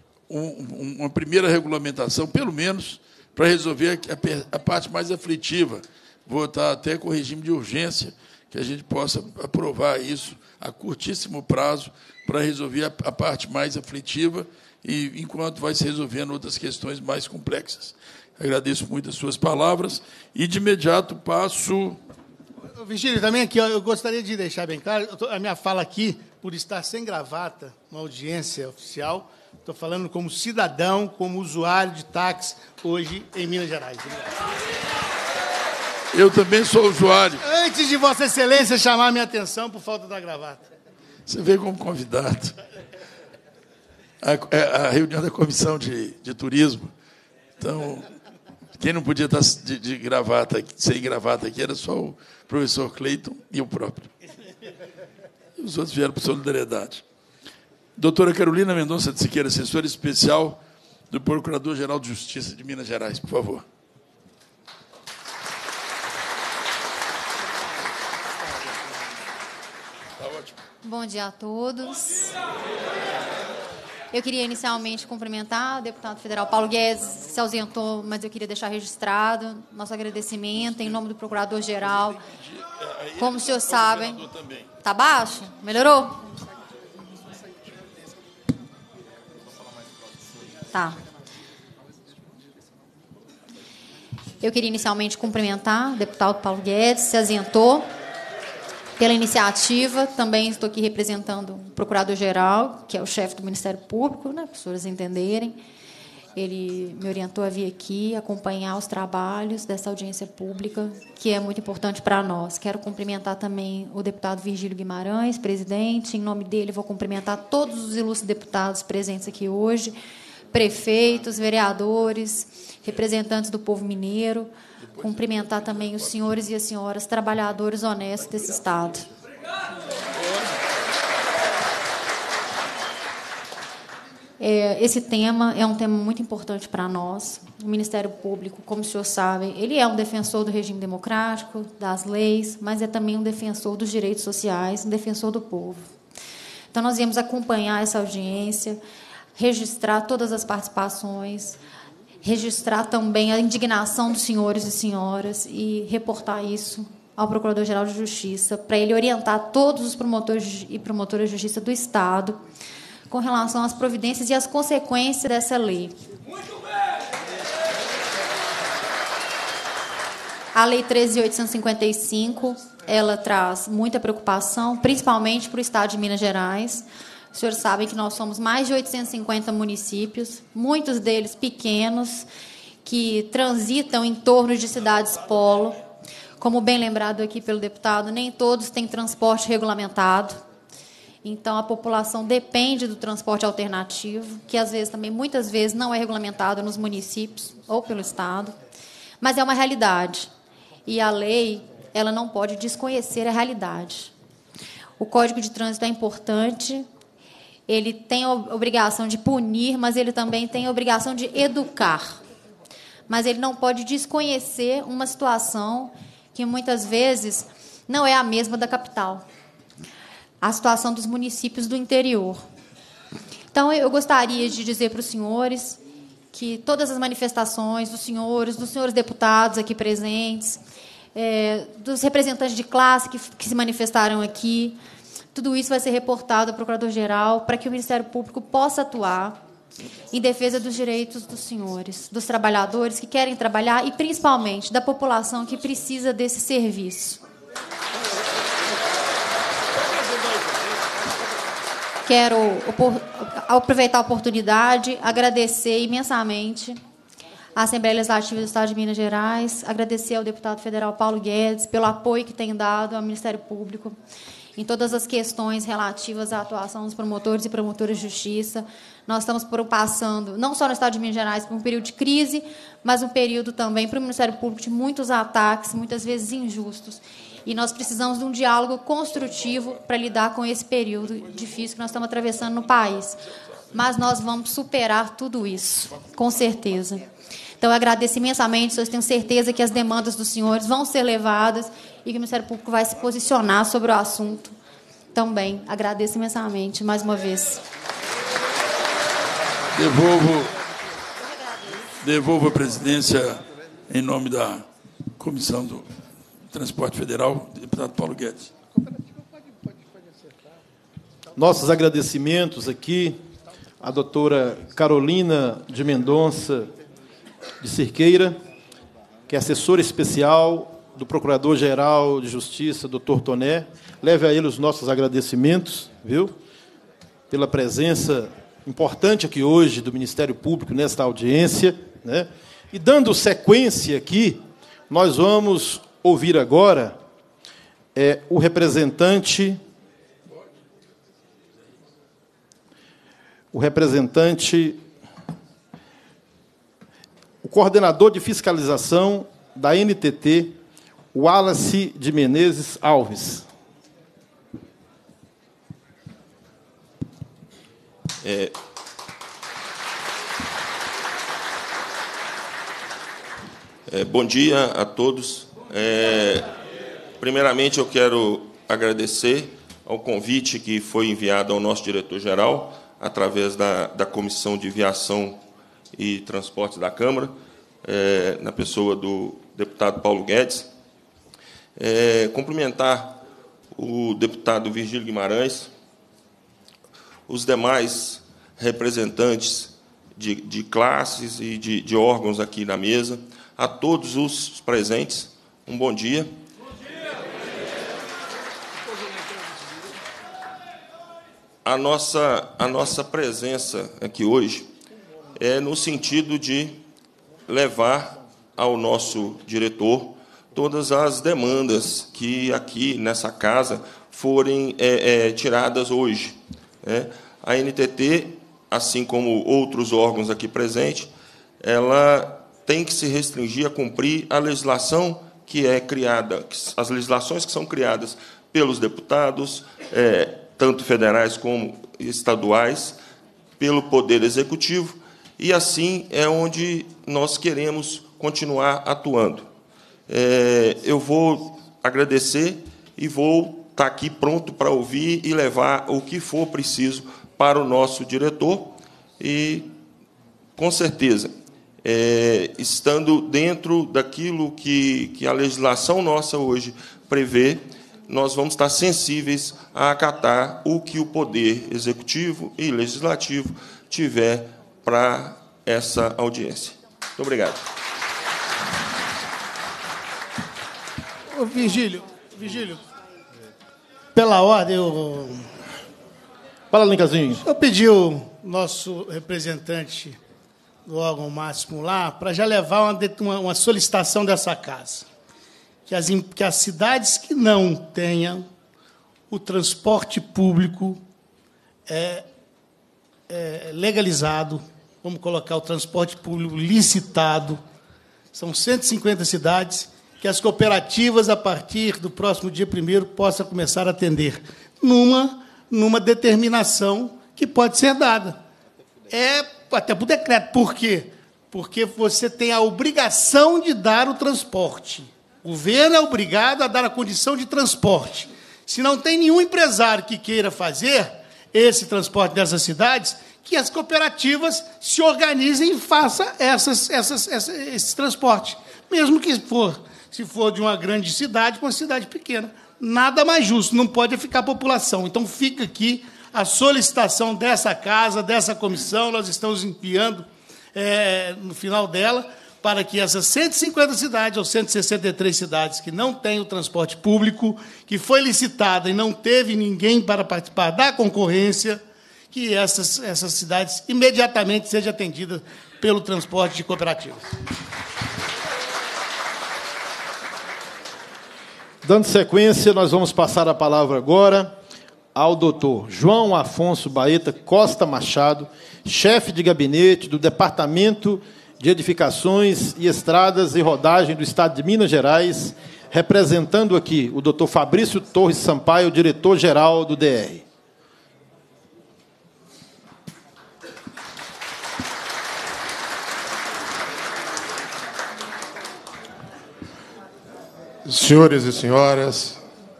um, uma primeira regulamentação, pelo menos, para resolver a, a parte mais aflitiva, votar até com regime de urgência, que a gente possa aprovar isso a curtíssimo prazo para resolver a, a parte mais aflitiva, e enquanto vai se resolvendo outras questões mais complexas. Agradeço muito as suas palavras e, de imediato, passo... Virgílio, também aqui, ó, eu gostaria de deixar bem claro, eu tô, a minha fala aqui, por estar sem gravata, uma audiência oficial, estou falando como cidadão, como usuário de táxi, hoje em Minas Gerais. Obrigado. Eu também sou usuário. Antes de Vossa Excelência chamar a minha atenção por falta da gravata. Você veio como convidado. A, a reunião da Comissão de, de Turismo. Então, quem não podia estar de, de gravata, sem gravata aqui era só o professor Cleiton e eu próprio. E os outros vieram por solidariedade. Doutora Carolina Mendonça de Siqueira, assessora especial do Procurador-Geral de Justiça de Minas Gerais, por favor. Bom dia a todos. Eu queria inicialmente cumprimentar o deputado federal Paulo Guedes, que se ausentou, mas eu queria deixar registrado nosso agradecimento em nome do Procurador-Geral. Como os senhores sabem... Tá baixo? Melhorou? Tá. Eu queria inicialmente cumprimentar o deputado Paulo Guedes, se ausentou pela iniciativa. Também estou aqui representando o procurador-geral, que é o chefe do Ministério Público, né, para as pessoas entenderem. Ele me orientou a vir aqui acompanhar os trabalhos dessa audiência pública, que é muito importante para nós. Quero cumprimentar também o deputado Virgílio Guimarães, presidente. Em nome dele, vou cumprimentar todos os ilustres deputados presentes aqui hoje, prefeitos, vereadores, representantes do povo mineiro. Cumprimentar também os senhores e as senhoras trabalhadores honestos desse Estado. É, esse tema é um tema muito importante para nós. O Ministério Público, como os senhores sabem, ele é um defensor do regime democrático, das leis, mas é também um defensor dos direitos sociais, um defensor do povo. Então, nós viemos acompanhar essa audiência, registrar todas as participações, registrar também a indignação dos senhores e senhoras e reportar isso ao Procurador-Geral de Justiça, para ele orientar todos os promotores e promotoras de justiça do Estado com relação às providências e às consequências dessa lei. A Lei treze mil oitocentos e cinquenta e cinco, ela traz muita preocupação, principalmente para o Estado de Minas Gerais. Os senhores sabem que nós somos mais de oitocentos e cinquenta municípios, muitos deles pequenos, que transitam em torno de cidades polo. Como bem lembrado aqui pelo deputado, nem todos têm transporte regulamentado. Então, a população depende do transporte alternativo, que, às vezes, também, muitas vezes, não é regulamentado nos municípios ou pelo Estado. Mas é uma realidade. E a lei, ela não pode desconhecer a realidade. O Código de Trânsito é importante, ele tem a obrigação de punir, mas ele também tem a obrigação de educar. Mas ele não pode desconhecer uma situação que, muitas vezes, não é a mesma da capital. A situação dos municípios do interior. Então, eu gostaria de dizer para os senhores que todas as manifestações dos senhores, dos senhores deputados aqui presentes, é, dos representantes de classe que, que se manifestaram aqui, tudo isso vai ser reportado ao Procurador-Geral para que o Ministério Público possa atuar em defesa dos direitos dos senhores, dos trabalhadores que querem trabalhar e, principalmente, da população que precisa desse serviço. Quero aproveitar a oportunidade, agradecer imensamente à Assembleia Legislativa do Estado de Minas Gerais, agradecer ao deputado federal Paulo Guedes pelo apoio que tem dado ao Ministério Público em todas as questões relativas à atuação dos promotores e promotoras de justiça. Nós estamos passando, não só no Estado de Minas Gerais, por um período de crise, mas um período também para o Ministério Público de muitos ataques, muitas vezes injustos. E nós precisamos de um diálogo construtivo para lidar com esse período difícil que nós estamos atravessando no país. Mas nós vamos superar tudo isso, com certeza. Então, eu agradeço imensamente, eu tenho certeza que as demandas dos senhores vão ser levadas e que o Ministério Público vai se posicionar sobre o assunto também. Agradeço imensamente, mais uma vez. Devolvo, devolvo a presidência em nome da Comissão do Transporte Federal, deputado Paulo Guedes. Nossos agradecimentos aqui à doutora Carolina de Mendonça de Cerqueira, que é assessora especial do Procurador-Geral de Justiça, doutor Toné. Leve a ele os nossos agradecimentos, viu? Pela presença importante aqui hoje do Ministério Público nesta audiência, né? E dando sequência aqui, nós vamos ouvir agora é, o representante, o representante, o coordenador de fiscalização da N T T, Wallace de Menezes Alves. É... É, bom dia a todos. É, primeiramente, eu quero agradecer ao convite que foi enviado ao nosso diretor-geral, através da, da Comissão de Viação e Transportes da Câmara, é, na pessoa do deputado Paulo Guedes. É, cumprimentar o deputado Virgílio Guimarães, os demais representantes de, de classes e de, de órgãos aqui na mesa, a todos os presentes, um bom dia. A nossa, a nossa presença aqui hoje é no sentido de levar ao nosso diretor todas as demandas que aqui nessa casa forem é, é, tiradas hoje. Né? A N T T, assim como outros órgãos aqui presentes, ela tem que se restringir a cumprir a legislação que é criada, as legislações que são criadas pelos deputados, é, tanto federais como estaduais, pelo Poder Executivo, e assim é onde nós queremos continuar atuando. É, eu vou agradecer e vou estar aqui pronto para ouvir e levar o que for preciso para o nosso diretor e, com certeza, é, estando dentro daquilo que, que a legislação nossa hoje prevê, nós vamos estar sensíveis a acatar o que o Poder Executivo e Legislativo tiver para essa audiência. Muito obrigado. Ô, Virgílio, Virgílio, pela ordem, eu... Fala, Lincazinho. Eu pedi o nosso representante do órgão máximo lá para já levar uma, uma, uma solicitação dessa casa. Que as, que as cidades que não tenham o transporte público é, é, legalizado, vamos colocar o transporte público licitado, são cento e cinquenta cidades, que as cooperativas, a partir do próximo dia primeiro, possam começar a atender, numa, numa determinação que pode ser dada. É até por decreto. Por quê? Porque você tem a obrigação de dar o transporte. O governo é obrigado a dar a condição de transporte. Se não tem nenhum empresário que queira fazer esse transporte dessas cidades, que as cooperativas se organizem e façam essas, essas, essas, esse transporte. Mesmo que for, se for de uma grande cidade para uma cidade pequena. Nada mais justo, não pode ficar a população. Então, fica aqui a solicitação dessa casa, dessa comissão, nós estamos enviando é, no final dela, para que essas cento e cinquenta cidades, ou cento e sessenta e três cidades, que não têm o transporte público, que foi licitada e não teve ninguém para participar da concorrência, que essas, essas cidades imediatamente sejam atendidas pelo transporte de cooperativas. Dando sequência, nós vamos passar a palavra agora ao doutor João Afonso Baeta Costa Machado, chefe de gabinete do Departamento de Edificações e Estradas e Rodagem do Estado de Minas Gerais, representando aqui o doutor Fabrício Torres Sampaio, diretor-geral do D R. Senhores e senhoras,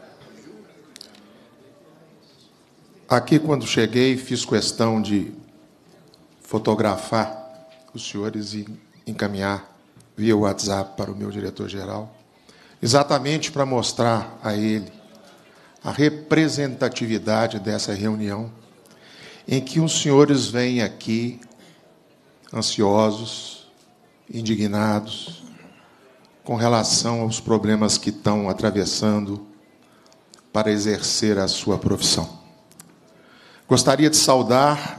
aqui, quando cheguei, fiz questão de fotografar os senhores e encaminhar via WhatsApp para o meu diretor-geral, exatamente para mostrar a ele a representatividade dessa reunião, em que os senhores vêm aqui ansiosos, indignados, com relação aos problemas que estão atravessando para exercer a sua profissão. Gostaria de saudar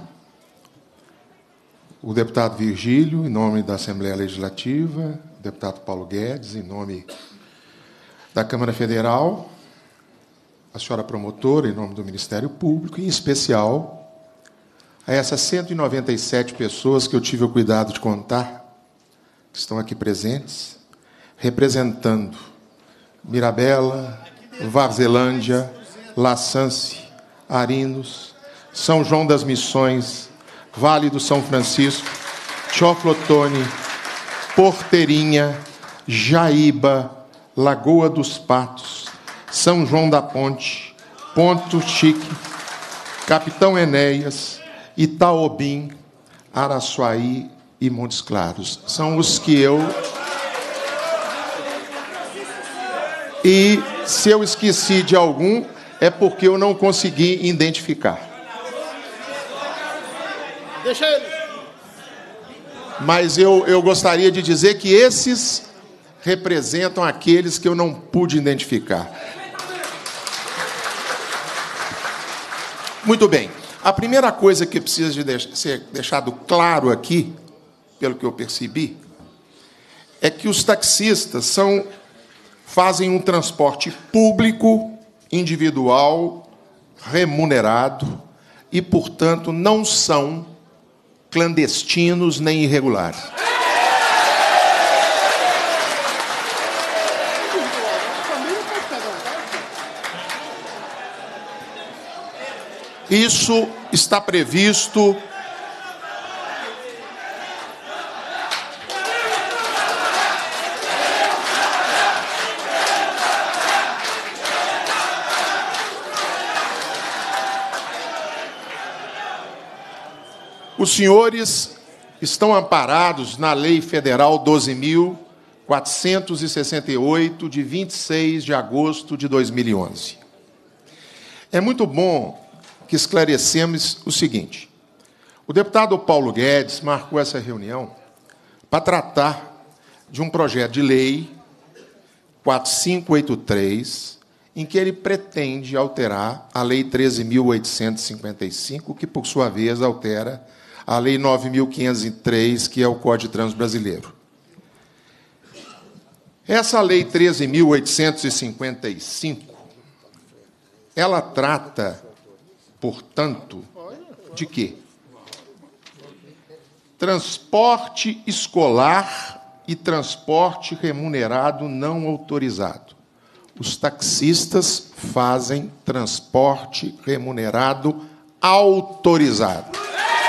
o deputado Virgílio, em nome da Assembleia Legislativa, o deputado Paulo Guedes, em nome da Câmara Federal, a senhora promotora, em nome do Ministério Público, e, em especial, a essas cento e noventa e sete pessoas que eu tive o cuidado de contar, que estão aqui presentes, representando Mirabela, Varzelândia, Laçance, Arinos, São João das Missões, Vale do São Francisco, Teoflotone, Porteirinha, Jaíba, Lagoa dos Patos, São João da Ponte, Ponto Chique, Capitão Enéas, Itaobim, Araçuaí e Montes Claros. São os que eu E se eu esqueci de algum, é porque eu não consegui identificar. Deixa ele. Mas eu, eu gostaria de dizer que esses representam aqueles que eu não pude identificar. Muito bem. A primeira coisa que precisa de deix- ser deixado claro aqui, pelo que eu percebi, é que os taxistas são, fazem um transporte público, individual, remunerado, e, portanto, não são clandestinos nem irregulares. Isso está previsto os senhores estão amparados na Lei Federal doze mil quatrocentos e sessenta e oito, de vinte e seis de agosto de dois mil e onze. É muito bom que esclarecemos o seguinte: o deputado Paulo Guedes marcou essa reunião para tratar de um projeto de lei quatro mil quinhentos e oitenta e três, em que ele pretende alterar a Lei treze mil oitocentos e cinquenta e cinco, que, por sua vez, altera a Lei nove mil quinhentos e três, que é o Código de Trânsito Brasileiro. Essa Lei treze mil oitocentos e cinquenta e cinco, ela trata, portanto, de quê? Transporte escolar e transporte remunerado não autorizado. Os taxistas fazem transporte remunerado autorizado.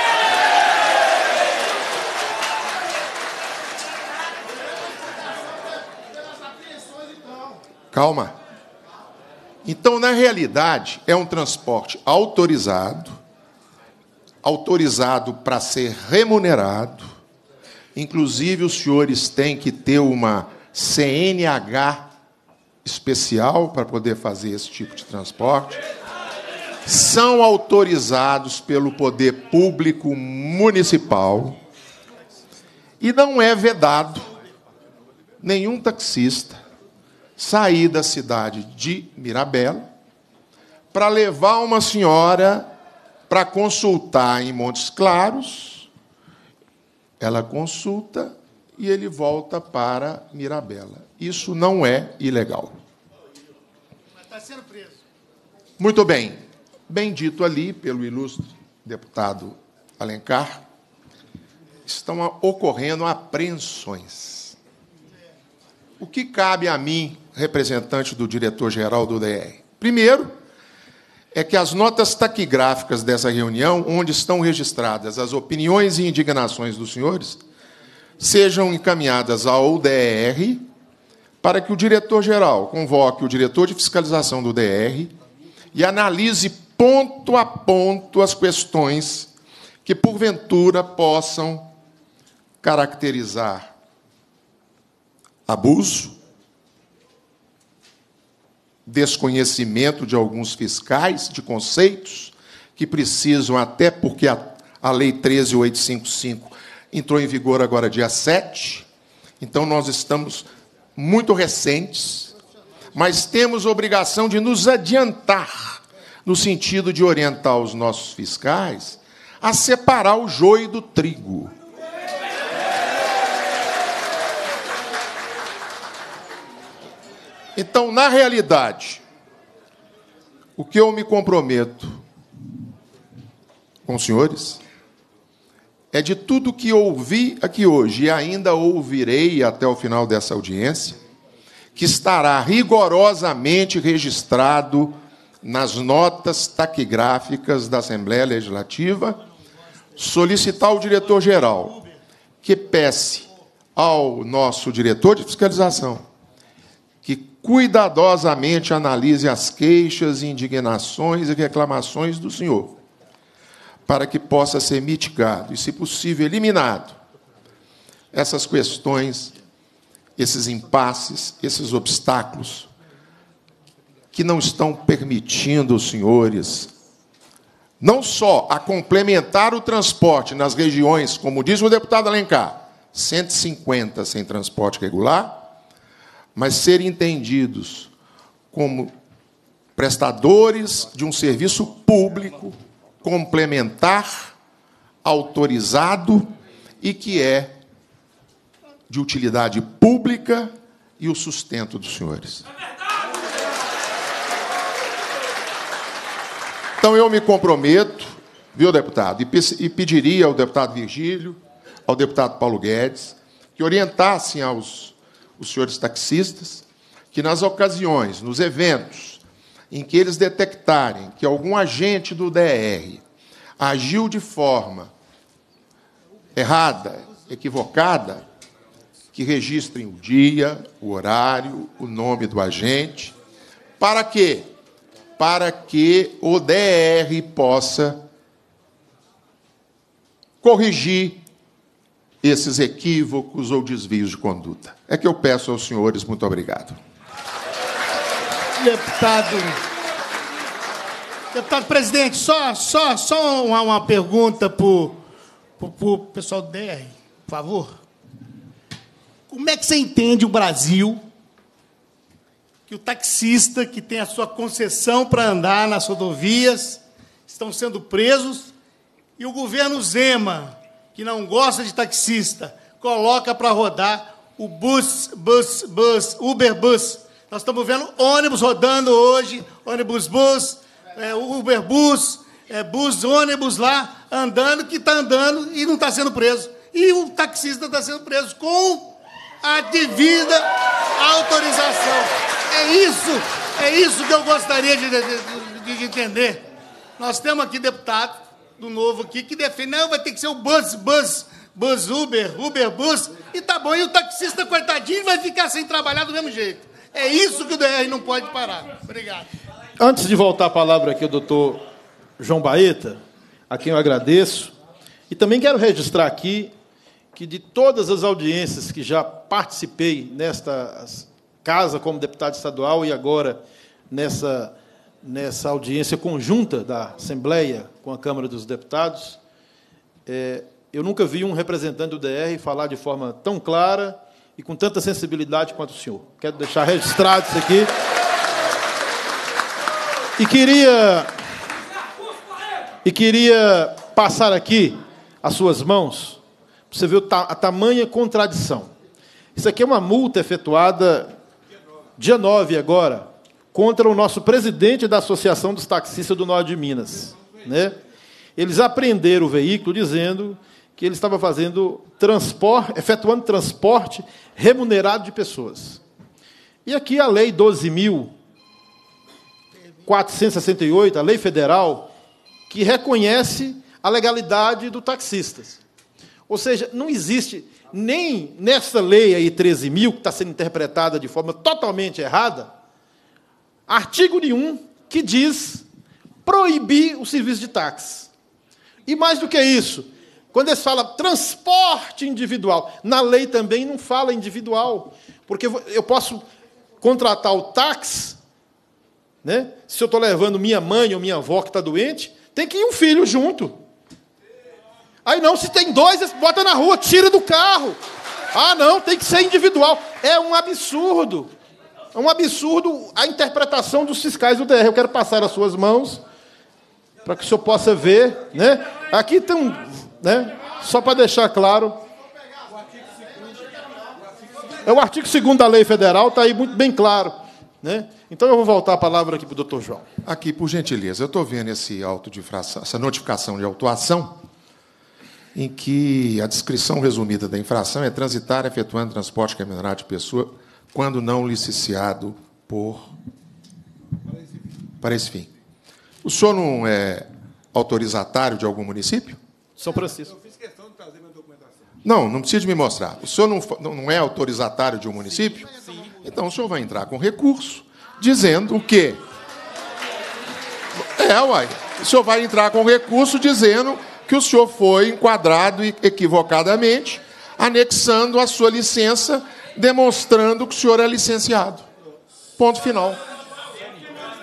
Calma. Então, na realidade, é um transporte autorizado, autorizado para ser remunerado. Inclusive, os senhores têm que ter uma C N H especial para poder fazer esse tipo de transporte. São autorizados pelo poder público municipal. E não é vedado nenhum taxista sair da cidade de Mirabela para levar uma senhora para consultar em Montes Claros. Ela consulta e ele volta para Mirabela. Isso não é ilegal. Mas está sendo preso. Muito bem. Bem dito ali pelo ilustre deputado Alencar, estão ocorrendo apreensões. O que cabe a mim, representante do diretor-geral do D R? Primeiro, é que as notas taquigráficas dessa reunião, onde estão registradas as opiniões e indignações dos senhores, sejam encaminhadas ao D R para que o diretor-geral convoque o diretor de fiscalização do D R e analise ponto a ponto as questões que, porventura, possam caracterizar abuso, desconhecimento de alguns fiscais, de conceitos que precisam, até porque a, a Lei treze mil oitocentos e cinquenta e cinco entrou em vigor agora dia sete, então nós estamos muito recentes, mas temos obrigação de nos adiantar, no sentido de orientar os nossos fiscais a separar o joio do trigo. Então, na realidade, o que eu me comprometo com os senhores é de tudo que ouvi aqui hoje e ainda ouvirei até o final dessa audiência, que estará rigorosamente registrado nas notas taquigráficas da Assembleia Legislativa, solicitar ao diretor-geral que peça ao nosso diretor de fiscalização que cuidadosamente analise as queixas, indignações e reclamações do senhor, para que possa ser mitigado e, se possível, eliminado essas questões, esses impasses, esses obstáculos que não estão permitindo os senhores não só a complementar o transporte nas regiões, como diz o deputado Alencar, cento e cinquenta sem transporte regular, mas serem entendidos como prestadores de um serviço público complementar, autorizado e que é de utilidade pública e o sustento dos senhores. Então, eu me comprometo, viu, deputado, e pediria ao deputado Virgílio, ao deputado Paulo Guedes, que orientassem aos os senhores taxistas que, nas ocasiões, nos eventos, em que eles detectarem que algum agente do D R agiu de forma errada, equivocada, que registrem o dia, o horário, o nome do agente. Para quê? Para que o D R possa corrigir esses equívocos ou desvios de conduta. É que eu peço aos senhores, muito obrigado. Deputado, deputado presidente, só, só, só uma, uma pergunta para o pessoal do D R, por favor. Como é que você entende o Brasil, que o taxista que tem a sua concessão para andar nas rodovias estão sendo presos e o governo Zema, que não gosta de taxista, coloca para rodar o bus, bus, bus, Uber Bus. Nós estamos vendo ônibus rodando hoje, ônibus bus, é, Uber Bus, é, bus ônibus lá, andando, que está andando e não está sendo preso. E o taxista está sendo preso com a devida autorização. É isso, é isso que eu gostaria de, de, de entender. Nós temos aqui deputado do Novo aqui que defende, não, vai ter que ser o bus, bus, bus Uber, Uber Bus, e tá bom, e o taxista, coitadinho, vai ficar sem trabalhar do mesmo jeito. É isso que o D R não pode parar. Obrigado. Antes de voltar a palavra aqui ao doutor João Baeta, a quem eu agradeço, e também quero registrar aqui que de todas as audiências que já participei nesta casa como deputado estadual e agora nessa, nessa audiência conjunta da Assembleia com a Câmara dos Deputados, é, eu nunca vi um representante do D R falar de forma tão clara e com tanta sensibilidade quanto o senhor. Quero deixar registrado isso aqui. E queria, e queria passar aqui as suas mãos para você ver a tamanha contradição. Isso aqui é uma multa efetuada dia nove agora, contra o nosso presidente da Associação dos Taxistas do Norte de Minas. Né? Eles apreenderam o veículo dizendo que ele estava fazendo transporte, efetuando transporte remunerado de pessoas. E aqui a Lei doze mil quatrocentos e sessenta e oito, a lei federal, que reconhece a legalidade do taxista. Ou seja, não existe nem nessa lei aí treze mil, que está sendo interpretada de forma totalmente errada, artigo nenhum que diz proibir o serviço de táxi. E mais do que isso, quando eles falam transporte individual, na lei também não fala individual, porque eu posso contratar o táxi, né? Se eu estou levando minha mãe ou minha avó que está doente, tem que ir um filho junto. Aí não, se tem dois, bota na rua, tira do carro. Ah, não, tem que ser individual. É um absurdo. É um absurdo a interpretação dos fiscais do D R. Eu quero passar as suas mãos para que o senhor possa ver. Né? Aqui tem um... Né? Só para deixar claro. É o artigo segundo da lei federal, está aí muito bem claro. Né? Então eu vou voltar a palavra aqui para o doutor João. Aqui, por gentileza, eu estou vendo esse auto de infração, essa notificação de autuação, em que a descrição resumida da infração é transitar efetuando transporte remunerado de pessoa quando não licenciado por... para esse fim. O senhor não é autorizatário de algum município? São Francisco. Eu fiz questão de trazer minha documentação. Não, não precisa de me mostrar. O senhor não, não é autorizatário de um município? Sim. Então o senhor vai entrar com recurso dizendo o quê? É, uai. O senhor vai entrar com recurso dizendo que o senhor foi enquadrado equivocadamente, anexando a sua licença, demonstrando que o senhor é licenciado. Ponto final.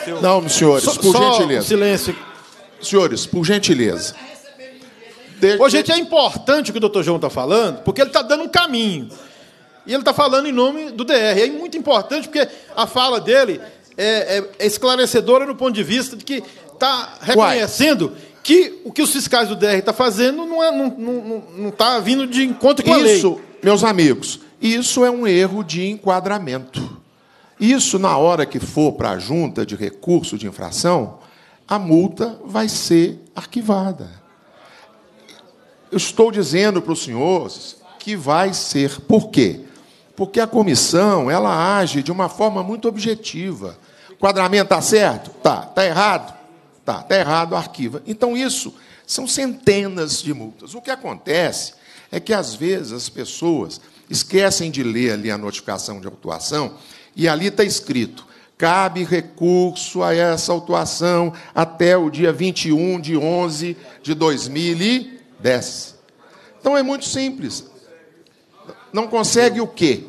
Não, senhores, Só- por só gentileza. silêncio. Senhores, por gentileza. Ô, gente, é importante o que o doutor João está falando, porque ele está dando um caminho. E ele está falando em nome do D R. É muito importante, porque a fala dele é, é- é esclarecedora no ponto de vista de que está reconhecendo que o que os fiscais do D R estão fazendo não está não, não, não tá vindo de encontro com a lei. Isso, meus amigos, isso é um erro de enquadramento. Isso, na hora que for para a junta de recurso de infração, a multa vai ser arquivada. Eu estou dizendo para os senhores que vai ser. Por quê? Porque a comissão ela age de uma forma muito objetiva. O enquadramento está certo? Tá. Está errado? Tá. Está errado, arquiva. Então, isso são centenas de multas. O que acontece é que, às vezes, as pessoas esquecem de ler ali a notificação de autuação e ali está escrito: cabe recurso a essa autuação até o dia vinte e um de onze de dois mil e dez. Então, é muito simples. Não consegue o quê?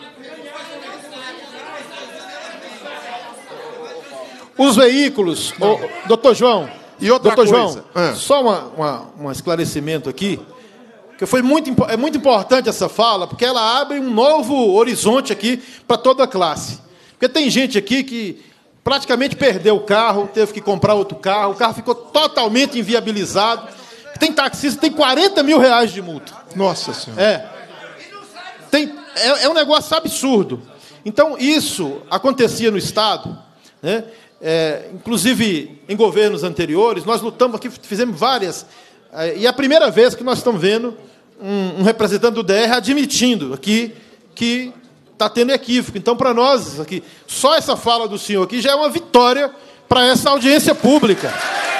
Os veículos, ô, doutor João, e outra doutor coisa, João, ah. só uma, uma, um esclarecimento aqui, que foi muito, impo- é muito importante essa fala, porque ela abre um novo horizonte aqui para toda a classe. Porque tem gente aqui que praticamente perdeu o carro, teve que comprar outro carro, o carro ficou totalmente inviabilizado. Tem taxista que tem quarenta mil reais de multa. Nossa Senhora. É. Tem, é, é um negócio absurdo. Então, isso acontecia no Estado, né? É, inclusive em governos anteriores, nós lutamos aqui, fizemos várias, é, e é a primeira vez que nós estamos vendo um, um representante do D R admitindo aqui que está tendo equívoco. Então, para nós, aqui, só essa fala do senhor aqui já é uma vitória para essa audiência pública.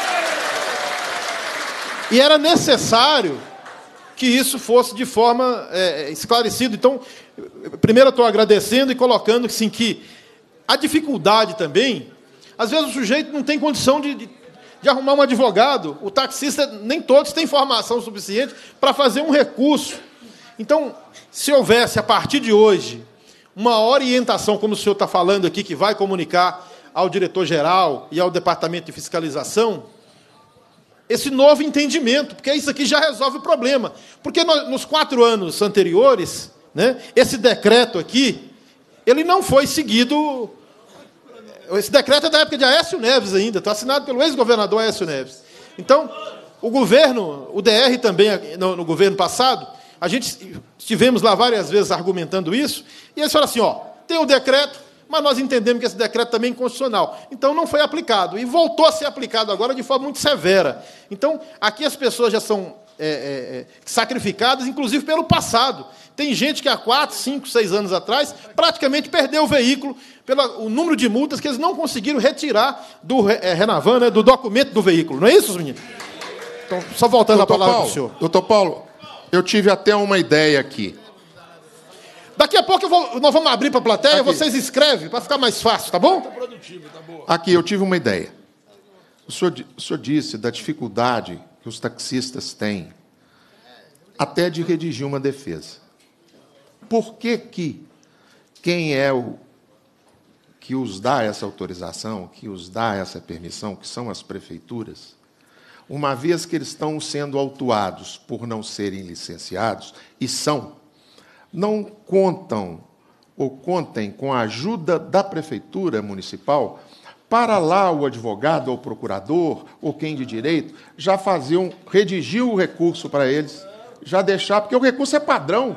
E era necessário que isso fosse de forma é, esclarecida. Então, primeiro eu estou agradecendo e colocando assim, que a dificuldade também, às vezes o sujeito não tem condição de, de, de arrumar um advogado, o taxista, nem todos têm formação suficiente para fazer um recurso. Então, se houvesse, a partir de hoje, uma orientação, como o senhor está falando aqui, que vai comunicar ao diretor-geral e ao departamento de fiscalização, esse novo entendimento, porque isso aqui já resolve o problema. Porque no, nos quatro anos anteriores, né, esse decreto aqui, ele não foi seguido. Esse decreto é da época de Aécio Neves ainda, está assinado pelo ex-governador Aécio Neves. Então, o governo, o D R também, no, no governo passado, a gente estivemos lá várias vezes argumentando isso, e eles falaram assim, ó, tem o decreto, mas nós entendemos que esse decreto também é inconstitucional. Então, não foi aplicado. E voltou a ser aplicado agora de forma muito severa. Então, aqui as pessoas já são é, é, sacrificadas, inclusive pelo passado. Tem gente que há quatro, cinco, seis anos atrás praticamente perdeu o veículo pelo o número de multas que eles não conseguiram retirar do é, Renavan, né, do documento do veículo. Não é isso, meninos? Então, só voltando doutor a palavra Paulo, para o senhor. Doutor Paulo, eu tive até uma ideia aqui. Daqui a pouco eu vou, nós vamos abrir para a plateia, aqui. Vocês escrevem para ficar mais fácil, tá bom? Aqui, eu tive uma ideia. O senhor, o senhor disse da dificuldade que os taxistas têm até de redigir uma defesa. Por que que quem é o que os dá essa autorização, que os dá essa permissão, que são as prefeituras, uma vez que eles estão sendo autuados por não serem licenciados, e são, não contam ou contem com a ajuda da prefeitura municipal para lá o advogado ou o procurador ou quem de direito já fazer um, redigir o recurso para eles, já deixar, porque o recurso é padrão.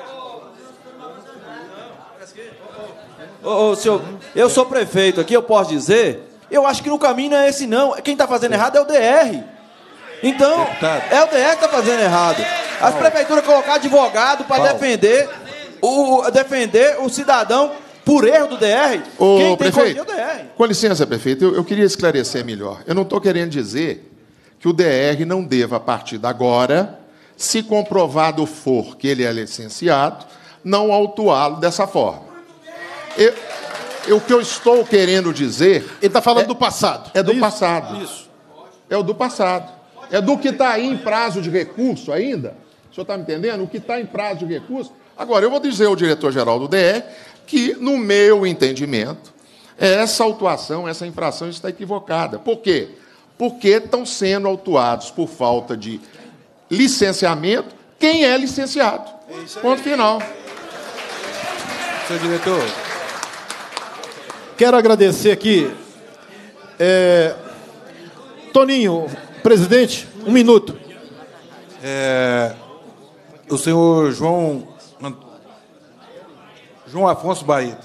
Ô, ô, senhor, eu sou prefeito aqui, eu posso dizer, eu acho que no caminho não é esse não. Quem está fazendo errado é o D R. Então, é o D R que está fazendo errado. As prefeituras colocar advogado para defender o, defender o cidadão por erro do D R. Ô, Quem tem prefeito, é o D R. com licença, prefeito, eu, eu queria esclarecer melhor. Eu não estou querendo dizer que o D R não deva, a partir de agora, se comprovado for que ele é licenciado, não autuá-lo dessa forma. Eu, eu, o que eu estou querendo dizer... Ele está falando é, do passado. É do isso? passado. Isso. É o do passado. É do que está aí em prazo de recurso ainda. O senhor está me entendendo? O que está em prazo de recurso. Agora, eu vou dizer ao diretor-geral do D R que, no meu entendimento, essa autuação, essa infração está equivocada. Por quê? Porque estão sendo autuados por falta de licenciamento quem é licenciado. Ponto final. Senhor diretor, quero agradecer aqui. É, Toninho, presidente, um minuto. É, o senhor João, João Afonso Baeta.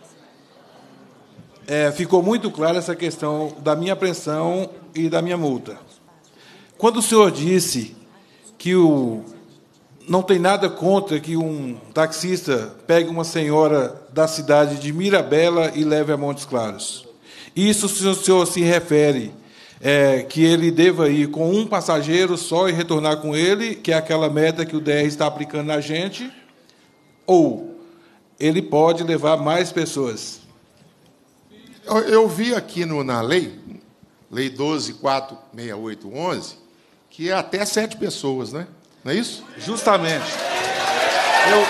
É, ficou muito clara essa questão da minha apreensão e da minha multa. Quando o senhor disse que o, não tem nada contra que um taxista pegue uma senhora da cidade de Mirabela e leve a Montes Claros, isso se o senhor se refere é, que ele deva ir com um passageiro só e retornar com ele, que é aquela meta que o D R está aplicando na gente, ou ele pode levar mais pessoas? Eu, eu vi aqui no, na lei, lei doze mil quatrocentos e sessenta e oito onze, que é até sete pessoas, né? Não é isso? Justamente. Eu...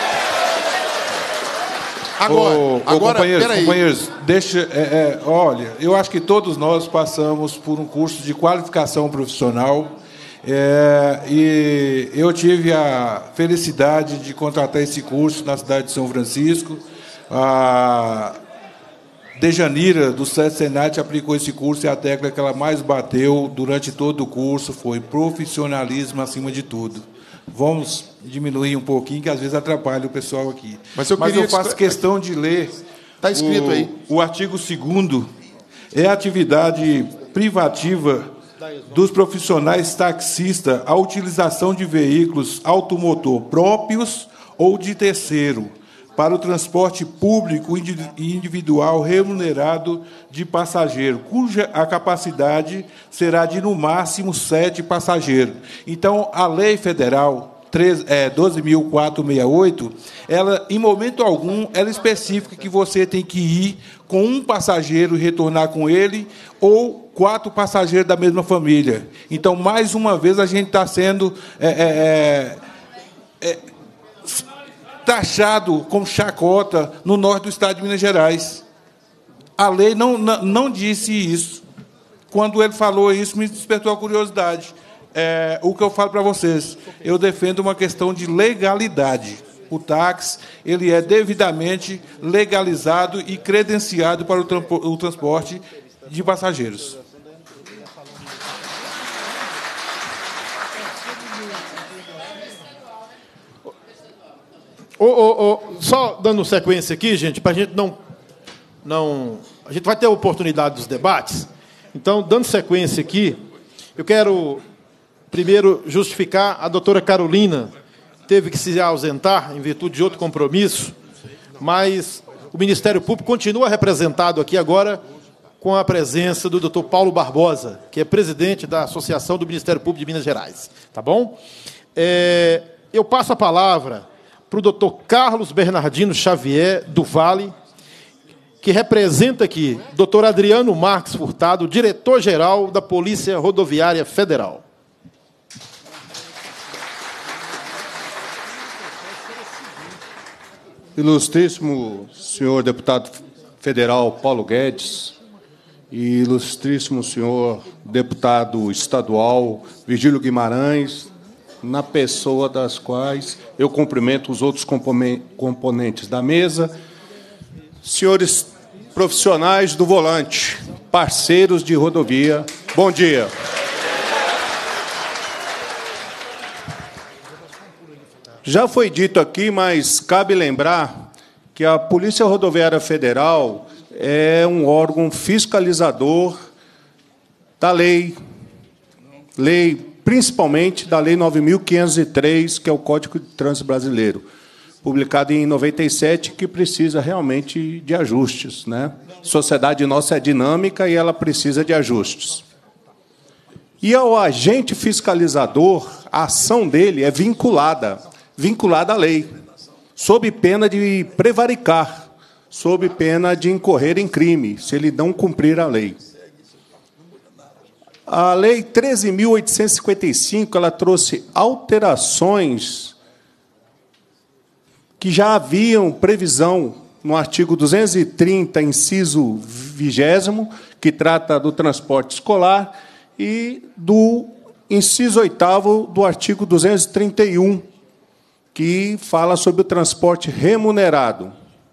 Agora, ô, agora ô, companheiros, peraí. companheiros, deixa, é, é, olha, eu acho que todos nós passamos por um curso de qualificação profissional, é, e eu tive a felicidade de contratar esse curso na cidade de São Francisco. A Dejanira, do SESC Senat, aplicou esse curso, e a tecla que ela mais bateu durante todo o curso foi profissionalismo acima de tudo. Vamos diminuir um pouquinho, que às vezes atrapalha o pessoal aqui. Mas eu, Mas queria eu faço questão de ler. Está escrito o, aí. O artigo segundo é a atividade privativa dos profissionais taxistas a utilização de veículos automotor próprios ou de terceiro para o transporte público e individual remunerado de passageiro, cuja a capacidade será de, no máximo, sete passageiros. Então, a lei federal doze mil quatrocentos e sessenta e oito, ela, em momento algum, ela especifica que você tem que ir com um passageiro e retornar com ele, ou quatro passageiros da mesma família. Então, mais uma vez, a gente está sendo é, é, é, taxado com chacota no norte do estado de Minas Gerais. A lei não, não, não disse isso. Quando ele falou isso, me despertou a curiosidade. É, o que eu falo para vocês, eu defendo uma questão de legalidade. O táxi, ele é devidamente legalizado e credenciado para o, o transporte de passageiros. Oh, oh, oh, só dando sequência aqui, gente, para a gente não, não... A gente vai ter a oportunidade dos debates. Então, dando sequência aqui, eu quero primeiro justificar a doutora Carolina, teve que se ausentar em virtude de outro compromisso, mas o Ministério Público continua representado aqui agora com a presença do doutor Paulo Barbosa, que é presidente da Associação do Ministério Público de Minas Gerais. Tá bom? É, eu passo a palavra para o doutor Carlos Bernardino Xavier, do Vale, que representa aqui o doutor Adriano Marques Furtado, diretor-geral da Polícia Rodoviária Federal. Ilustríssimo senhor deputado federal Paulo Guedes e ilustríssimo senhor deputado estadual Virgílio Guimarães, na pessoa das quais eu cumprimento os outros componentes da mesa, senhores profissionais do volante, parceiros de rodovia, bom dia. Já foi dito aqui, mas cabe lembrar que a Polícia Rodoviária Federal é um órgão fiscalizador da lei, lei principalmente da Lei nove mil quinhentos e três, que é o Código de Trânsito Brasileiro, publicado em noventa e sete, que precisa realmente de ajustes, né? A sociedade nossa é dinâmica e ela precisa de ajustes. E ao agente fiscalizador, a ação dele é vinculada, vinculada à lei, sob pena de prevaricar, sob pena de incorrer em crime, se ele não cumprir a lei. A Lei treze mil oitocentos e cinquenta e cinco, ela trouxe alterações que já haviam previsão no artigo duzentos e trinta, inciso vigésimo, que trata do transporte escolar, e do inciso oitavo do artigo duzentos e trinta e um, que fala sobre o transporte remunerado,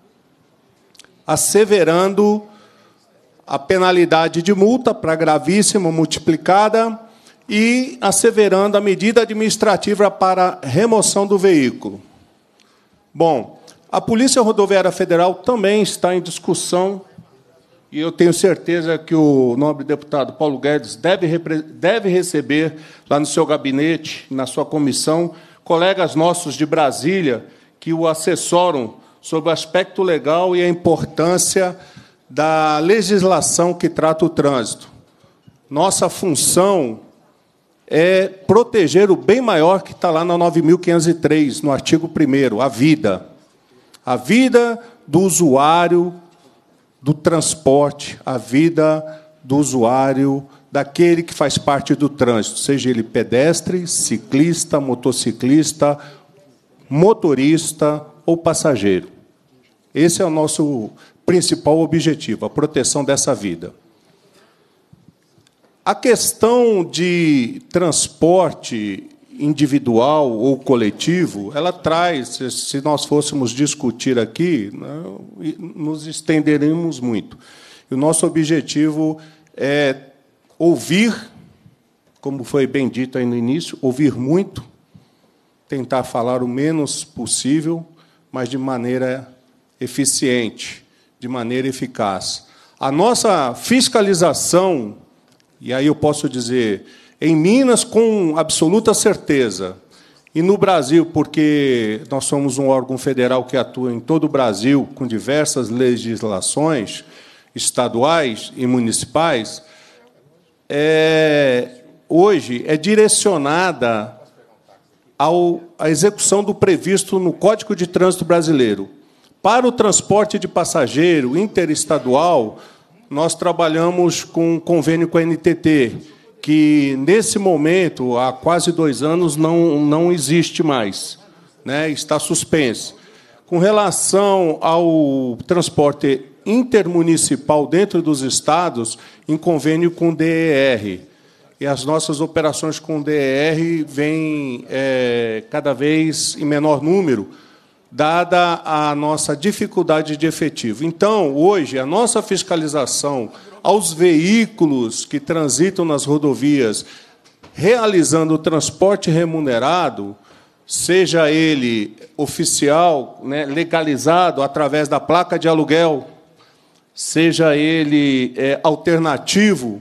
asseverando a penalidade de multa para gravíssima multiplicada e asseverando a medida administrativa para remoção do veículo. Bom, a Polícia Rodoviária Federal também está em discussão, e eu tenho certeza que o nobre deputado Paulo Guedes deve, deve receber, lá no seu gabinete, na sua comissão, colegas nossos de Brasília que o assessoram sobre o aspecto legal e a importância da legislação que trata o trânsito. Nossa função é proteger o bem maior que está lá na nove mil quinhentos e três, no artigo primeiro, a vida. A vida do usuário do transporte, a vida do usuário, daquele que faz parte do trânsito, seja ele pedestre, ciclista, motociclista, motorista ou passageiro. Esse é o nosso principal objetivo, a proteção dessa vida. A questão de transporte individual ou coletivo, ela traz, se nós fôssemos discutir aqui, nos estenderemos muito. E o nosso objetivo é ouvir, como foi bem dito aí no início, ouvir muito, tentar falar o menos possível, mas de maneira eficiente, de maneira eficaz. A nossa fiscalização, e aí eu posso dizer, em Minas, com absoluta certeza, e no Brasil, porque nós somos um órgão federal que atua em todo o Brasil, com diversas legislações estaduais e municipais, é, hoje é direcionada ao, à execução do previsto no Código de Trânsito Brasileiro. Para o transporte de passageiro interestadual, nós trabalhamos com um convênio com a N T T, que, nesse momento, há quase dois anos, não, não existe mais, né? Está suspenso. Com relação ao transporte intermunicipal dentro dos estados, em convênio com o D E R. E as nossas operações com o D E R vêm é, cada vez em menor número, dada a nossa dificuldade de efetivo. Então, hoje, a nossa fiscalização aos veículos que transitam nas rodovias, realizando o transporte remunerado, seja ele oficial, né, legalizado através da placa de aluguel, seja ele é, alternativo,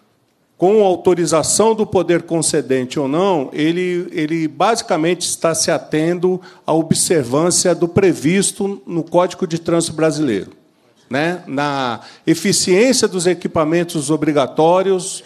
com autorização do poder concedente ou não, ele, ele basicamente está se atendo à observância do previsto no Código de Trânsito Brasileiro, né? Na eficiência dos equipamentos obrigatórios,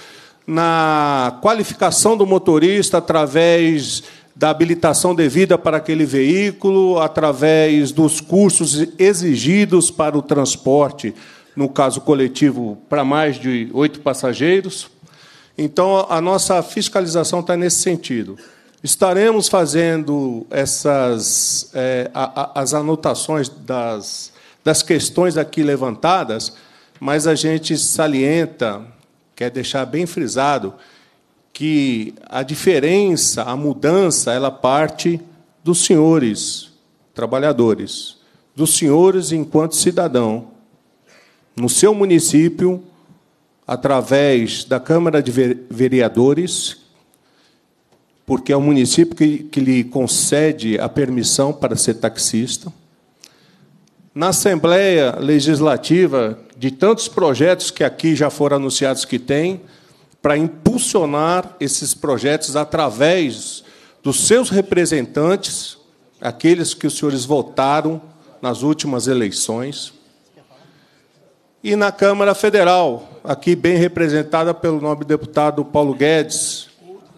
na qualificação do motorista através da habilitação devida para aquele veículo, através dos cursos exigidos para o transporte, no caso coletivo, para mais de oito passageiros. Então, a nossa fiscalização está nesse sentido. Estaremos fazendo essas, é, a, a, as anotações das, das questões aqui levantadas, mas a gente salienta, quer deixar bem frisado, que a diferença, a mudança, ela parte dos senhores trabalhadores, dos senhores enquanto cidadão, no seu município, através da Câmara de Vereadores, porque é o município que, que lhe concede a permissão para ser taxista, na Assembleia Legislativa, de tantos projetos que aqui já foram anunciados que tem, para impulsionar esses projetos através dos seus representantes, aqueles que os senhores votaram nas últimas eleições, e na Câmara Federal, aqui bem representada pelo nobre deputado Paulo Guedes,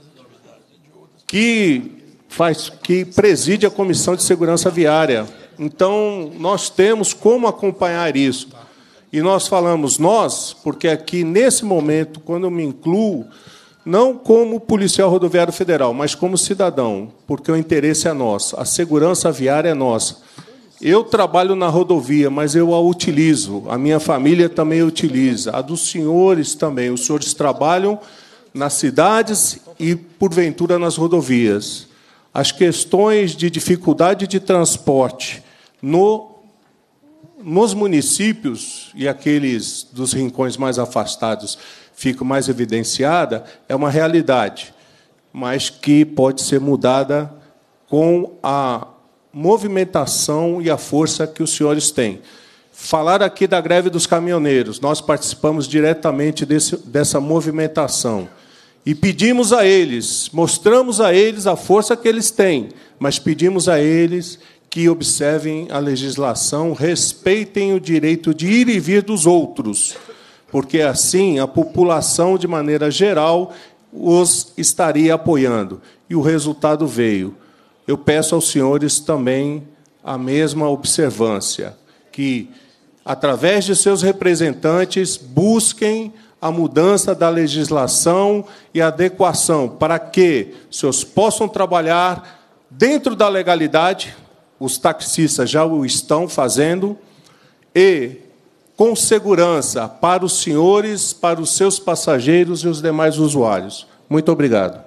que, faz, que preside a Comissão de Segurança Viária. Então, nós temos como acompanhar isso. E nós falamos nós, porque aqui, nesse momento, quando eu me incluo, não como policial rodoviário federal, mas como cidadão, porque o interesse é nosso, a segurança viária é nossa. Eu trabalho na rodovia, mas eu a utilizo. A minha família também utiliza. A dos senhores também. Os senhores trabalham nas cidades e, porventura, nas rodovias. As questões de dificuldade de transporte no, nos municípios, e aqueles dos rincões mais afastados ficam mais evidenciada, é uma realidade, mas que pode ser mudada com a movimentação e a força que os senhores têm. Falar aqui da greve dos caminhoneiros, nós participamos diretamente desse, dessa movimentação. E pedimos a eles, mostramos a eles a força que eles têm, mas pedimos a eles que observem a legislação, respeitem o direito de ir e vir dos outros, porque assim a população, de maneira geral, os estaria apoiando. E o resultado veio. Eu peço aos senhores também a mesma observância, que, através de seus representantes, busquem a mudança da legislação e a adequação para que os senhores possam trabalhar dentro da legalidade, os taxistas já o estão fazendo, e com segurança para os senhores, para os seus passageiros e os demais usuários. Muito obrigado.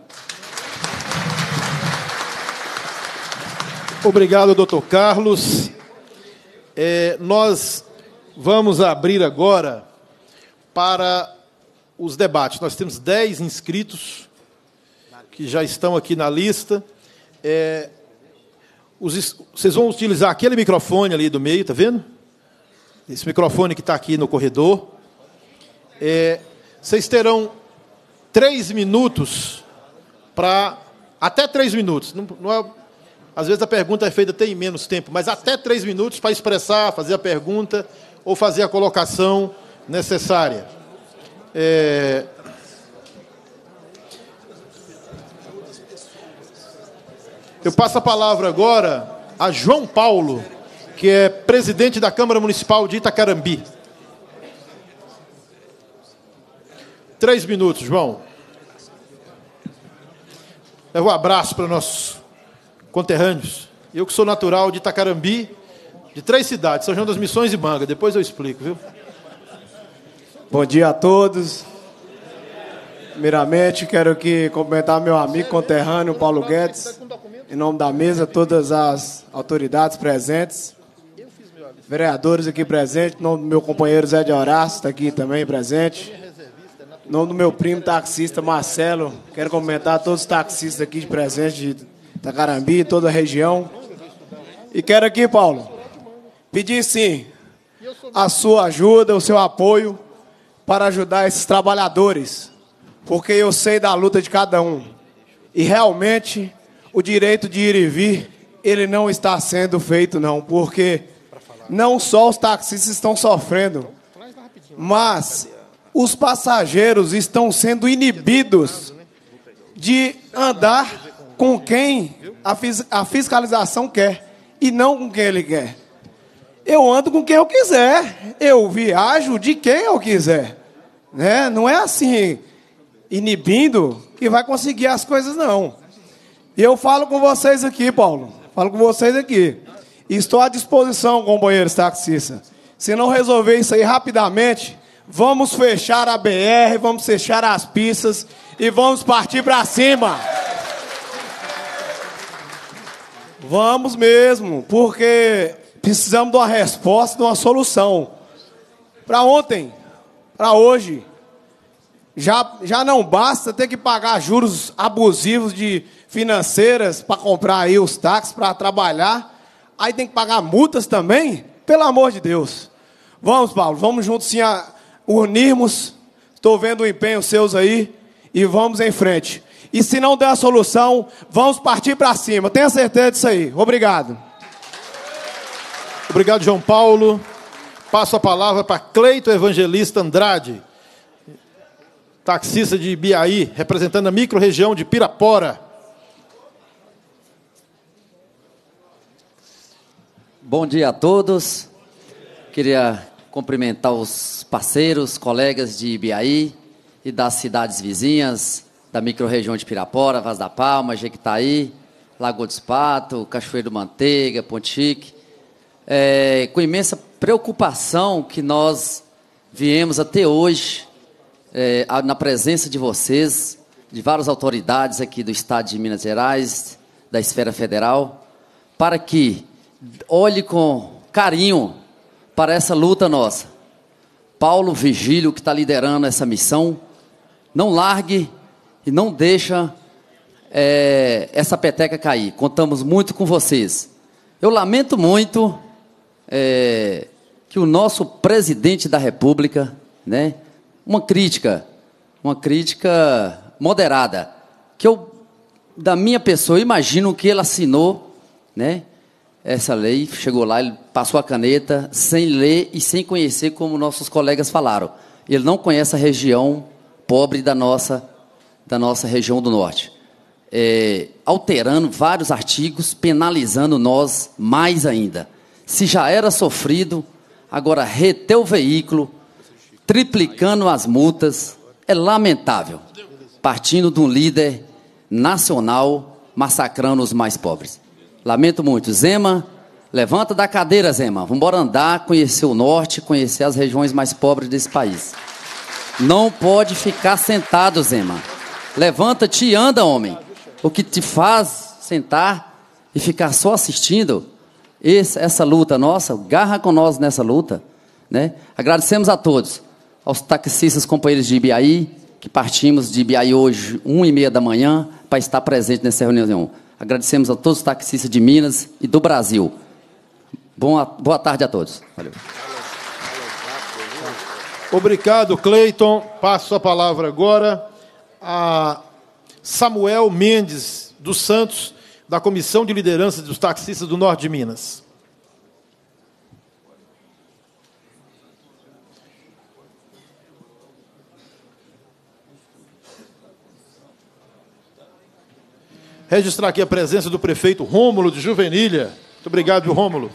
Obrigado, doutor Carlos. É, nós vamos abrir agora para os debates. Nós temos dez inscritos que já estão aqui na lista. É, os, vocês vão utilizar aquele microfone ali do meio, está vendo? Esse microfone que está aqui no corredor. É, vocês terão três minutos para... Até três minutos. Não, não é, às vezes a pergunta é feita tem menos tempo, mas até três minutos para expressar, fazer a pergunta ou fazer a colocação necessária. É... Eu passo a palavra agora a João Paulo, que é presidente da Câmara Municipal de Itacarambi. Três minutos, João. Leva um abraço para nossos conterrâneos. Eu que sou natural de Itacarambi, de três cidades, São João das Missões e Manga. Depois eu explico, viu? Bom dia a todos. Primeiramente, quero aqui cumprimentar meu amigo conterrâneo, Paulo Guedes, em nome da mesa, todas as autoridades presentes, vereadores aqui presentes, em nome do meu companheiro Zé de Horácio, está aqui também presente, em nome do meu primo taxista Marcelo, quero cumprimentar todos os taxistas aqui de presente de Itacarambi, toda a região. E quero aqui, Paulo, pedir sim a sua ajuda, o seu apoio para ajudar esses trabalhadores, porque eu sei da luta de cada um. E realmente o direito de ir e vir, ele não está sendo feito não, porque não só os taxistas estão sofrendo, mas os passageiros estão sendo inibidos de andar com quem a, fis a fiscalização quer e não com quem ele quer. Eu ando com quem eu quiser, eu viajo de quem eu quiser, né? Não é assim, inibindo, que vai conseguir as coisas, não. E eu falo com vocês aqui, Paulo, falo com vocês aqui. Estou à disposição, companheiros taxistas. Se não resolver isso aí rapidamente, vamos fechar a B R, vamos fechar as pistas e vamos partir para cima. Vamos mesmo, porque precisamos de uma resposta, de uma solução. Para ontem, para hoje, já, já não basta ter que pagar juros abusivos de financeiras para comprar aí os táxis, para trabalhar. Aí tem que pagar multas também? Pelo amor de Deus. Vamos, Paulo, vamos juntos sim a unirmos. Estou vendo o empenho seus aí e vamos em frente. E se não der a solução, vamos partir para cima. Tenha certeza disso aí. Obrigado. Obrigado, João Paulo. Passo a palavra para Cleito Evangelista Andrade, taxista de Ibiaí, representando a micro-região de Pirapora. Bom dia a todos. Queria cumprimentar os parceiros, colegas de Ibiaí e das cidades vizinhas, da micro-região de Pirapora, Vaz da Palma, Jequitaí, Lagoa do Espato, Cachoeiro do Manteiga, Ponte Chique. é, com imensa preocupação que nós viemos até hoje, é, na presença de vocês, de várias autoridades aqui do Estado de Minas Gerais, da esfera federal, para que olhe com carinho para essa luta nossa. Paulo Virgílio, que está liderando essa missão, não largue e não deixa é, essa peteca cair. Contamos muito com vocês. Eu lamento muito é, que o nosso presidente da República, né, uma crítica, uma crítica moderada, que eu, da minha pessoa, imagino que ele assinou, né, essa lei, chegou lá, ele passou a caneta, sem ler e sem conhecer, como nossos colegas falaram. Ele não conhece a região pobre da nossa, da nossa região do norte. É, alterando vários artigos, penalizando nós mais ainda. Se já era sofrido, agora reter o veículo, triplicando as multas, é lamentável. Partindo de um líder nacional, massacrando os mais pobres. Lamento muito. Zema, levanta da cadeira, Zema. Vamos embora andar, conhecer o norte, conhecer as regiões mais pobres desse país. Não pode ficar sentado, Zema. Levanta-te e anda, homem. O que te faz sentar e ficar só assistindo esse, essa luta nossa, garra com nós nessa luta, né? Agradecemos a todos, aos taxistas companheiros de Ibiaí, que partimos de Ibiaí hoje, uma e meia da manhã, para estar presente nessa reunião. Agradecemos a todos os taxistas de Minas e do Brasil. Boa, boa tarde a todos. Valeu. Obrigado, Cleiton. Passo a palavra agora a Samuel Mendes dos Santos, da Comissão de Liderança dos Taxistas do Norte de Minas. Registrar aqui a presença do prefeito Rômulo de Juvenilha. Muito obrigado, viu, Rômulo.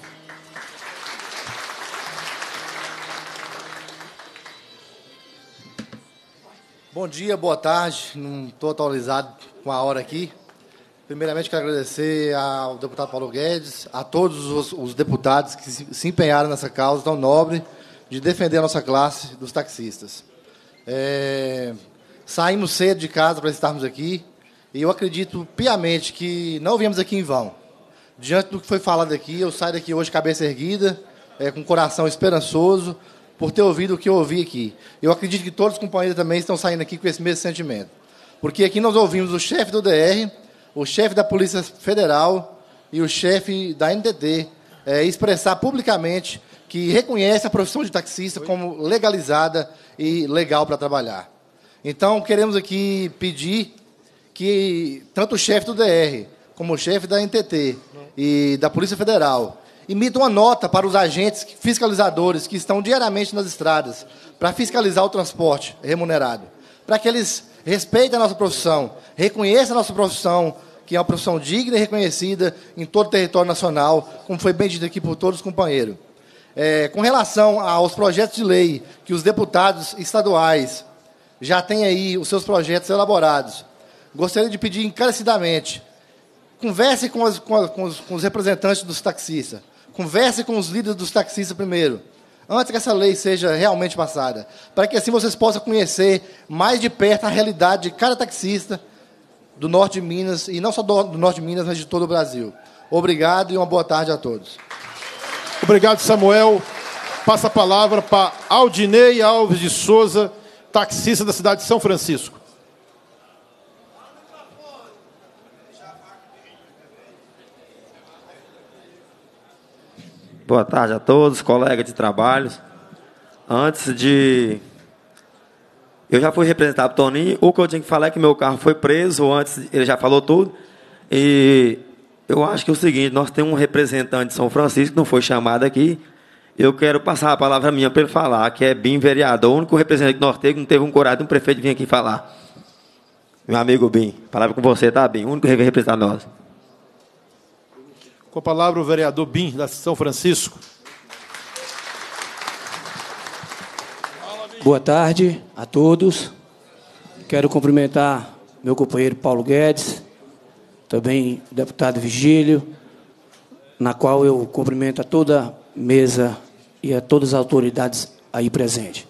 Bom dia, boa tarde. Não estou atualizado com a hora aqui. Primeiramente, quero agradecer ao deputado Paulo Guedes, a todos os, os deputados que se, se empenharam nessa causa tão nobre de defender a nossa classe dos taxistas. É, saímos cedo de casa para estarmos aqui. E eu acredito piamente que não viemos aqui em vão. Diante do que foi falado aqui, eu saio daqui hoje cabeça erguida, é, com o coração esperançoso, por ter ouvido o que eu ouvi aqui. Eu acredito que todos os companheiros também estão saindo aqui com esse mesmo sentimento. Porque aqui nós ouvimos o chefe do D R, o chefe da Polícia Federal e o chefe da N T T é, expressar publicamente que reconhece a profissão de taxista como legalizada e legal para trabalhar. Então, queremos aqui pedir que tanto o chefe do D R, como o chefe da N T T e da Polícia Federal emitam uma nota para os agentes fiscalizadores que estão diariamente nas estradas para fiscalizar o transporte remunerado, para que eles respeitem a nossa profissão, reconheçam a nossa profissão, que é uma profissão digna e reconhecida em todo o território nacional, como foi bem dito aqui por todos os companheiros. É, com relação aos projetos de lei que os deputados estaduais já têm aí os seus projetos elaborados, gostaria de pedir encarecidamente, converse com, as, com, a, com, os, com os representantes dos taxistas, converse com os líderes dos taxistas primeiro, antes que essa lei seja realmente passada, para que assim vocês possam conhecer mais de perto a realidade de cada taxista do norte de Minas, e não só do, do norte de Minas, mas de todo o Brasil. Obrigado e uma boa tarde a todos. Obrigado, Samuel. Passa a palavra para Aldinei Alves de Souza, taxista da cidade de São Francisco. Boa tarde a todos, colegas de trabalho. Antes de... Eu já fui representado por Toninho. O que eu tinha que falar é que meu carro foi preso. Antes, ele já falou tudo. E eu acho que é o seguinte, nós temos um representante de São Francisco, que não foi chamado aqui. Eu quero passar a palavra minha para ele falar, que é Bim, vereador. O único representante que nós temos que não teve um coragem de um prefeito vir aqui falar. Meu amigo Bim, palavra com você, tá, Bim? O único que representa nós. Com a palavra o vereador Bim, da São Francisco. Boa tarde a todos. Quero cumprimentar meu companheiro Paulo Guedes, também o deputado Virgílio, na qual eu cumprimento a toda mesa e a todas as autoridades aí presentes.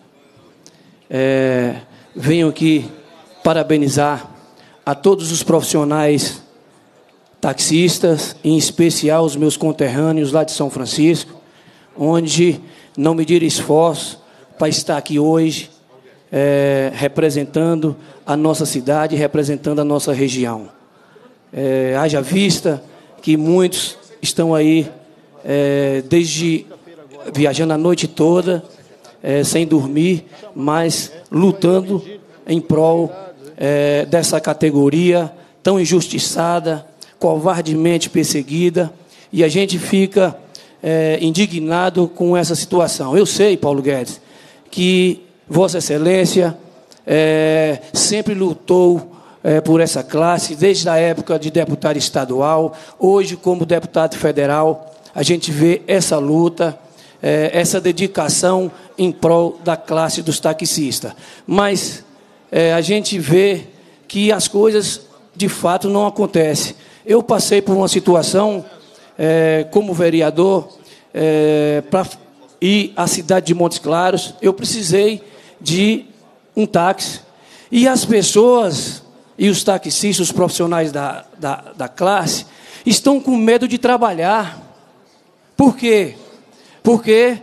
É, venho aqui parabenizar a todos os profissionais taxistas, em especial os meus conterrâneos lá de São Francisco, onde não mediram esforço para estar aqui hoje, é, representando a nossa cidade, representando a nossa região. É, haja vista que muitos estão aí é, desde viajando a noite toda, é, sem dormir, mas lutando em prol é, dessa categoria tão injustiçada, covardemente perseguida, e a gente fica é, indignado com essa situação. Eu sei, Paulo Guedes, que Vossa Excelência é, sempre lutou é, por essa classe, desde a época de deputado estadual. Hoje, como deputado federal, a gente vê essa luta, é, essa dedicação em prol da classe dos taxistas. Mas é, a gente vê que as coisas, de fato, não acontecem. Eu passei por uma situação, é, como vereador, é, para ir à cidade de Montes Claros, eu precisei de um táxi. E as pessoas, e os taxistas, os profissionais da, da, da classe, estão com medo de trabalhar. Por quê? Porque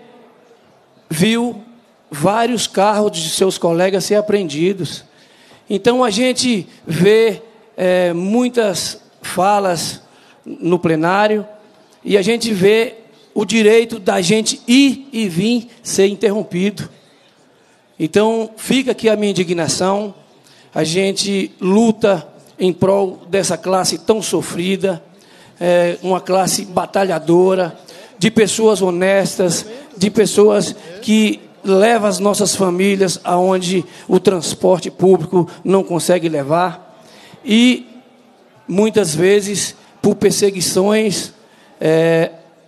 viu vários carros de seus colegas ser apreendidos. Então, a gente vê é, muitas falas no plenário e a gente vê o direito da gente ir e vir ser interrompido. Então, fica aqui a minha indignação. A gente luta em prol dessa classe tão sofrida, é, uma classe batalhadora, de pessoas honestas, de pessoas que levam as nossas famílias aonde o transporte público não consegue levar. E muitas vezes, por perseguições, é,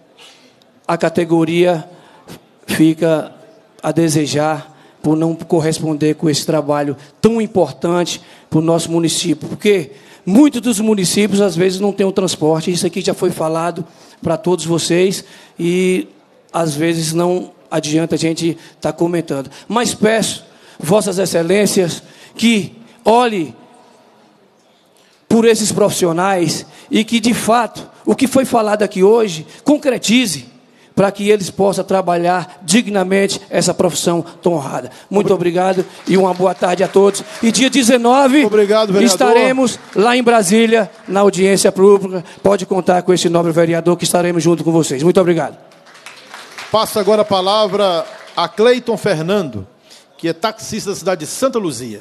a categoria fica a desejar por não corresponder com esse trabalho tão importante para o nosso município. Porque muitos dos municípios, às vezes, não têm o transporte. Isso aqui já foi falado para todos vocês e, às vezes, não adianta a gente estar comentando. Mas peço, Vossas Excelências, que olhe por esses profissionais e que, de fato, o que foi falado aqui hoje, concretize para que eles possam trabalhar dignamente essa profissão tão honrada. Muito obrigado e uma boa tarde a todos. E dia dezenove, obrigado, estaremos lá em Brasília, na audiência pública. Pode contar com esse nobre vereador que estaremos junto com vocês. Muito obrigado. Passo agora a palavra a Cleiton Fernando, que é taxista da cidade de Santa Luzia.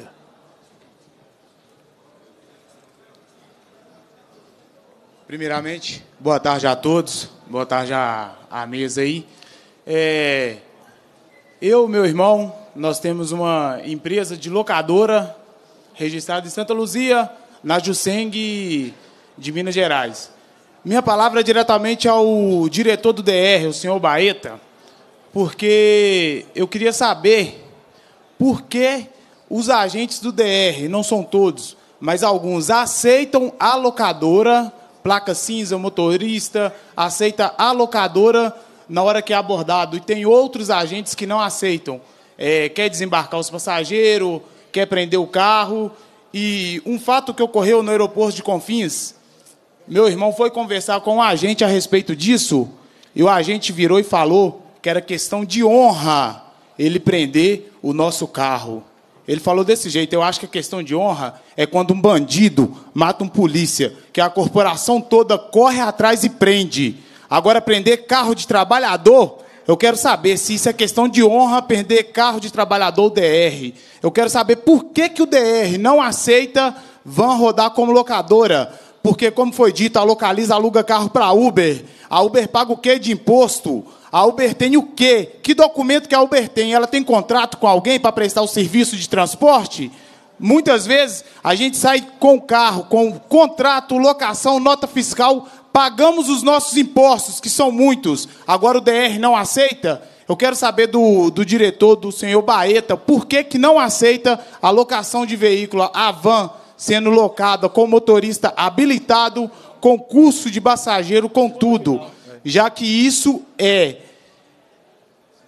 Primeiramente, boa tarde a todos, boa tarde à, à mesa aí. É, eu e meu irmão, nós temos uma empresa de locadora registrada em Santa Luzia, na Jusseng de Minas Gerais. Minha palavra é diretamente ao diretor do D R, o senhor Baeta, porque eu queria saber por que os agentes do D R, não são todos, mas alguns, aceitam a locadora, placa cinza, motorista, aceita a locadora na hora que é abordado. E tem outros agentes que não aceitam. É, quer desembarcar os passageiros, quer prender o carro. E um fato que ocorreu no aeroporto de Confins, meu irmão foi conversar com um agente a respeito disso, e o agente virou e falou que era questão de honra ele prender o nosso carro. Ele falou desse jeito: eu acho que a questão de honra é quando um bandido mata um polícia, que a corporação toda corre atrás e prende. Agora, prender carro de trabalhador, eu quero saber se isso é questão de honra, prender carro de trabalhador D R. Eu quero saber por que, que o D R não aceita van rodar como locadora. Porque, como foi dito, a Localiza aluga carro para a Uber. A Uber paga o quê de imposto? A Uber tem o quê? Que documento que a Uber tem? Ela tem contrato com alguém para prestar o serviço de transporte? Muitas vezes, a gente sai com o carro, com contrato, locação, nota fiscal, pagamos os nossos impostos, que são muitos. Agora o D R não aceita? Eu quero saber do, do diretor, do senhor Baeta, por que, que não aceita a locação de veículo, a van, sendo locada com motorista habilitado, com curso de passageiro, com tudo. Já que isso é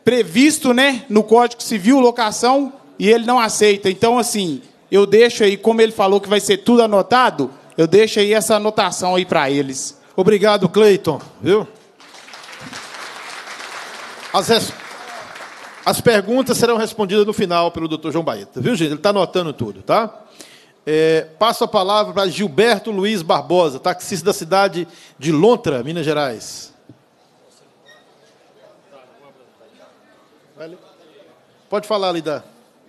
previsto, né, no Código Civil, locação, e ele não aceita. Então, assim, eu deixo aí, como ele falou que vai ser tudo anotado, eu deixo aí essa anotação aí para eles. Obrigado, Cleiton, viu? As, res... As perguntas serão respondidas no final pelo doutor João Baeta, viu, gente? Ele está anotando tudo, tá? É, passo a palavra para Gilberto Luiz Barbosa, taxista da cidade de Lontra, Minas Gerais. Pode falar, Lida.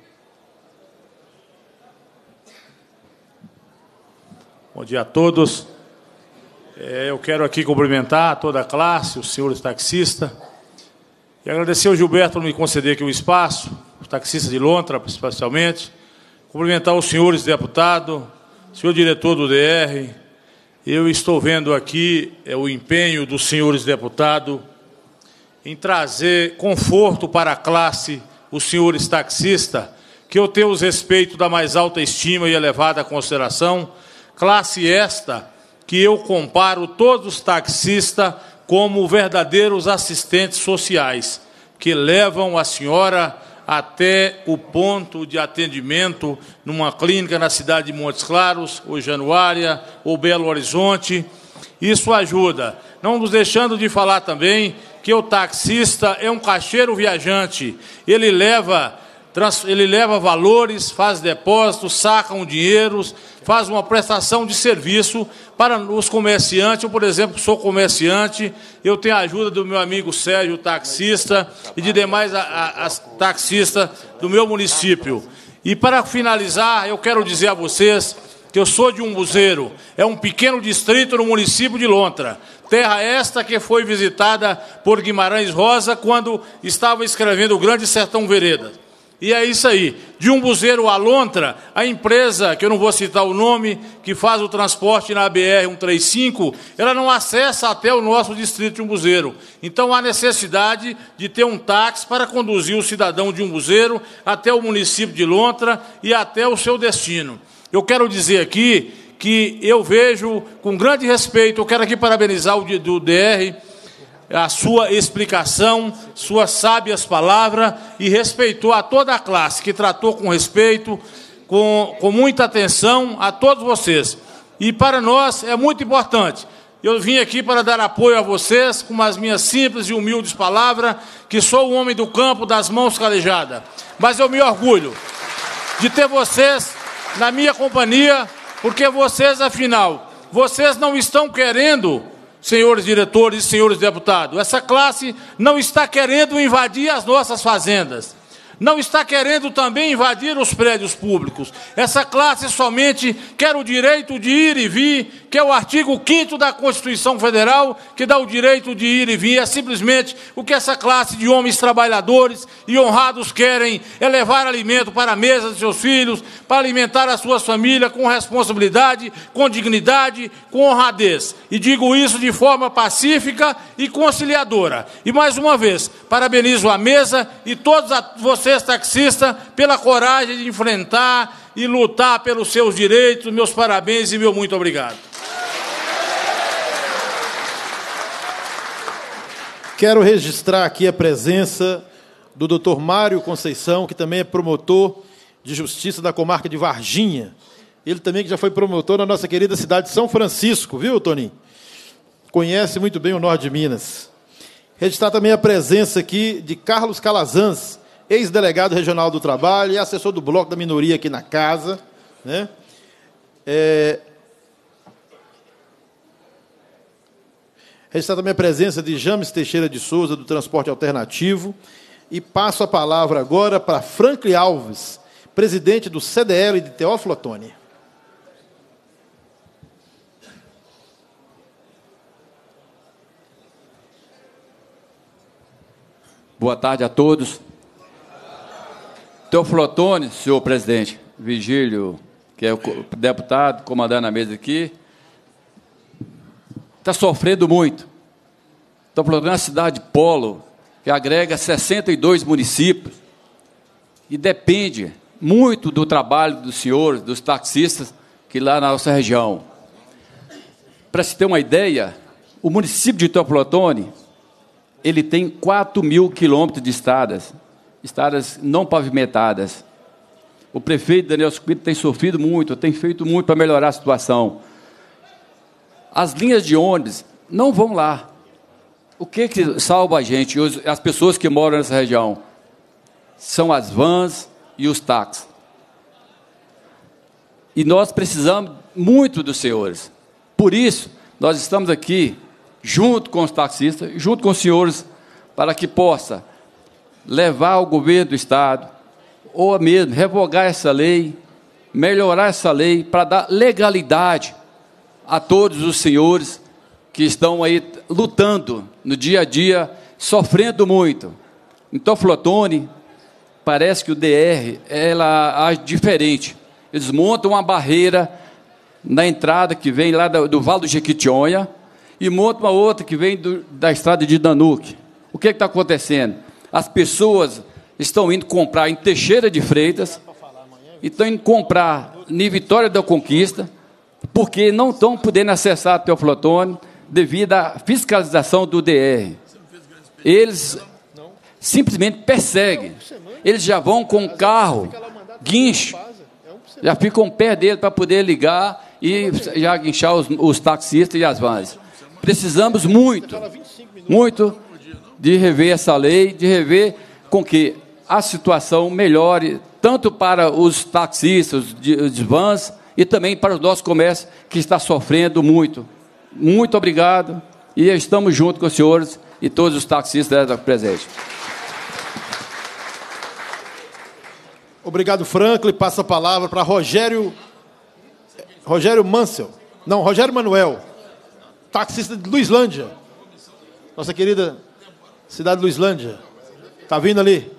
Bom dia a todos. É, eu quero aqui cumprimentar toda a classe, os senhores taxistas, e agradecer ao Gilberto por me conceder aqui o espaço, os taxistas de Lontra, especialmente. Cumprimentar os senhores deputados, senhor diretor do D R. Eu estou vendo aqui é, o empenho dos senhores deputados em trazer conforto para a classe, os senhores taxistas, que eu tenho os respeito da mais alta estima e elevada consideração, classe esta que eu comparo todos os taxistas como verdadeiros assistentes sociais, que levam a senhora até o ponto de atendimento numa clínica na cidade de Montes Claros, ou Januária, ou Belo Horizonte. Isso ajuda. Não nos deixando de falar também que o taxista é um caixeiro viajante. Ele leva, ele leva valores, faz depósitos, saca um dinheiro, faz uma prestação de serviço para os comerciantes. Eu, por exemplo, sou comerciante, eu tenho a ajuda do meu amigo Sérgio, taxista, e de demais a, a, as taxistas do meu município. E, para finalizar, eu quero dizer a vocês que eu sou de Umbuzeiro, é um pequeno distrito no município de Lontra, terra esta que foi visitada por Guimarães Rosa quando estava escrevendo o Grande Sertão Veredas. E é isso aí, de Umbuzeiro a Lontra, a empresa, que eu não vou citar o nome, que faz o transporte na B R cento e trinta e cinco, ela não acessa até o nosso distrito de Umbuzeiro. Então há necessidade de ter um táxi para conduzir o cidadão de Umbuzeiro até o município de Lontra e até o seu destino. Eu quero dizer aqui que eu vejo, com grande respeito, eu quero aqui parabenizar o do D R, a sua explicação, suas sábias palavras, e respeitou a toda a classe, que tratou com respeito, com, com muita atenção a todos vocês. E para nós é muito importante. Eu vim aqui para dar apoio a vocês, com as minhas simples e humildes palavras, que sou o homem do campo das mãos calejadas. Mas eu me orgulho de ter vocês na minha companhia, porque vocês, afinal, vocês não estão querendo, senhores diretores e senhores deputados, essa classe não está querendo invadir as nossas fazendas, não está querendo também invadir os prédios públicos. Essa classe somente quer o direito de ir e vir, que é o artigo quinto da Constituição Federal, que dá o direito de ir e vir. É simplesmente o que essa classe de homens trabalhadores e honrados querem, é levar alimento para a mesa de seus filhos, para alimentar as suas famílias com responsabilidade, com dignidade, com honradez. E digo isso de forma pacífica e conciliadora. E, mais uma vez, parabenizo a mesa e todos vocês, taxistas, pela coragem de enfrentar e lutar pelos seus direitos. Meus parabéns e meu muito obrigado. Quero registrar aqui a presença do doutor Mário Conceição, que também é promotor de justiça da comarca de Varginha. Ele também que já foi promotor na nossa querida cidade de São Francisco, viu, Toninho? Conhece muito bem o norte de Minas. Registrar também a presença aqui de Carlos Calazans, ex-delegado regional do trabalho e assessor do bloco da minoria aqui na casa, né? É... Registrar também a presença de James Teixeira de Souza, do Transporte Alternativo, e passo a palavra agora para Franklin Alves, presidente do C D L de Teófilo Otoni. Boa tarde a todos. Teófilo Otoni, senhor presidente, Vigílio, que é o deputado, comandando a mesa aqui, está sofrendo muito. Teófilo Otoni é uma cidade polo, que agrega sessenta e dois municípios, e depende muito do trabalho dos senhores, dos taxistas, que lá na nossa região. Para se ter uma ideia, o município de Teófilo Otoni ele tem quatro mil quilômetros de estradas, estradas não pavimentadas. O prefeito Daniel Sucupira tem sofrido muito, tem feito muito para melhorar a situação. As linhas de ônibus não vão lá. O que, que salva a gente, as pessoas que moram nessa região? São as vans e os táxis. E nós precisamos muito dos senhores. Por isso, nós estamos aqui, junto com os taxistas, junto com os senhores, para que possa levar ao governo do Estado, ou mesmo revogar essa lei, melhorar essa lei, para dar legalidade a todos os senhores que estão aí lutando no dia a dia, sofrendo muito. Então, Flotone, parece que o D R ela age diferente. Eles montam uma barreira na entrada que vem lá do, do Vale do Jequitinhonha e montam uma outra que vem do, da estrada de Danuque. O que está acontecendo? As pessoas estão indo comprar em Teixeira de Freitas, estão indo comprar em Vitória da Conquista, porque não estão podendo acessar até o Flotone devido à fiscalização do D R. Eles simplesmente perseguem. Eles já vão com o carro, guincho, já ficam perto dele para poder ligar e já guinchar os, os taxistas e as vans. Precisamos muito, muito de rever essa lei, de rever com que a situação melhore, tanto para os taxistas, os vans, e também para o nosso comércio, que está sofrendo muito. Muito obrigado, e estamos juntos com os senhores e todos os taxistas presentes. Obrigado, Franklin. Passa a palavra para Rogério... Rogério Mansell. Não, Rogério Manuel, taxista de Luislândia. Nossa querida cidade de Luislândia. Está vindo ali.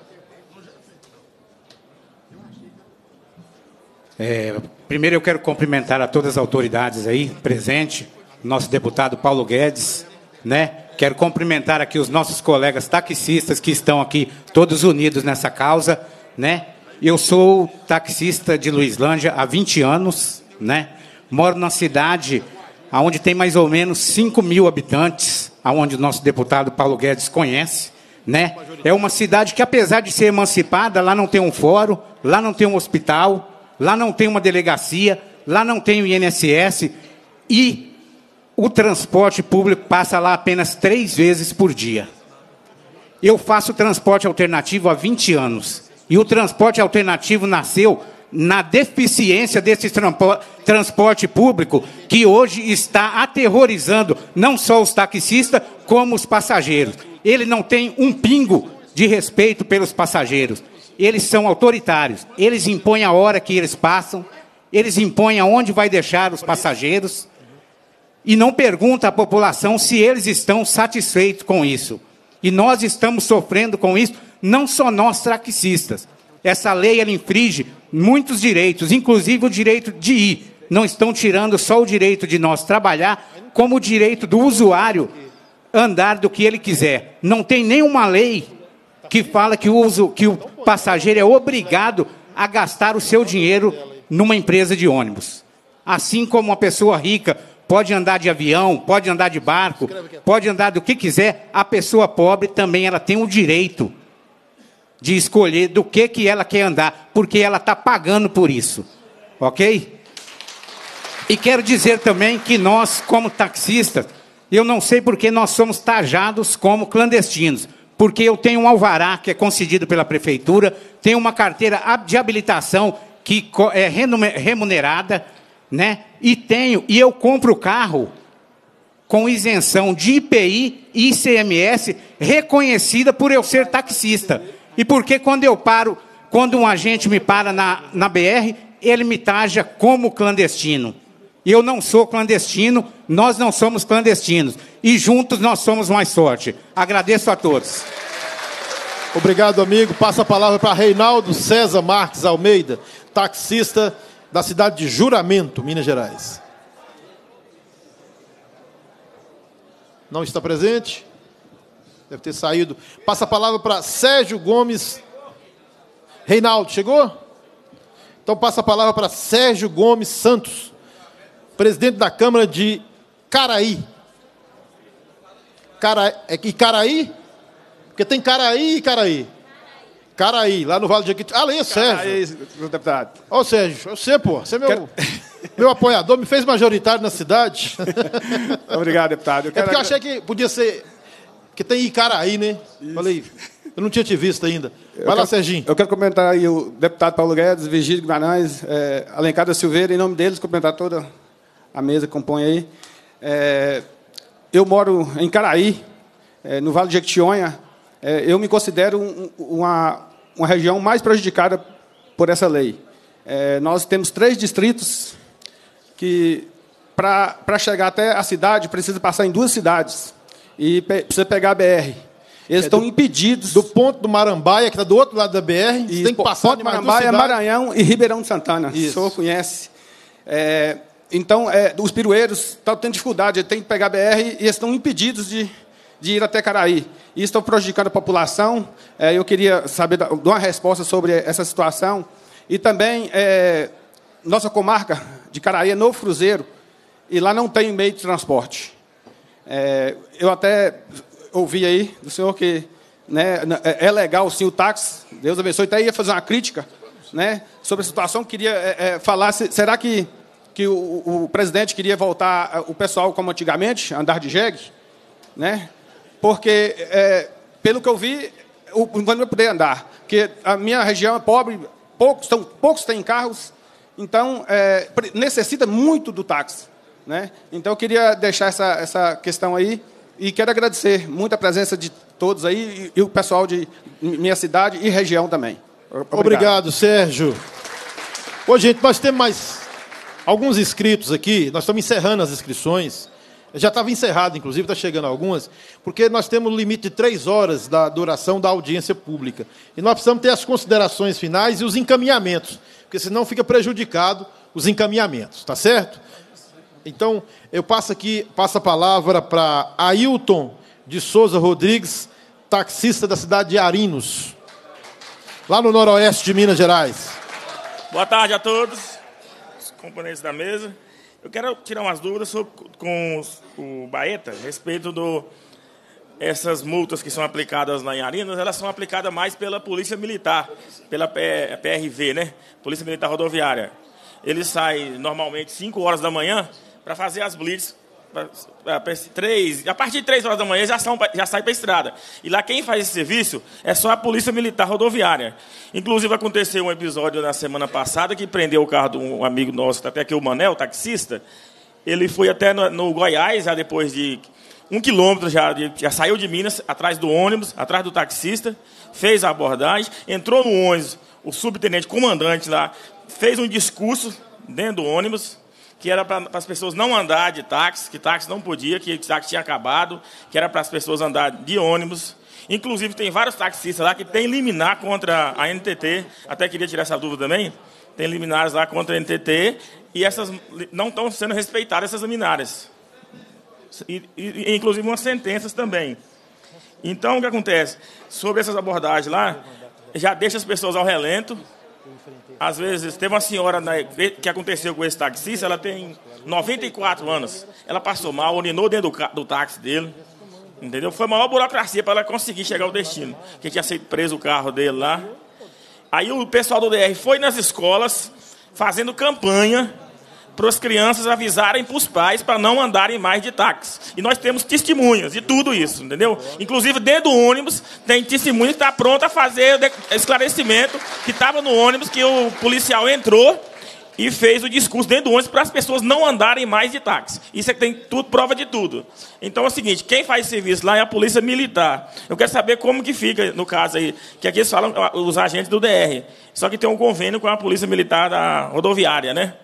É, primeiro eu quero cumprimentar a todas as autoridades aí presentes, nosso deputado Paulo Guedes, né? Quero cumprimentar aqui os nossos colegas taxistas que estão aqui todos unidos nessa causa, né? Eu sou taxista de Luislândia há vinte anos, né? Moro na cidade onde tem mais ou menos cinco mil habitantes, aonde o nosso deputado Paulo Guedes conhece, né? É uma cidade que, apesar de ser emancipada, lá não tem um fórum, lá não tem um hospital, lá não tem uma delegacia, lá não tem o I N S S e o transporte público passa lá apenas três vezes por dia. Eu faço transporte alternativo há vinte anos e o transporte alternativo nasceu na deficiência desse transporte público que hoje está aterrorizando não só os taxistas, como os passageiros. Ele não tem um pingo de respeito pelos passageiros. Eles são autoritários, eles impõem a hora que eles passam, eles impõem aonde vai deixar os passageiros e não perguntam à população se eles estão satisfeitos com isso. E nós estamos sofrendo com isso, não só nós taxistas. Essa lei ela infringe muitos direitos, inclusive o direito de ir. Não estão tirando só o direito de nós trabalhar, como o direito do usuário andar do que ele quiser. Não tem nenhuma lei que fala que o, uso, que o passageiro é obrigado a gastar o seu dinheiro numa empresa de ônibus. Assim como uma pessoa rica pode andar de avião, pode andar de barco, pode andar do que quiser, a pessoa pobre também ela tem o direito de escolher do que, que ela quer andar, porque ela está pagando por isso. Ok? E quero dizer também que nós, como taxistas, eu não sei porque nós somos taxados como clandestinos, porque eu tenho um alvará que é concedido pela prefeitura, tenho uma carteira de habilitação que é remunerada, né? E tenho, e eu compro o carro com isenção de I P I e I C M S reconhecida por eu ser taxista. E porque quando eu paro, quando um agente me para na, na B R, ele me taxa como clandestino. Eu não sou clandestino, nós não somos clandestinos. E juntos nós somos mais forte. Agradeço a todos. Obrigado, amigo. Passa a palavra para Reinaldo César Marques Almeida, taxista da cidade de Juramento, Minas Gerais. Não está presente? Deve ter saído. Passa a palavra para Sérgio Gomes. Reinaldo, chegou? Então passa a palavra para Sérgio Gomes Santos, presidente da Câmara de Caraí. Cara, é Icaraí? Porque tem Caraí e Icaraí. Caraí, lá no Vale de Jequitinhonha. Ah, ali é Sérgio. Aí, deputado. Ô, Sérgio, você, pô, você é meu, quero... meu apoiador, me fez majoritário na cidade. Obrigado, deputado. Eu É quero... porque eu achei que podia ser... Que tem Icaraí, né? Isso. Falei, eu não tinha te visto ainda. Vai eu lá, quero, Serginho. Eu quero comentar aí o deputado Paulo Guedes, Virgílio Guimarães, é, Alencar da Silveira, em nome deles, cumprimentar toda a mesa que compõe aí. É, eu moro em Caraí, é, no Vale de Jequitinhonha. É, eu me considero um, uma, uma região mais prejudicada por essa lei. É, nós temos três distritos que, para chegar até a cidade, precisa passar em duas cidades. E pe precisa pegar a B R. Eles é estão do, impedidos... Do ponto do Marambaia, que está do outro lado da B R, e tem que passar ponto de Marambaia, Maranhão e Ribeirão de Santana. Isso. O senhor conhece. É, então, é, os pirueiros estão tendo dificuldade, tem que pegar a B R e eles estão impedidos de, de ir até Caraí. E estão prejudicando a população. É, eu queria saber, dar uma resposta sobre essa situação. E também, é, nossa comarca de Caraí é Novo Cruzeiro, e lá não tem meio de transporte. É, eu até ouvi aí do senhor que, né, é legal, sim, o táxi. Deus abençoe. Até ia fazer uma crítica, né, sobre a situação. Queria é, é, falar, se, será que, que o, o presidente queria voltar o pessoal como antigamente, andar de jegue? Né? Porque, é, pelo que eu vi, o não vai poder andar. Porque a minha região é pobre, poucos, tão, poucos têm carros, então é, necessita muito do táxi. Né? Então, eu queria deixar essa, essa questão aí e quero agradecer muito a presença de todos aí e, e o pessoal de minha cidade e região também. Obrigado, Obrigado Sérgio. Ô, gente, nós temos mais alguns inscritos aqui, nós estamos encerrando as inscrições. Já estava encerrado, inclusive, está chegando algumas, porque nós temos o limite de três horas da duração da audiência pública. E nós precisamos ter as considerações finais e os encaminhamentos, porque senão fica prejudicado os encaminhamentos, tá certo? Então, eu passo aqui, passo a palavra para Ailton de Souza Rodrigues, taxista da cidade de Arinos, lá no noroeste de Minas Gerais. Boa tarde a todos, os componentes da mesa. Eu quero tirar umas dúvidas sobre, com o Baeta a respeito do essas multas que são aplicadas lá em Arinos. Elas são aplicadas mais pela Polícia Militar, pela P R V, né? Polícia Militar Rodoviária. Ele sai normalmente cinco horas da manhã para fazer as blitz. Pra, pra, pra, três, a partir de três horas da manhã já, são, já sai para a estrada. E lá quem faz esse serviço é só a Polícia Militar Rodoviária. Inclusive aconteceu um episódio na semana passada que prendeu o carro de um amigo nosso, até aqui o Manel, taxista. Ele foi até no, no Goiás, já depois de um quilômetro, já, já saiu de Minas, atrás do ônibus, atrás do taxista, fez a abordagem, entrou no ônibus, o subtenente comandante lá, fez um discurso dentro do ônibus, que era para as pessoas não andar de táxi, que táxi não podia, que táxi tinha acabado, que era para as pessoas andar de ônibus. Inclusive, tem vários taxistas lá que têm liminar contra a N T T, até queria tirar essa dúvida também, tem liminares lá contra a N T T, e essas não estão sendo respeitadas, essas liminares. E, e, inclusive, umas sentenças também. Então, o que acontece? Sobre essas abordagens lá, já deixa as pessoas ao relento. Às vezes, teve uma senhora né, que aconteceu com esse taxista, ela tem noventa e quatro anos. Ela passou mal, urinou dentro do, do táxi dele. Entendeu? Foi a maior burocracia para ela conseguir chegar ao destino. Que tinha sido preso o carro dele lá. Aí o pessoal do D R foi nas escolas, fazendo campanha para as crianças avisarem para os pais para não andarem mais de táxi. E nós temos testemunhas de tudo isso, entendeu? Inclusive, dentro do ônibus, tem testemunha que está pronto a fazer esclarecimento, que estava no ônibus, que o policial entrou e fez o discurso dentro do ônibus para as pessoas não andarem mais de táxi. Isso é que tem tudo, prova de tudo. Então é o seguinte, quem faz serviço lá é a Polícia Militar. Eu quero saber como que fica, no caso aí, que aqui eles falam os agentes do D R. Só que tem um convênio com a Polícia Militar da Rodoviária, né?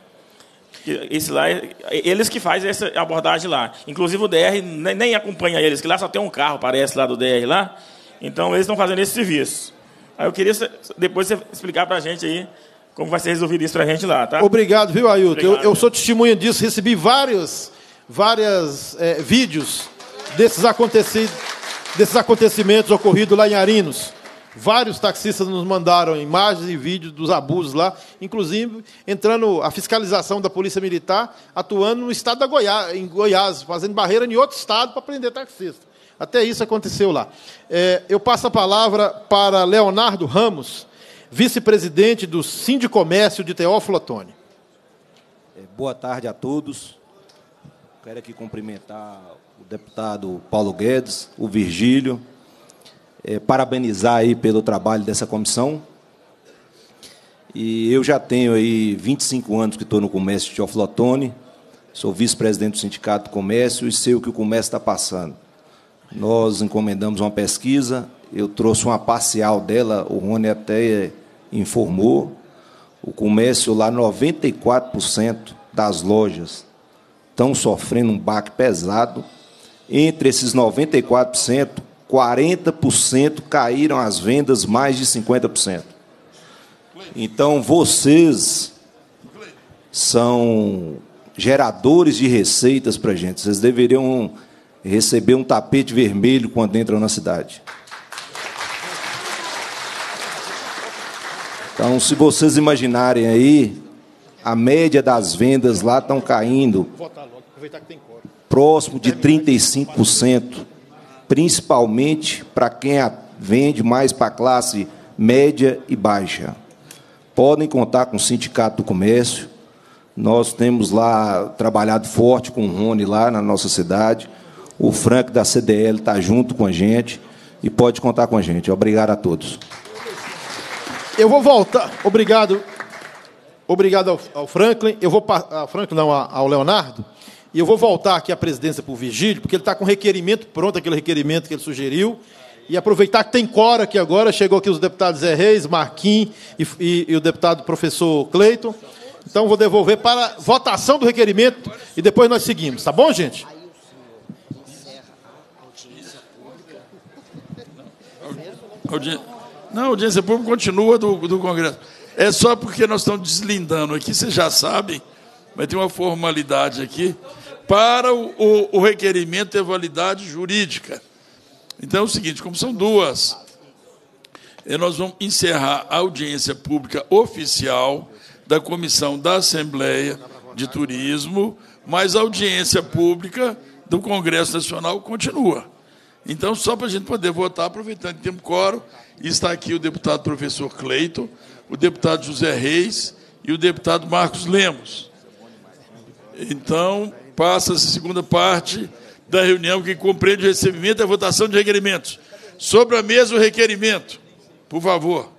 Esse lá, eles que fazem essa abordagem lá. Inclusive o D R nem, nem acompanha eles, que lá só tem um carro, parece, lá do D R lá. Então eles estão fazendo esse serviço. Aí eu queria depois você explicar para a gente aí como vai ser resolvido isso para a gente lá, tá? Obrigado, viu, Ailton? Obrigado, eu, eu sou testemunha disso, recebi vários várias, é, vídeos desses, aconteci, desses acontecimentos ocorridos lá em Arinos. Vários taxistas nos mandaram imagens e vídeos dos abusos lá, inclusive entrando a fiscalização da Polícia Militar, atuando no estado da Goiás, em Goiás, fazendo barreira em outro estado para prender taxista. Até isso aconteceu lá. É, eu passo a palavra para Leonardo Ramos, vice-presidente do Sindicomércio de Teófilo Otoni. É, boa tarde a todos. Quero aqui cumprimentar o deputado Paulo Guedes, o Virgílio, é, parabenizar aí pelo trabalho dessa comissão. E eu já tenho aí vinte e cinco anos que estou no comércio de Teófilo Otoni, sou vice-presidente do Sindicato do Comércio e sei o que o comércio está passando. Nós encomendamos uma pesquisa, eu trouxe uma parcial dela, o Rony até informou. O comércio lá, noventa e quatro por cento das lojas estão sofrendo um baque pesado. Entre esses noventa e quatro por cento, quarenta por cento caíram as vendas, mais de cinquenta por cento. Então, vocês são geradores de receitas para a gente. Vocês deveriam receber um tapete vermelho quando entram na cidade. Então, se vocês imaginarem aí, a média das vendas lá estão caindo próximo de trinta e cinco por cento, principalmente para quem vende mais para a classe média e baixa. Podem contar com o Sindicato do Comércio. Nós temos lá trabalhado forte com o Rony lá na nossa cidade. O Frank da C D L está junto com a gente e pode contar com a gente. Obrigado a todos. Eu vou voltar. Obrigado. Obrigado ao, ao Franklin. Eu vou ao Franklin, não, ao Leonardo. E eu vou voltar aqui à presidência para o Virgílio, porque ele está com o requerimento pronto, aquele requerimento que ele sugeriu. E aproveitar que tem cora aqui agora, chegou aqui os deputados Zé Reis, Marquinhos e, e, e o deputado professor Cleiton. Então, vou devolver para votação do requerimento e depois nós seguimos. Tá bom, gente? Não, a audiência pública continua do, do Congresso. É só porque nós estamos deslindando aqui, vocês já sabem, mas tem uma formalidade aqui, para o, o, o requerimento ter validade jurídica. Então é o seguinte, como são duas, nós vamos encerrar a audiência pública oficial da Comissão da Assembleia de Turismo, mas a audiência pública do Congresso Nacional continua. Então, só para a gente poder votar, aproveitando que temos quórum, está aqui o deputado professor Cleiton, o deputado José Reis e o deputado Marcos Lemos. Então, passa-se a segunda parte da reunião, que compreende o recebimento e a votação de requerimentos. Sobre a mesa, o requerimento. Por favor.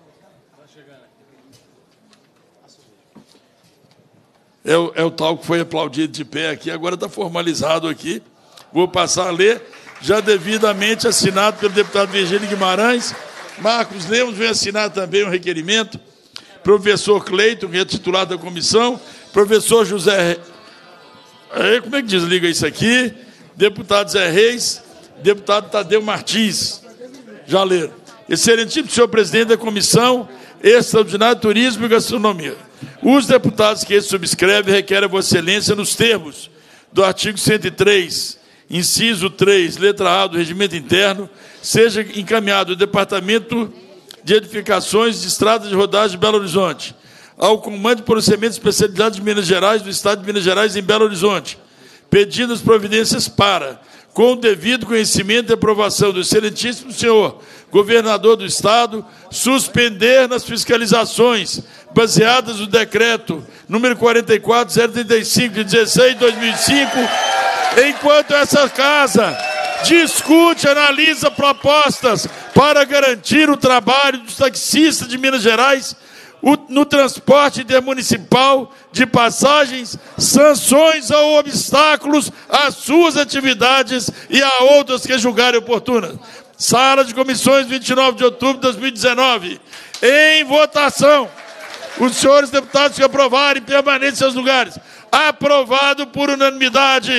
É o, é o tal que foi aplaudido de pé aqui, agora está formalizado aqui. Vou passar a ler, já devidamente assinado pelo deputado Virgílio Guimarães. Marcos Lemos vem assinar também um requerimento. Professor Cleiton, que é titular da comissão. Professor José... Aí, como é que desliga isso aqui? Deputado Zé Reis, deputado Tadeu Martins. Já leram. Excelentíssimo senhor presidente da Comissão Extraordinária de Turismo e Gastronomia. Os deputados que subscrevem requerem a Vossa Excelência nos termos do artigo cento e três, inciso três, letra A do Regimento Interno, seja encaminhado ao Departamento de Edificações de Estradas de Rodagem de Belo Horizonte, ao Comando de Procedimentos Especializados de Minas Gerais, do Estado de Minas Gerais, em Belo Horizonte, pedidas providências para, com o devido conhecimento e aprovação do excelentíssimo senhor governador do Estado, suspender nas fiscalizações baseadas no decreto número quarenta e quatro, zero trinta e cinco, de dezesseis de dois mil e cinco, enquanto essa casa discute, analisa propostas para garantir o trabalho dos taxistas de Minas Gerais o, no transporte intermunicipal de passagens, sanções ou obstáculos às suas atividades e a outras que julgarem oportunas. Sala de Comissões, vinte e nove de outubro de dois mil e dezenove. Em votação, os senhores deputados que aprovarem permaneçam em seus lugares. Aprovado por unanimidade.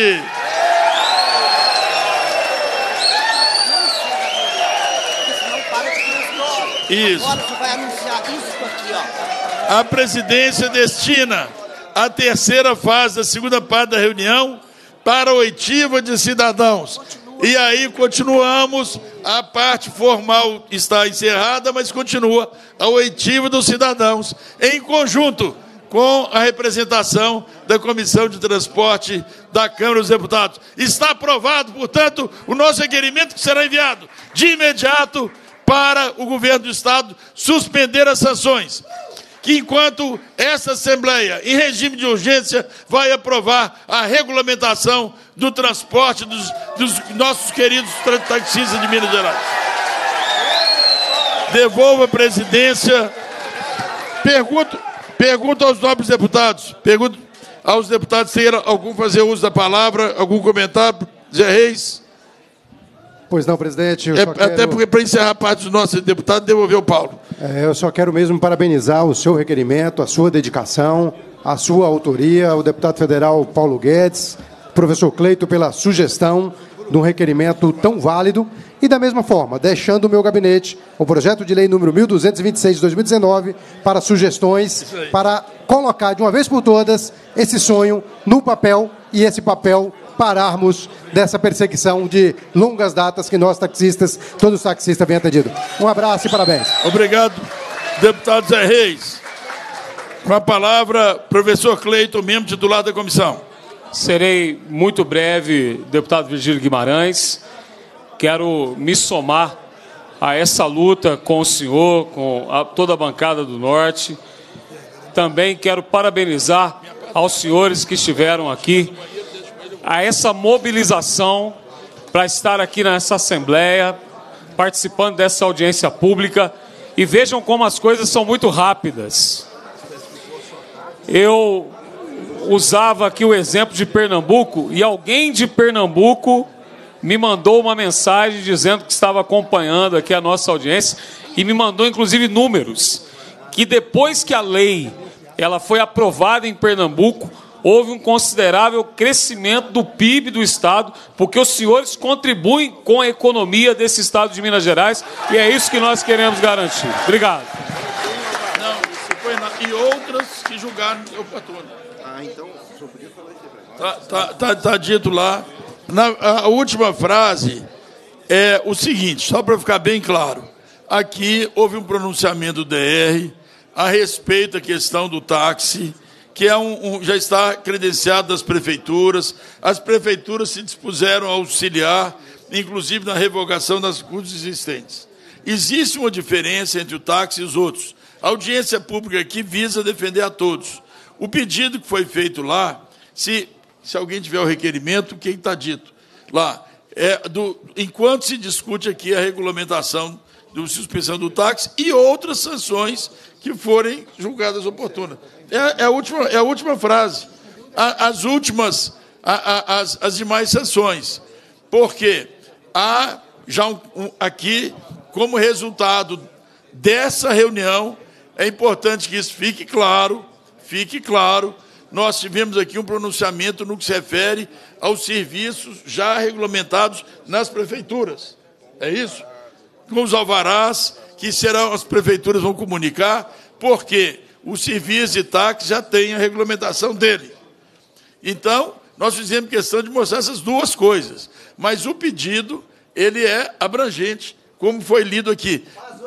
Isso. Agora você vai anunciar isso aqui, ó. A presidência destina a terceira fase da segunda parte da reunião para a oitiva de cidadãos. E aí continuamos, a parte formal está encerrada, mas continua a oitiva dos cidadãos, em conjunto com a representação da Comissão de Transporte da Câmara dos Deputados. Está aprovado, portanto, o nosso requerimento, que será enviado de imediato para o governo do Estado suspender as sanções, que enquanto essa Assembleia, em regime de urgência, vai aprovar a regulamentação do transporte dos, dos nossos queridos taxistas de Minas Gerais. Devolvo a presidência. Pergunto, pergunto aos nobres deputados, pergunto aos deputados se tem algum fazer uso da palavra, algum comentário. Zé Reis. Pois não, presidente. Eu é, só até quero... porque, para encerrar a parte dos nossos deputados, devolver o Paulo. É, eu só quero mesmo parabenizar o seu requerimento, a sua dedicação, a sua autoria, o deputado federal Paulo Guedes, professor Cleito, pela sugestão de um requerimento tão válido e, da mesma forma, deixando o meu gabinete o projeto de lei número mil duzentos e vinte e seis de dois mil e dezenove para sugestões, para colocar de uma vez por todas esse sonho no papel e esse papel pararmos dessa perseguição de longas datas que nós taxistas, todos os taxistas vêm atendido. Um abraço e parabéns. Obrigado, deputado Zé Reis. Com a palavra, professor Cleiton, membro titular da comissão. Serei muito breve, deputado Virgílio Guimarães. Quero me somar a essa luta com o senhor, com a, toda a bancada do Norte. Também quero parabenizar aos senhores que estiveram aqui, a essa mobilização para estar aqui nessa Assembleia, participando dessa audiência pública, e vejam como as coisas são muito rápidas. Eu usava aqui o exemplo de Pernambuco, e alguém de Pernambuco me mandou uma mensagem dizendo que estava acompanhando aqui a nossa audiência, e me mandou inclusive números, que depois que a lei ela foi aprovada em Pernambuco, houve um considerável crescimento do P I B do Estado, porque os senhores contribuem com a economia desse Estado de Minas Gerais, e é isso que nós queremos garantir. Obrigado. Não, isso foi na... E outras que julgaram oportuno. Ah, então, só podia falar isso aí. Tá, tá, tá, tá dito lá. Na, a última frase é o seguinte, só para ficar bem claro. Aqui houve um pronunciamento do D R a respeito da questão do táxi, que é um, um, já está credenciado das prefeituras. As prefeituras se dispuseram a auxiliar, inclusive na revogação das custas existentes. Existe uma diferença entre o táxi e os outros. A audiência pública aqui visa defender a todos. O pedido que foi feito lá, se, se alguém tiver o requerimento, o que está dito lá? É do, enquanto se discute aqui a regulamentação da suspensão do táxi e outras sanções que forem julgadas oportunas. É, é, a, última, é a última frase. A, as últimas, a, a, as, as demais sanções. Porque há já um, um, aqui, como resultado dessa reunião, é importante que isso fique claro, fique claro, nós tivemos aqui um pronunciamento no que se refere aos serviços já regulamentados nas prefeituras. É isso? Com os alvarás, que serão, as prefeituras vão comunicar, porque o serviço de táxi já tem a regulamentação dele. Então, nós fizemos questão de mostrar essas duas coisas. Mas o pedido, ele é abrangente, como foi lido aqui.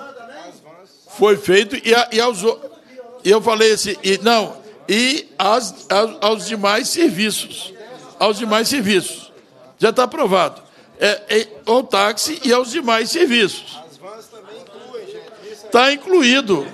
Foi feito, e, a, e aos, eu falei assim, e, não, e as, aos, aos demais serviços. Aos demais serviços. Já está aprovado. É, é, ao táxi e aos demais serviços. Está incluído.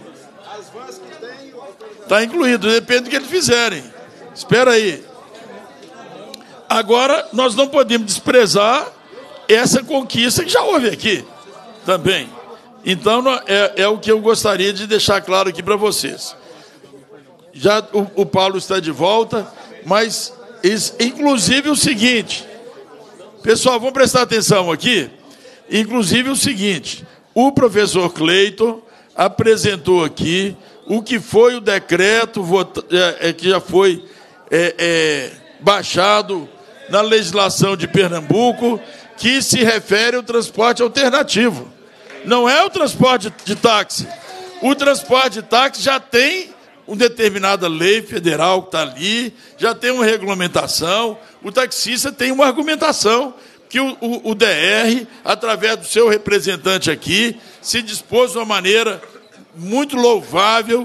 Está incluído, depende do que eles fizerem. Espera aí. Agora, nós não podemos desprezar essa conquista que já houve aqui também. Então, é, é o que eu gostaria de deixar claro aqui para vocês. Já o, o Paulo está de volta, mas, inclusive, o seguinte... Pessoal, vamos prestar atenção aqui. Inclusive o seguinte, o professor Cleiton apresentou aqui o que foi o decreto vota, é, que já foi é, é, baixado na legislação de Pernambuco, que se refere ao transporte alternativo. Não é o transporte de táxi. O transporte de táxi já tem uma determinada lei federal que está ali, já tem uma regulamentação. O taxista tem uma argumentação que o, o, o D R, através do seu representante aqui, se dispôs de uma maneira muito louvável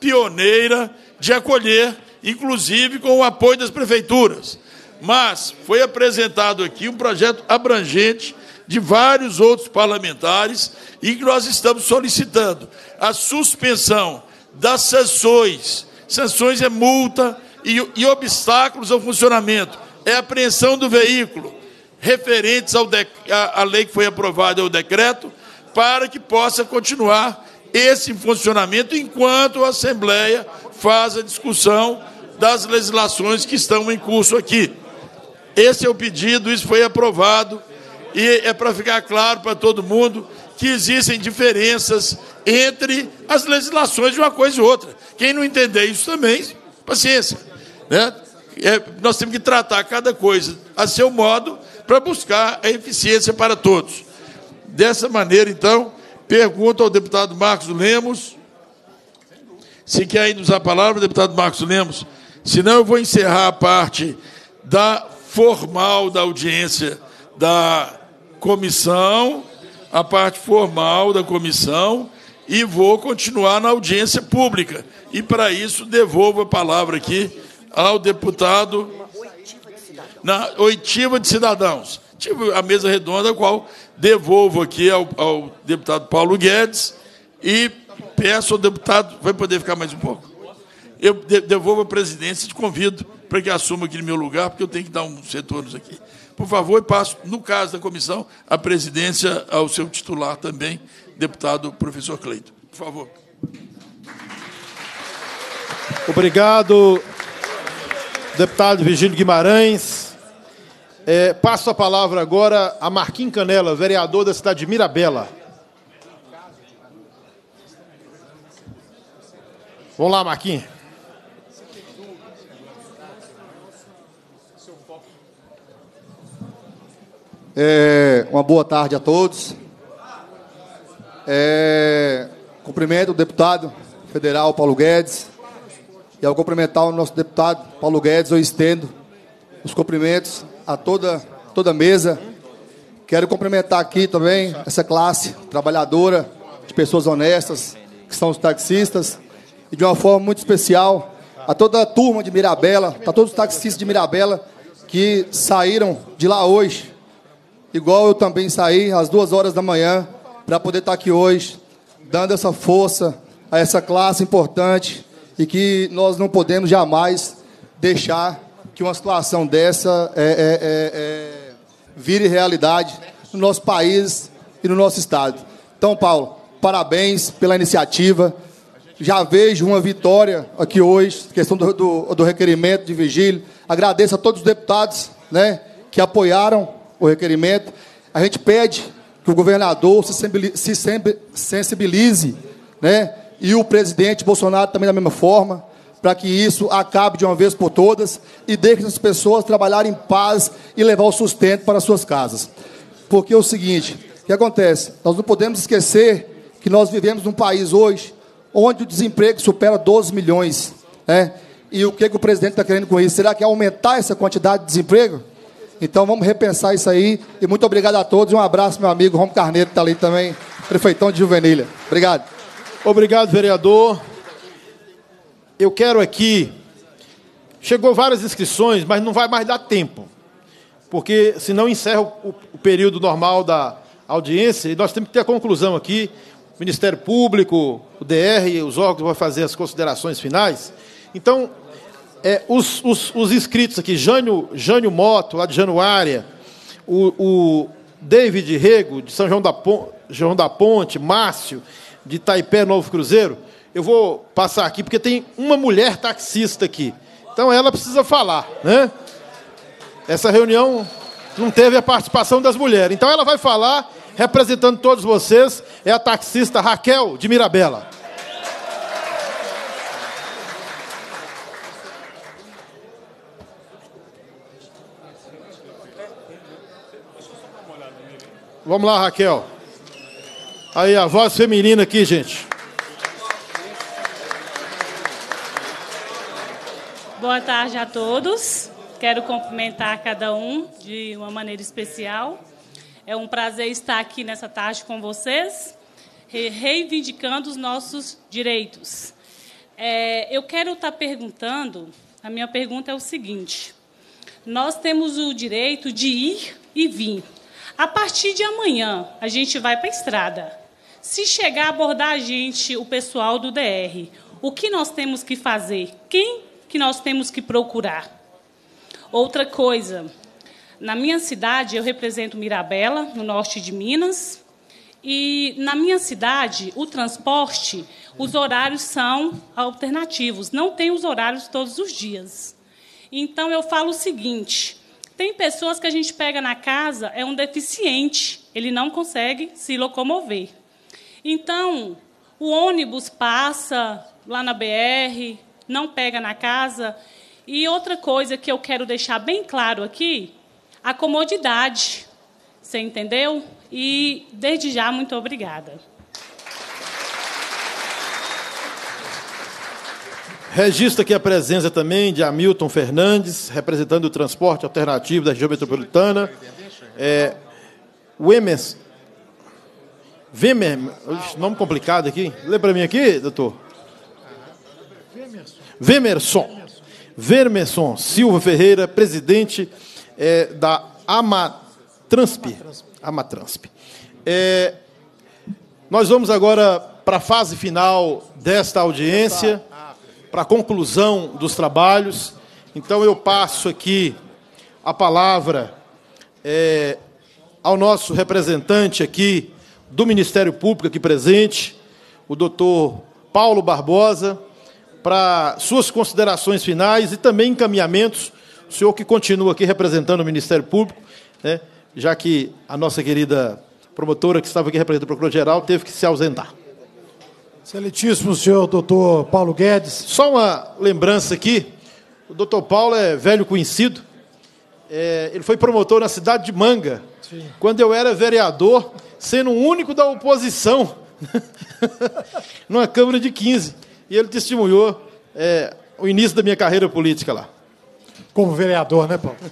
pioneira de acolher, inclusive com o apoio das prefeituras. Mas foi apresentado aqui um projeto abrangente de vários outros parlamentares e que nós estamos solicitando a suspensão das sanções. Sanções é multa e, e obstáculos ao funcionamento. É apreensão do veículo, referentes ao de, a, a lei que foi aprovada, ao decreto, para que possa continuar esse funcionamento enquanto a Assembleia faz a discussão das legislações que estão em curso aqui. Esse é o pedido, isso foi aprovado, e é para ficar claro para todo mundo que existem diferenças entre as legislações de uma coisa e outra. Quem não entender isso também, paciência. Né? É, nós temos que tratar cada coisa a seu modo para buscar a eficiência para todos. Dessa maneira, então, pergunto ao deputado Marcos Lemos, se quer aí nos dar a palavra, deputado Marcos Lemos, senão eu vou encerrar a parte da formal da audiência da comissão, a parte formal da comissão, e vou continuar na audiência pública. E, para isso, devolvo a palavra aqui ao deputado na oitiva de cidadãos. Tive a mesa redonda, a qual devolvo aqui ao, ao deputado Paulo Guedes e peço ao deputado... Vai poder ficar mais um pouco? Eu devolvo a presidência e te convido para que assuma aqui no meu lugar, porque eu tenho que dar uns retornos aqui. Por favor, e passo, no caso da comissão, a presidência ao seu titular também, deputado professor Cleito. Por favor. Obrigado, deputado Virgílio Guimarães. É, passo a palavra agora a Marquinhos Canela, vereador da cidade de Mirabela. Vamos lá, Marquinhos. É, uma boa tarde a todos. É, cumprimento o deputado federal Paulo Guedes. E ao cumprimentar o nosso deputado Paulo Guedes, eu estendo os cumprimentos a toda, toda a mesa. Quero cumprimentar aqui também essa classe trabalhadora, de pessoas honestas, que são os taxistas, e de uma forma muito especial a toda a turma de Mirabela, a todos os taxistas de Mirabela que saíram de lá hoje, igual eu também saí às duas horas da manhã, para poder estar aqui hoje, dando essa força a essa classe importante, e que nós não podemos jamais deixar que uma situação dessa é, é, é, é, vire realidade no nosso país e no nosso estado. Então, Paulo, parabéns pela iniciativa. Já vejo uma vitória aqui hoje, questão do, do, do requerimento de Virgílio. Agradeço a todos os deputados, né, que apoiaram o requerimento. A gente pede que o governador se sensibilize, né, e o presidente Bolsonaro também da mesma forma, para que isso acabe de uma vez por todas e deixe as pessoas trabalharem em paz e levar o sustento para suas casas. Porque é o seguinte, o que acontece? Nós não podemos esquecer que nós vivemos num país hoje onde o desemprego supera doze milhões. Né? E o que, que o presidente está querendo com isso? Será que é aumentar essa quantidade de desemprego? Então vamos repensar isso aí. E muito obrigado a todos. Um abraço, meu amigo Romo Carneiro, que está ali também, prefeitão de Juvenília. Obrigado. Obrigado, vereador. Eu quero aqui... Chegou várias inscrições, mas não vai mais dar tempo. Porque senão encerra o, o período normal da audiência e nós temos que ter a conclusão aqui. O Ministério Público, o D R, os órgãos vão fazer as considerações finais. Então, é, os, os, os inscritos aqui, Jânio, Jânio Moto, lá de Januária, o, o David Rego, de São João da, Pon João da Ponte, Márcio, de Itaipé, Novo Cruzeiro, eu vou passar aqui, porque tem uma mulher taxista aqui. Então, ela precisa falar, né? Essa reunião não teve a participação das mulheres. Então, ela vai falar, representando todos vocês, é a taxista Raquel, de Mirabela. Vamos lá, Raquel. Aí, a voz feminina aqui, gente. Boa tarde a todos. Quero cumprimentar cada um de uma maneira especial. É um prazer estar aqui nessa tarde com vocês, reivindicando os nossos direitos. É, eu quero estar perguntando, a minha pergunta é o seguinte: nós temos o direito de ir e vir. A partir de amanhã, a gente vai para a estrada. Se chegar a abordar a gente, o pessoal do D R, o que nós temos que fazer? Quem que nós temos que procurar? Outra coisa, na minha cidade, eu represento Mirabela, no norte de Minas, e na minha cidade, o transporte, os horários são alternativos, não tem os horários todos os dias. Então, eu falo o seguinte: tem pessoas que a gente pega na casa, é um deficiente, ele não consegue se locomover. Então, o ônibus passa lá na B R, não pega na casa. E outra coisa que eu quero deixar bem claro aqui, a comodidade. Você entendeu? E, desde já, muito obrigada. Registro aqui a presença também de Hamilton Fernandes, representando o transporte alternativo da região metropolitana. É, o Emerson. Vemer, nome complicado aqui. Lê para mim aqui, doutor. Vemerson. Vermerson Silva Ferreira, presidente é, da Amatransp. Amatransp. É, nós vamos agora para a fase final desta audiência, para a conclusão dos trabalhos. Então, eu passo aqui a palavra é, ao nosso representante aqui do Ministério Público, aqui presente, o doutor Paulo Barbosa, para suas considerações finais e também encaminhamentos, o senhor que continua aqui representando o Ministério Público, né, já que a nossa querida promotora, que estava aqui representando o Procurador-Geral, teve que se ausentar. Excelentíssimo senhor doutor Paulo Guedes. Só uma lembrança aqui, o doutor Paulo é velho conhecido, é, ele foi promotor na cidade de Manga, sim, quando eu era vereador, sendo o único da oposição, numa Câmara de quinze. E ele testemunhou é, o início da minha carreira política lá. Como vereador, né, Paulo?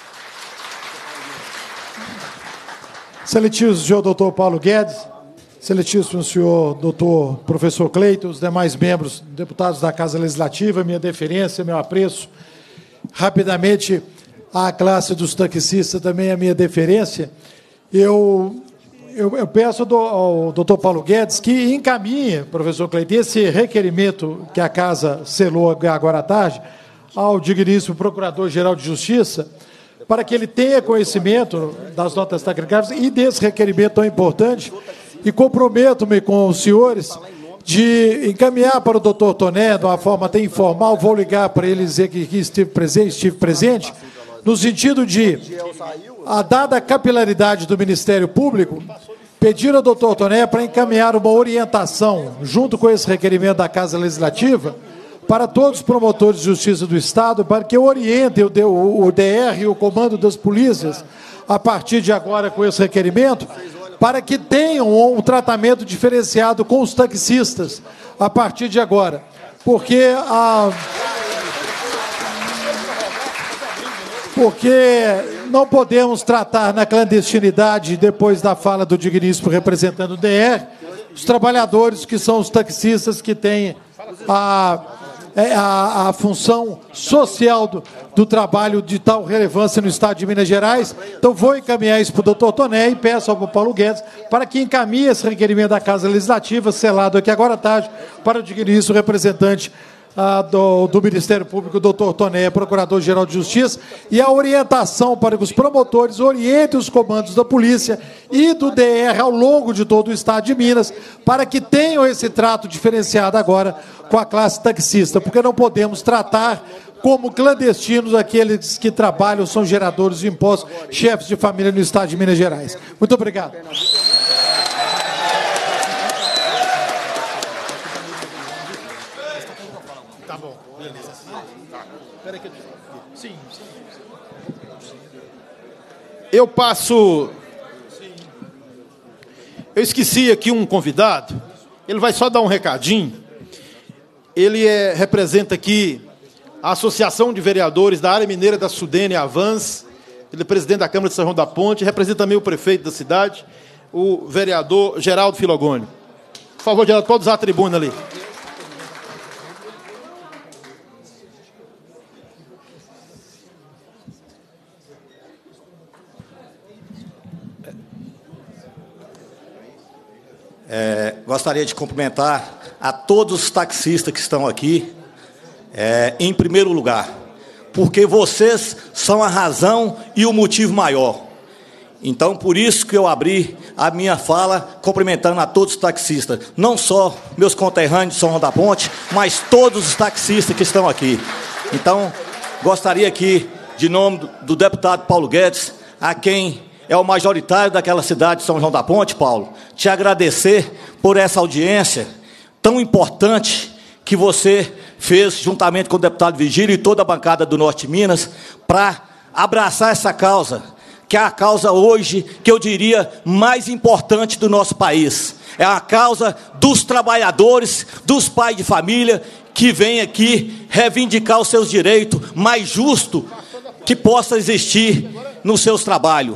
Excelentíssimo senhor doutor Paulo Guedes, excelentíssimo senhor doutor professor Cleito, os demais membros, deputados da Casa Legislativa, minha deferência, meu apreço. Rapidamente, à classe dos taxistas também a minha deferência. Eu... Eu, eu peço do, ao doutor Paulo Guedes que encaminhe, professor Cleito, esse requerimento que a Casa selou agora à tarde ao digníssimo Procurador-Geral de Justiça, para que ele tenha conhecimento das notas técnicas e desse requerimento tão importante, e comprometo-me com os senhores de encaminhar para o doutor Toné, de uma forma até informal, vou ligar para ele dizer que, que estive presente, estive presente, no sentido de, a dada a capilaridade do Ministério Público, pedir ao doutor Toné para encaminhar uma orientação, junto com esse requerimento da Casa Legislativa, para todos os promotores de justiça do Estado, para que orientem o D R e o comando das polícias, a partir de agora, com esse requerimento, para que tenham um tratamento diferenciado com os taxistas, a partir de agora. Porque a... Porque não podemos tratar na clandestinidade, depois da fala do digníssimo representante do D R, os trabalhadores que são os taxistas que têm a, a, a função social do, do trabalho de tal relevância no Estado de Minas Gerais. Então, vou encaminhar isso para o doutor Toné e peço ao Paulo Guedes para que encaminhe esse requerimento da Casa Legislativa, selado aqui agora à tarde, para o digníssimo representante Ah, do, do Ministério Público, doutor Toné, Procurador-Geral de Justiça, e a orientação para que os promotores orientem os comandos da polícia e do D R ao longo de todo o Estado de Minas, para que tenham esse trato diferenciado agora com a classe taxista, porque não podemos tratar como clandestinos aqueles que trabalham, são geradores de impostos, chefes de família no Estado de Minas Gerais. Muito obrigado. Eu passo... Eu esqueci aqui um convidado. Ele vai só dar um recadinho. Ele é, representa aqui a Associação de Vereadores da Área Mineira da Sudene, Avans. Ele é presidente da Câmara de São João da Ponte. Representa também o prefeito da cidade, o vereador Geraldo Filogônio. Por favor, Geraldo, pode usar a tribuna ali. É, gostaria de cumprimentar a todos os taxistas que estão aqui, é, em primeiro lugar, porque vocês são a razão e o motivo maior. Então, por isso que eu abri a minha fala cumprimentando a todos os taxistas, não só meus conterrâneos de São João da Ponte, mas todos os taxistas que estão aqui. Então, gostaria aqui, de nome do, do deputado Paulo Guedes, a quem é o majoritário daquela cidade de São João da Ponte, Paulo, te agradecer por essa audiência tão importante que você fez juntamente com o deputado Vigílio e toda a bancada do Norte de Minas para abraçar essa causa, que é a causa hoje, que eu diria, mais importante do nosso país. É a causa dos trabalhadores, dos pais de família, que vêm aqui reivindicar os seus direitos mais justos que possa existir nos seus trabalhos,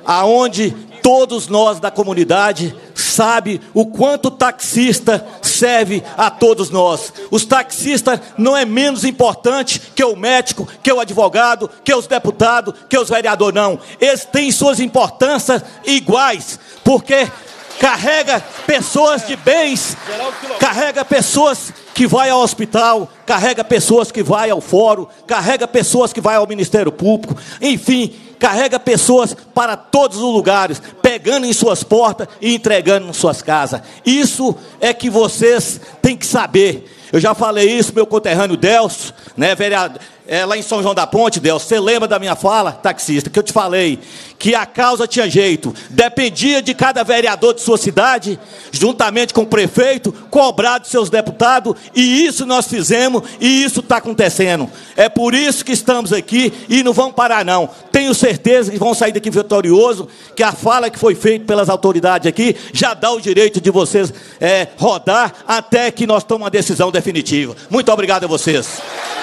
aonde todos nós da comunidade sabem o quanto o taxista serve a todos nós. Os taxistas não é menos importante que o médico, que o advogado, que os deputados, que os vereadores, não. Eles têm suas importâncias iguais, porque carrega pessoas de bens, carrega pessoas que vai ao hospital, carrega pessoas que vai ao fórum, carrega pessoas que vai ao Ministério Público, enfim, carrega pessoas para todos os lugares, pegando em suas portas e entregando em suas casas. Isso é que vocês têm que saber. Eu já falei isso, meu conterrâneo Delcio, né, vereador, é, lá em São João da Ponte, Delcio, você lembra da minha fala, taxista, que eu te falei que a causa tinha jeito, dependia de cada vereador de sua cidade, juntamente com o prefeito, cobrar dos seus deputados, e isso nós fizemos, e isso está acontecendo. É por isso que estamos aqui, e não vamos parar não. Tenho certeza que vão sair daqui vitorioso, que a fala que foi feita pelas autoridades aqui, já dá o direito de vocês é, rodar, até que nós tomemos uma decisão definitiva. Muito obrigado a vocês.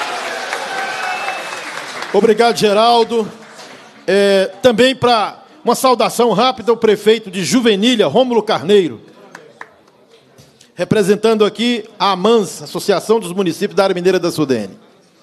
Obrigado, Geraldo. É, também para uma saudação rápida ao prefeito de Juvenília, Rômulo Carneiro, representando aqui a AMANS, Associação dos Municípios da Área Mineira da Sudene.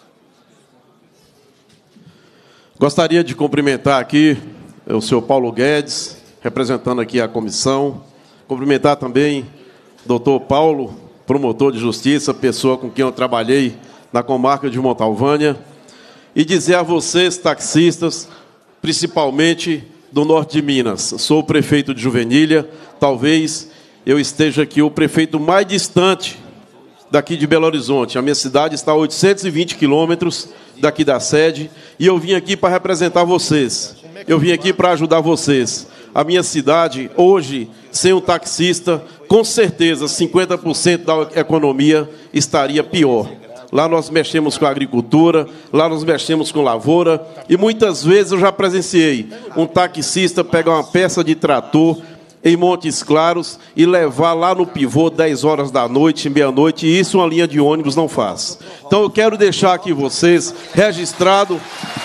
Gostaria de cumprimentar aqui o senhor Paulo Guedes, representando aqui a comissão. Cumprimentar também o doutor Paulo, promotor de justiça, pessoa com quem eu trabalhei na comarca de Montalvânia. E dizer a vocês, taxistas, principalmente do norte de Minas, sou o prefeito de Juvenília, talvez eu esteja aqui o prefeito mais distante daqui de Belo Horizonte. A minha cidade está a oitocentos e vinte quilômetros daqui da sede, e eu vim aqui para representar vocês. Eu vim aqui para ajudar vocês. A minha cidade, hoje, sem um taxista, com certeza, cinquenta por cento da economia estaria pior. Lá nós mexemos com a agricultura, lá nós mexemos com lavoura, e muitas vezes eu já presenciei um taxista pegar uma peça de trator em Montes Claros e levar lá no pivô dez horas da noite, meia-noite, e isso uma linha de ônibus não faz. Então eu quero deixar aqui vocês registrado,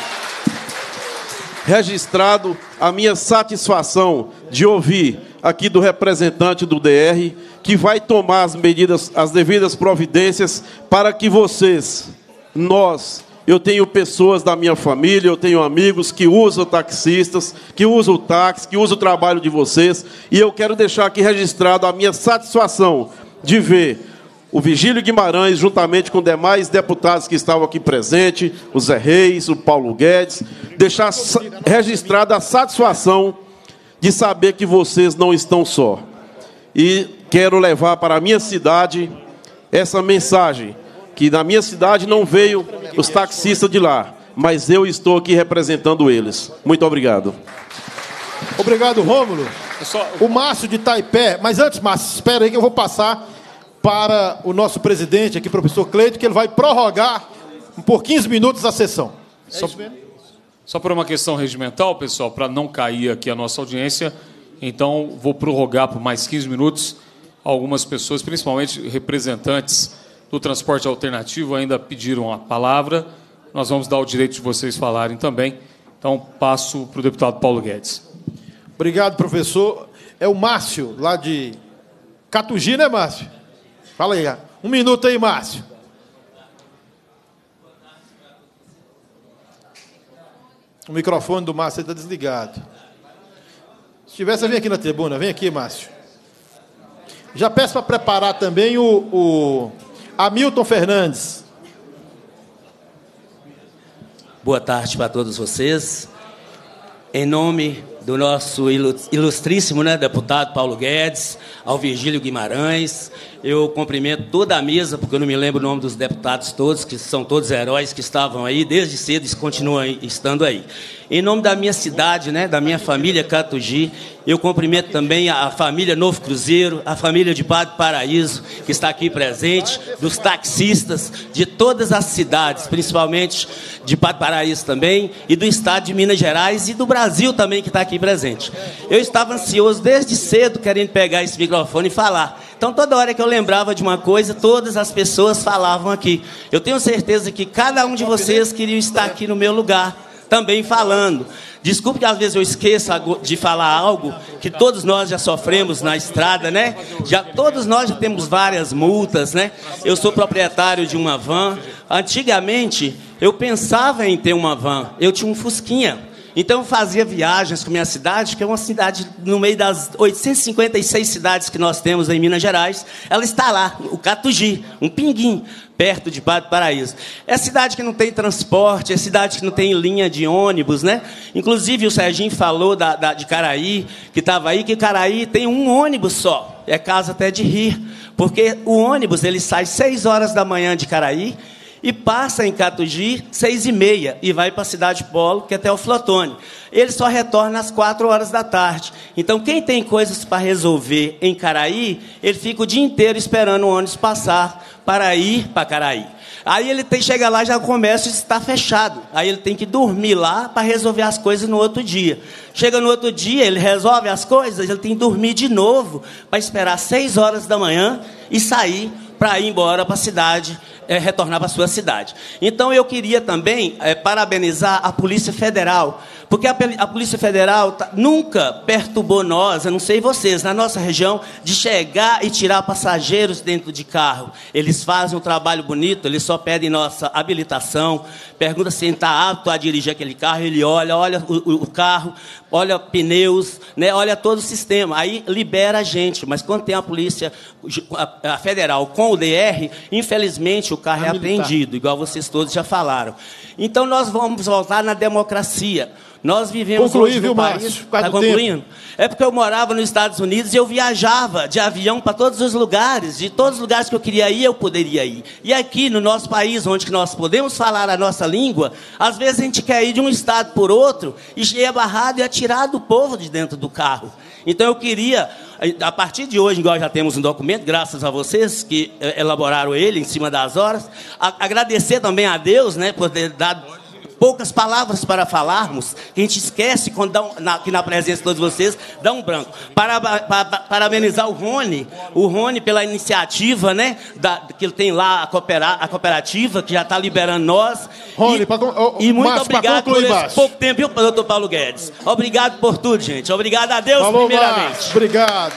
registrado a minha satisfação de ouvir aqui do representante do D R, que vai tomar as medidas, as devidas providências para que vocês, nós, eu tenho pessoas da minha família, eu tenho amigos que usam taxistas, que usam o táxi, que usam o trabalho de vocês, e eu quero deixar aqui registrado a minha satisfação de ver o Vigílio Guimarães, juntamente com demais deputados que estavam aqui presentes, o Zé Reis, o Paulo Guedes, deixar registrada a satisfação de saber que vocês não estão só. E quero levar para a minha cidade essa mensagem, que na minha cidade não veio os taxistas de lá, mas eu estou aqui representando eles. Muito obrigado. Obrigado, Rômulo. O Márcio de Taipé, mas antes, Márcio, espera aí que eu vou passar para o nosso presidente aqui, professor Cleito, que ele vai prorrogar por quinze minutos a sessão. É só, só por uma questão regimental, pessoal, para não cair aqui a nossa audiência, então vou prorrogar por mais quinze minutos. Algumas pessoas, principalmente representantes do transporte alternativo, ainda pediram a palavra. Nós vamos dar o direito de vocês falarem também. Então, passo para o deputado Paulo Guedes. Obrigado, professor. É o Márcio, lá de Catugi, né, Márcio? Fala aí. Um minuto aí, Márcio. O microfone do Márcio está desligado. Se tivesse, vem aqui na tribuna. Vem aqui, Márcio. Já peço para preparar também o, o Hamilton Fernandes. Boa tarde para todos vocês. Em nome do nosso ilustríssimo, né, deputado Paulo Guedes, ao Virgílio Guimarães, eu cumprimento toda a mesa, porque eu não me lembro o nome dos deputados todos, que são todos heróis que estavam aí desde cedo e continuam estando aí. Em nome da minha cidade, né, da minha família Catugi, eu cumprimento também a família Novo Cruzeiro, a família de Padre Paraíso, que está aqui presente, dos taxistas de todas as cidades, principalmente de Padre Paraíso também, e do estado de Minas Gerais e do Brasil também, que está aqui presente. Eu estava ansioso desde cedo, querendo pegar esse microfone e falar. Então, toda hora que eu lembrava de uma coisa, todas as pessoas falavam aqui. Eu tenho certeza que cada um de vocês queria estar aqui no meu lugar, também falando. Desculpe que às vezes eu esqueça de falar algo que todos nós já sofremos na estrada, né? Já, todos nós já temos várias multas, né? Eu sou proprietário de uma van. Antigamente, eu pensava em ter uma van. Eu tinha um Fusquinha. Então, eu fazia viagens com minha cidade, que é uma cidade no meio das oitocentas e cinquenta e seis cidades que nós temos em Minas Gerais. Ela está lá, o Catugi, um pinguim, perto de Padre Paraíso. É cidade que não tem transporte, é cidade que não tem linha de ônibus, né? Inclusive, o Serginho falou da, da, de Caraí, que estava aí, que Caraí tem um ônibus só. É caso até de rir, porque o ônibus ele sai seis horas da manhã de Caraí, e passa em Catugi, seis e meia, e vai para a Cidade Polo, que é até o Flotone. Ele só retorna às quatro horas da tarde. Então, quem tem coisas para resolver em Caraí, ele fica o dia inteiro esperando o ônibus passar para ir para Caraí. Aí ele tem, chega lá, já começa e está fechado. Aí ele tem que dormir lá para resolver as coisas no outro dia. Chega no outro dia, ele resolve as coisas, ele tem que dormir de novo para esperar seis horas da manhã e sair para ir embora para a cidade, é, retornar para a sua cidade. Então, eu queria também é, parabenizar a Polícia Federal, porque a, a Polícia Federal tá, nunca perturbou nós, eu não sei vocês, na nossa região, de chegar e tirar passageiros dentro de carro. Eles fazem um trabalho bonito, eles só pedem nossa habilitação, pergunta se ele está apto a dirigir aquele carro, ele olha, olha o, o, o carro, olha pneus, né, olha todo o sistema, aí libera a gente. Mas quando tem a Polícia a, a Federal com o D R, infelizmente o carro é apreendido, igual vocês todos já falaram. Então nós vamos voltar na democracia. Nós vivemos Concluí, hoje no viu, país... Márcio? Está concluindo? Tempo. É porque eu morava nos Estados Unidos e eu viajava de avião para todos os lugares. De todos os lugares que eu queria ir, eu poderia ir. E aqui, no nosso país, onde nós podemos falar a nossa língua, às vezes a gente quer ir de um estado por outro e é barrado e é tirado o povo de dentro do carro. Então eu queria, a partir de hoje, igual já temos um documento, graças a vocês que elaboraram ele em cima das horas, a, agradecer também a Deus, né, por ter dado poucas palavras para falarmos, que a gente esquece quando dá um, na, aqui na presença de todos vocês, dá um branco. Para, para, parabenizar o Rony, o Rony pela iniciativa, né, da, que ele tem lá a, coopera, a cooperativa, que já está liberando nós. Rony, e, pra, oh, e muito Márcio, obrigado por esse baixo. pouco tempo, viu, doutor Paulo Guedes? Obrigado por tudo, gente. Obrigado a Deus, Falou, primeiramente. Márcio, obrigado.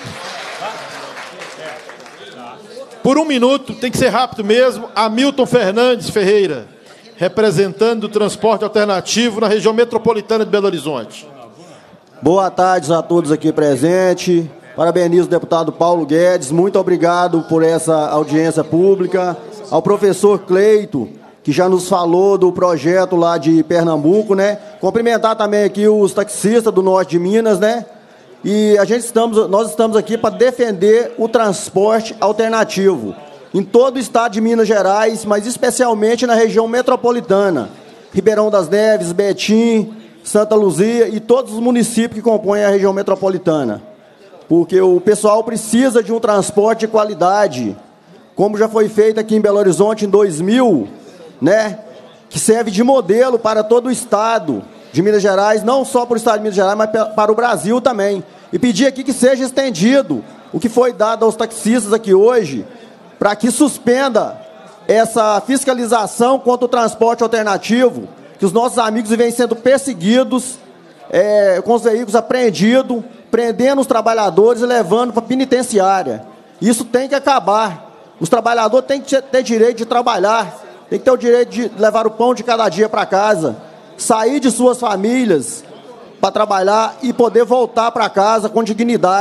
Por um minuto, tem que ser rápido mesmo, Hamilton Fernandes Ferreira, representando o transporte alternativo na região metropolitana de Belo Horizonte. Boa tarde a todos aqui presentes. Parabenizo o deputado Paulo Guedes. Muito obrigado por essa audiência pública. Ao professor Cleito, que já nos falou do projeto lá de Pernambuco, né? Cumprimentar também aqui os taxistas do norte de Minas, né? E a gente estamos, nós estamos aqui para defender o transporte alternativo em todo o estado de Minas Gerais, mas especialmente na região metropolitana, Ribeirão das Neves, Betim, Santa Luzia e todos os municípios que compõem a região metropolitana. Porque o pessoal precisa de um transporte de qualidade, como já foi feito aqui em Belo Horizonte em dois mil, né, que serve de modelo para todo o estado de Minas Gerais, não só para o estado de Minas Gerais, mas para o Brasil também. E pedir aqui que seja estendido o que foi dado aos taxistas aqui hoje, para que suspenda essa fiscalização contra o transporte alternativo, que os nossos amigos vêm sendo perseguidos, é, com os veículos apreendidos, prendendo os trabalhadores e levando para a penitenciária. Isso tem que acabar. Os trabalhadores têm que ter direito de trabalhar, têm que ter o direito de levar o pão de cada dia para casa, sair de suas famílias para trabalhar e poder voltar para casa com dignidade.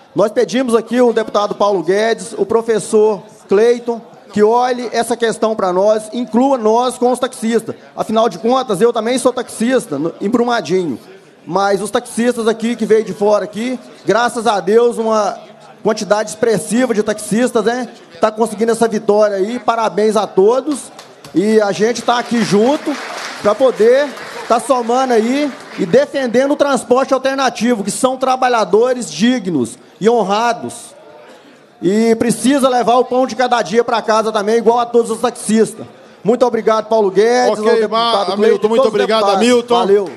Nós pedimos aqui o deputado Paulo Guedes, o professor Cleiton, que olhe essa questão para nós, inclua nós com os taxistas. Afinal de contas, eu também sou taxista, em Brumadinho. Mas os taxistas aqui, que veio de fora aqui, graças a Deus, uma quantidade expressiva de taxistas, né? Está conseguindo essa vitória aí. Parabéns a todos. E a gente está aqui junto para poder estar tá somando aí e defendendo o transporte alternativo, que são trabalhadores dignos e honrados. E precisa levar o pão de cada dia para casa também, igual a todos os taxistas. Muito obrigado, Paulo Guedes. Ok, deputado Hamilton, muito obrigado, Hamilton. Valeu.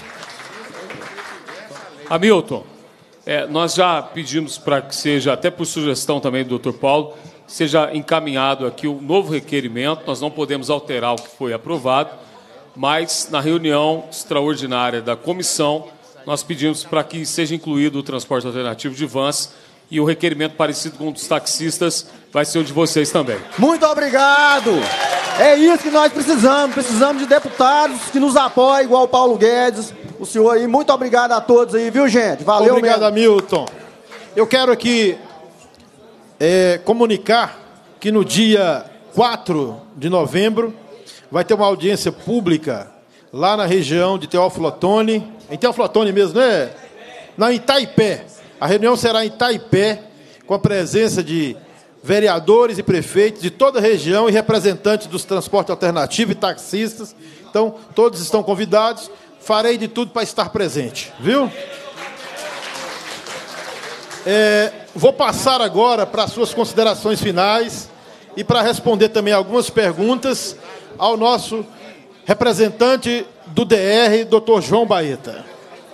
Hamilton, é, nós já pedimos para que seja, até por sugestão também do doutor Paulo, seja encaminhado aqui um novo requerimento. Nós não podemos alterar o que foi aprovado, mas na reunião extraordinária da comissão, nós pedimos para que seja incluído o transporte alternativo de vans, e o requerimento parecido com o dos taxistas vai ser o de vocês também. Muito obrigado. É isso que nós precisamos. Precisamos de deputados que nos apoiem, igual o Paulo Guedes, o senhor aí. Muito obrigado a todos aí, viu, gente? Valeu Obrigado, mesmo. Hamilton. Eu quero aqui é, comunicar que no dia quatro de novembro vai ter uma audiência pública lá na região de Teófilo Otoni. Em Teófilo Otoni mesmo, né? Na Itaipé. A reunião será em Itaipé, com a presença de vereadores e prefeitos de toda a região e representantes dos transportes alternativos e taxistas. Então, todos estão convidados. Farei de tudo para estar presente, viu? É, vou passar agora para as suas considerações finais e para responder também algumas perguntas ao nosso representante do D R, doutor João Baeta.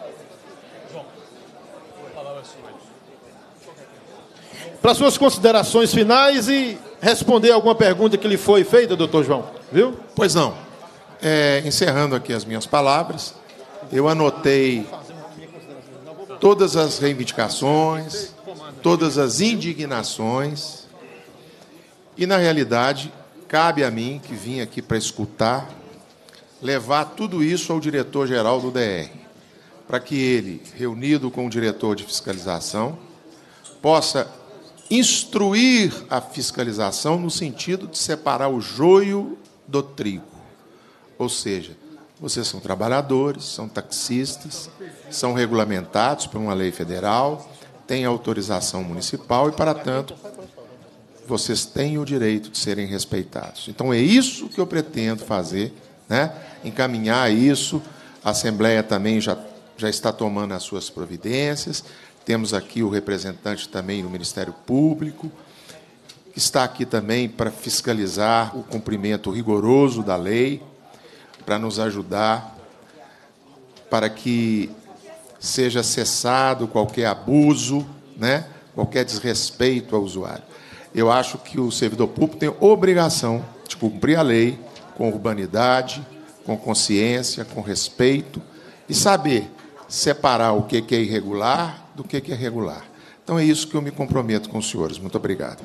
Para suas considerações finais e responder alguma pergunta que lhe foi feita, doutor João, viu? Pois não. É, encerrando aqui as minhas palavras, eu anotei todas as reivindicações, todas as indignações, e, na realidade, cabe a mim, que vim aqui para escutar, levar tudo isso ao diretor-geral do D R, para que ele, reunido com o diretor de fiscalização, possa instruir a fiscalização no sentido de separar o joio do trigo. Ou seja, vocês são trabalhadores, são taxistas, são regulamentados por uma lei federal, têm autorização municipal e, para tanto, vocês têm o direito de serem respeitados. Então, é isso que eu pretendo fazer, né? Encaminhar isso. A Assembleia também já, já está tomando as suas providências. Temos aqui o representante também do Ministério Público, que está aqui também para fiscalizar o cumprimento rigoroso da lei, para nos ajudar, para que seja cessado qualquer abuso, né? Qualquer desrespeito ao usuário. Eu acho que o servidor público tem obrigação de cumprir a lei com urbanidade, com consciência, com respeito, e saber separar o que é irregular do que é regular. Então, é isso que eu me comprometo com os senhores. Muito obrigado.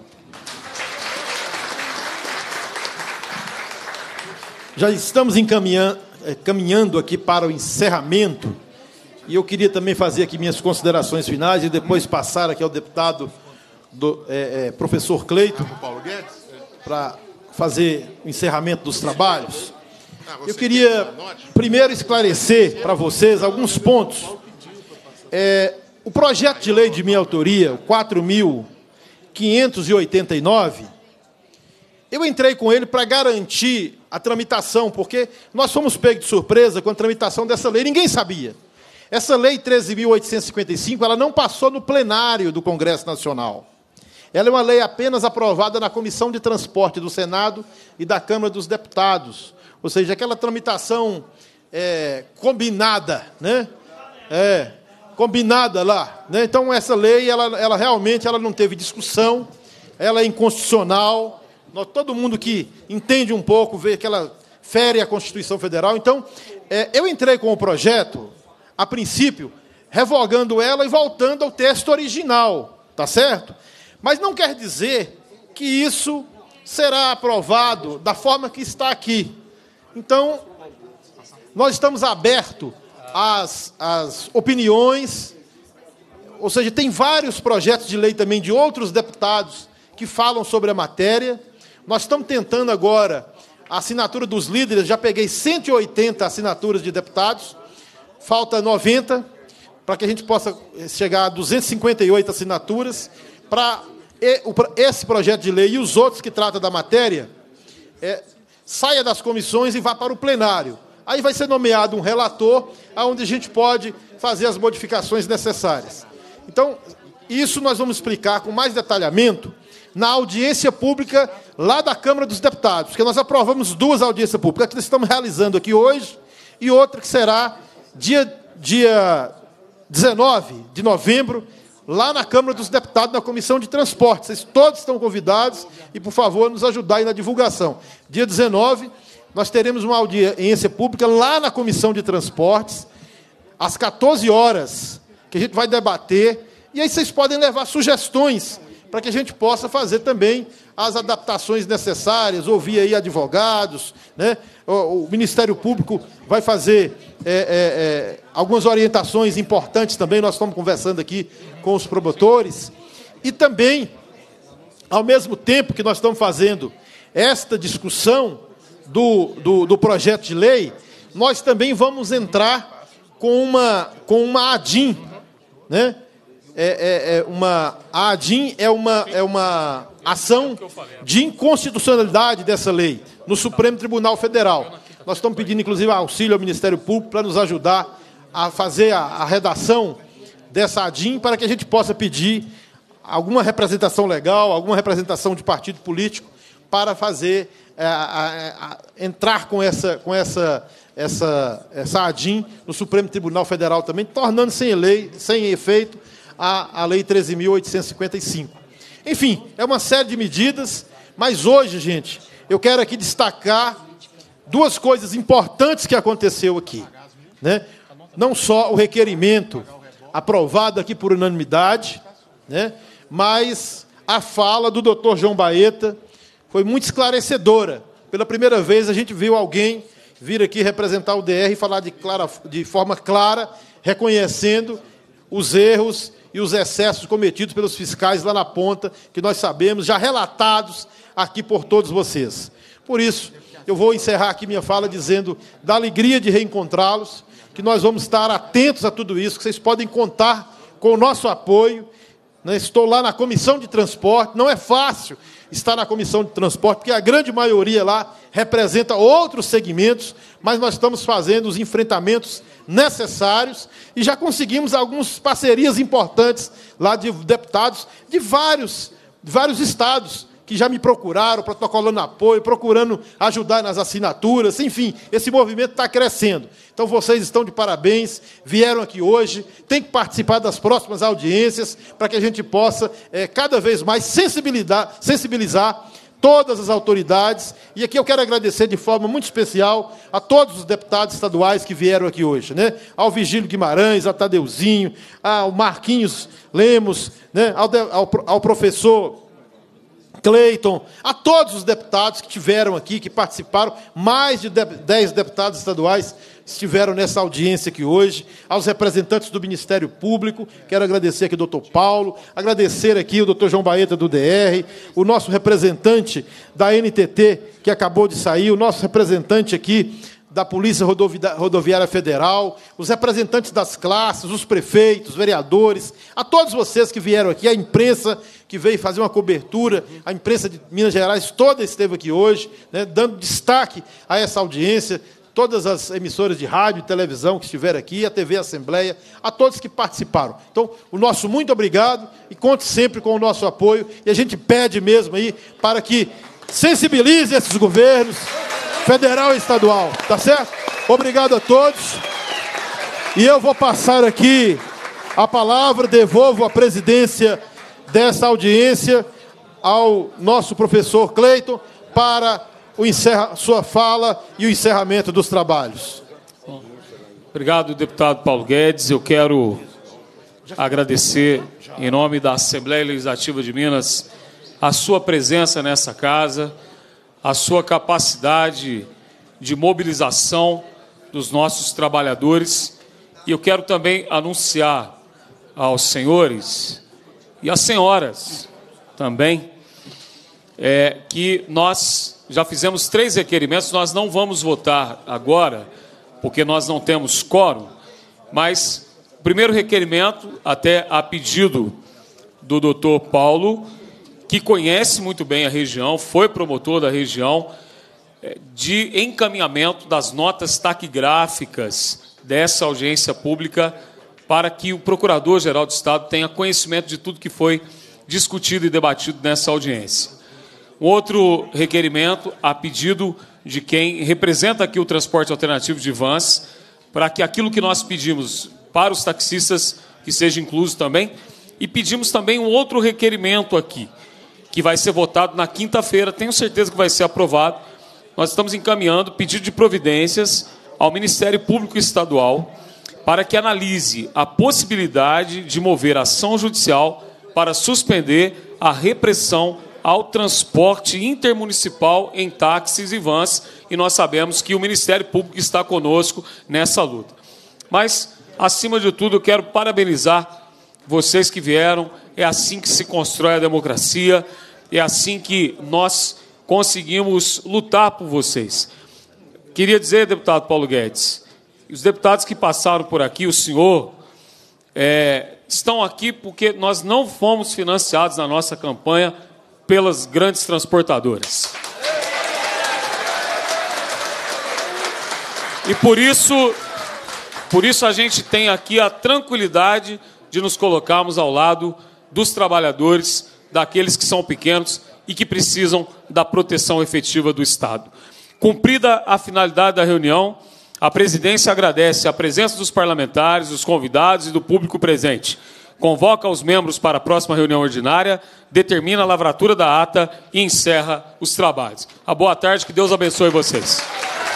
Já estamos encaminhando, caminhando aqui para o encerramento, e eu queria também fazer aqui minhas considerações finais e depois passar aqui ao deputado, do, é, é, professor Cleiton, para fazer o encerramento dos trabalhos. Eu queria primeiro esclarecer para vocês alguns pontos. É, o projeto de lei de minha autoria, o quatro mil quinhentos e oitenta e nove, eu entrei com ele para garantir a tramitação, porque nós fomos pegos de surpresa com a tramitação dessa lei, ninguém sabia. Essa lei treze mil oitocentos e cinquenta e cinco, ela não passou no plenário do Congresso Nacional. Ela é uma lei apenas aprovada na Comissão de Transporte do Senado e da Câmara dos Deputados. Ou seja, aquela tramitação é, combinada, né? É, combinada lá, né? Então, essa lei, ela, ela realmente ela não teve discussão, ela é inconstitucional. Nós, todo mundo que entende um pouco vê que ela fere a Constituição Federal. Então, é, eu entrei com o projeto, a princípio, revogando ela e voltando ao texto original, tá certo? Mas não quer dizer que isso será aprovado da forma que está aqui. Então, nós estamos abertos às, às opiniões, ou seja, tem vários projetos de lei também de outros deputados que falam sobre a matéria. Nós estamos tentando agora a assinatura dos líderes, já peguei cento e oitenta assinaturas de deputados, falta noventa, para que a gente possa chegar a duzentas e cinquenta e oito assinaturas, para esse projeto de lei e os outros que tratam da matéria é, saia das comissões e vá para o plenário. Aí vai ser nomeado um relator, onde a gente pode fazer as modificações necessárias. Então, isso nós vamos explicar com mais detalhamento na audiência pública lá da Câmara dos Deputados, porque nós aprovamos duas audiências públicas que nós estamos realizando aqui hoje e outra que será dia, dia dezenove de novembro, lá na Câmara dos Deputados, na Comissão de Transportes. Vocês todos estão convidados e, por favor, nos ajudar aí na divulgação. Dia dezenove, nós teremos uma audiência pública lá na Comissão de Transportes, às quatorze horas, que a gente vai debater, e aí vocês podem levar sugestões para que a gente possa fazer também as adaptações necessárias, ouvir aí advogados, né? O, o Ministério Público vai fazer é, é, é, algumas orientações importantes também, nós estamos conversando aqui com os promotores, e também, ao mesmo tempo que nós estamos fazendo esta discussão do, do, do projeto de lei, nós também vamos entrar com uma, com uma ADIM, né? É, é, é uma, a ADIM é uma, é uma ação de inconstitucionalidade dessa lei no Supremo Tribunal Federal. Nós estamos pedindo, inclusive, auxílio ao Ministério Público para nos ajudar a fazer a, a redação dessa ADIM para que a gente possa pedir alguma representação legal, alguma representação de partido político para fazer, é, a, a, a, entrar com essa, com essa, essa, essa ADIM no Supremo Tribunal Federal também, tornando sem lei, sem efeito, a, a Lei treze mil oitocentos e cinquenta e cinco. Enfim, é uma série de medidas, mas hoje, gente, eu quero aqui destacar duas coisas importantes que aconteceu aqui, né? Não só o requerimento aprovado aqui por unanimidade, né? Mas a fala do doutor João Baeta foi muito esclarecedora. Pela primeira vez, a gente viu alguém vir aqui representar o D R e falar de, clara, de forma clara, reconhecendo os erros e os excessos cometidos pelos fiscais lá na ponta, que nós sabemos, já relatados aqui por todos vocês. Por isso, eu vou encerrar aqui minha fala dizendo da alegria de reencontrá-los, que nós vamos estar atentos a tudo isso, que vocês podem contar com o nosso apoio. Estou lá na Comissão de Transporte, não é fácil estar na Comissão de Transporte, porque a grande maioria lá representa outros segmentos, mas nós estamos fazendo os enfrentamentos necessários e já conseguimos algumas parcerias importantes lá de deputados de vários, de vários estados que já me procuraram, protocolando apoio, procurando ajudar nas assinaturas, enfim, esse movimento está crescendo. Então, vocês estão de parabéns, vieram aqui hoje, tem que participar das próximas audiências, para que a gente possa, é, cada vez mais, sensibilizar, sensibilizar todas as autoridades. E aqui eu quero agradecer de forma muito especial a todos os deputados estaduais que vieram aqui hoje, né? Ao Virgílio Guimarães, ao Tadeuzinho, ao Marquinhos Lemos, né? ao, de, ao, ao professor Cleiton, a todos os deputados que estiveram aqui, que participaram, mais de dez deputados estaduais estiveram nessa audiência aqui hoje, aos representantes do Ministério Público, quero agradecer aqui o doutor Paulo, agradecer aqui o doutor João Baeta do D R, o nosso representante da N T T, que acabou de sair, o nosso representante aqui da Polícia Rodoviária Federal, os representantes das classes, os prefeitos, vereadores, a todos vocês que vieram aqui, a imprensa que veio fazer uma cobertura, a imprensa de Minas Gerais toda esteve aqui hoje, né, dando destaque a essa audiência, todas as emissoras de rádio e televisão que estiveram aqui, a T V Assembleia, a todos que participaram. Então, o nosso muito obrigado e conte sempre com o nosso apoio, e a gente pede mesmo aí para que sensibilize esses governos, federal e estadual, tá certo? Obrigado a todos. E eu vou passar aqui a palavra, devolvo a presidência dessa audiência ao nosso professor Cleiton para o encerra, sua fala e o encerramento dos trabalhos. Obrigado, deputado Paulo Guedes. Eu quero agradecer, em nome da Assembleia Legislativa de Minas, a sua presença nessa casa, a sua capacidade de mobilização dos nossos trabalhadores. E eu quero também anunciar aos senhores e às senhoras também, é, que nós já fizemos três requerimentos, nós não vamos votar agora, porque nós não temos quórum, mas o primeiro requerimento, até a pedido do doutor Paulo, que conhece muito bem a região, foi promotor da região, de encaminhamento das notas taquigráficas dessa audiência pública para que o Procurador-Geral do Estado tenha conhecimento de tudo que foi discutido e debatido nessa audiência. Um outro requerimento, a pedido de quem representa aqui o transporte alternativo de vans, para que aquilo que nós pedimos para os taxistas que seja incluso também, e pedimos também um outro requerimento aqui, que vai ser votado na quinta-feira, tenho certeza que vai ser aprovado. Nós estamos encaminhando pedido de providências ao Ministério Público Estadual para que analise a possibilidade de mover ação judicial para suspender a repressão ao transporte intermunicipal em táxis e vans, e nós sabemos que o Ministério Público está conosco nessa luta. Mas, acima de tudo, eu quero parabenizar vocês que vieram. É assim que se constrói a democracia, é assim que nós conseguimos lutar por vocês. Queria dizer, deputado Paulo Guedes, os deputados que passaram por aqui, o senhor, é, estão aqui porque nós não fomos financiados na nossa campanha pelas grandes transportadoras. E por isso, por isso a gente tem aqui a tranquilidade de nos colocarmos ao lado dos trabalhadores, daqueles que são pequenos e que precisam da proteção efetiva do Estado. Cumprida a finalidade da reunião, a presidência agradece a presença dos parlamentares, dos convidados e do público presente. Convoca os membros para a próxima reunião ordinária, determina a lavratura da ata e encerra os trabalhos. A boa tarde, que Deus abençoe vocês.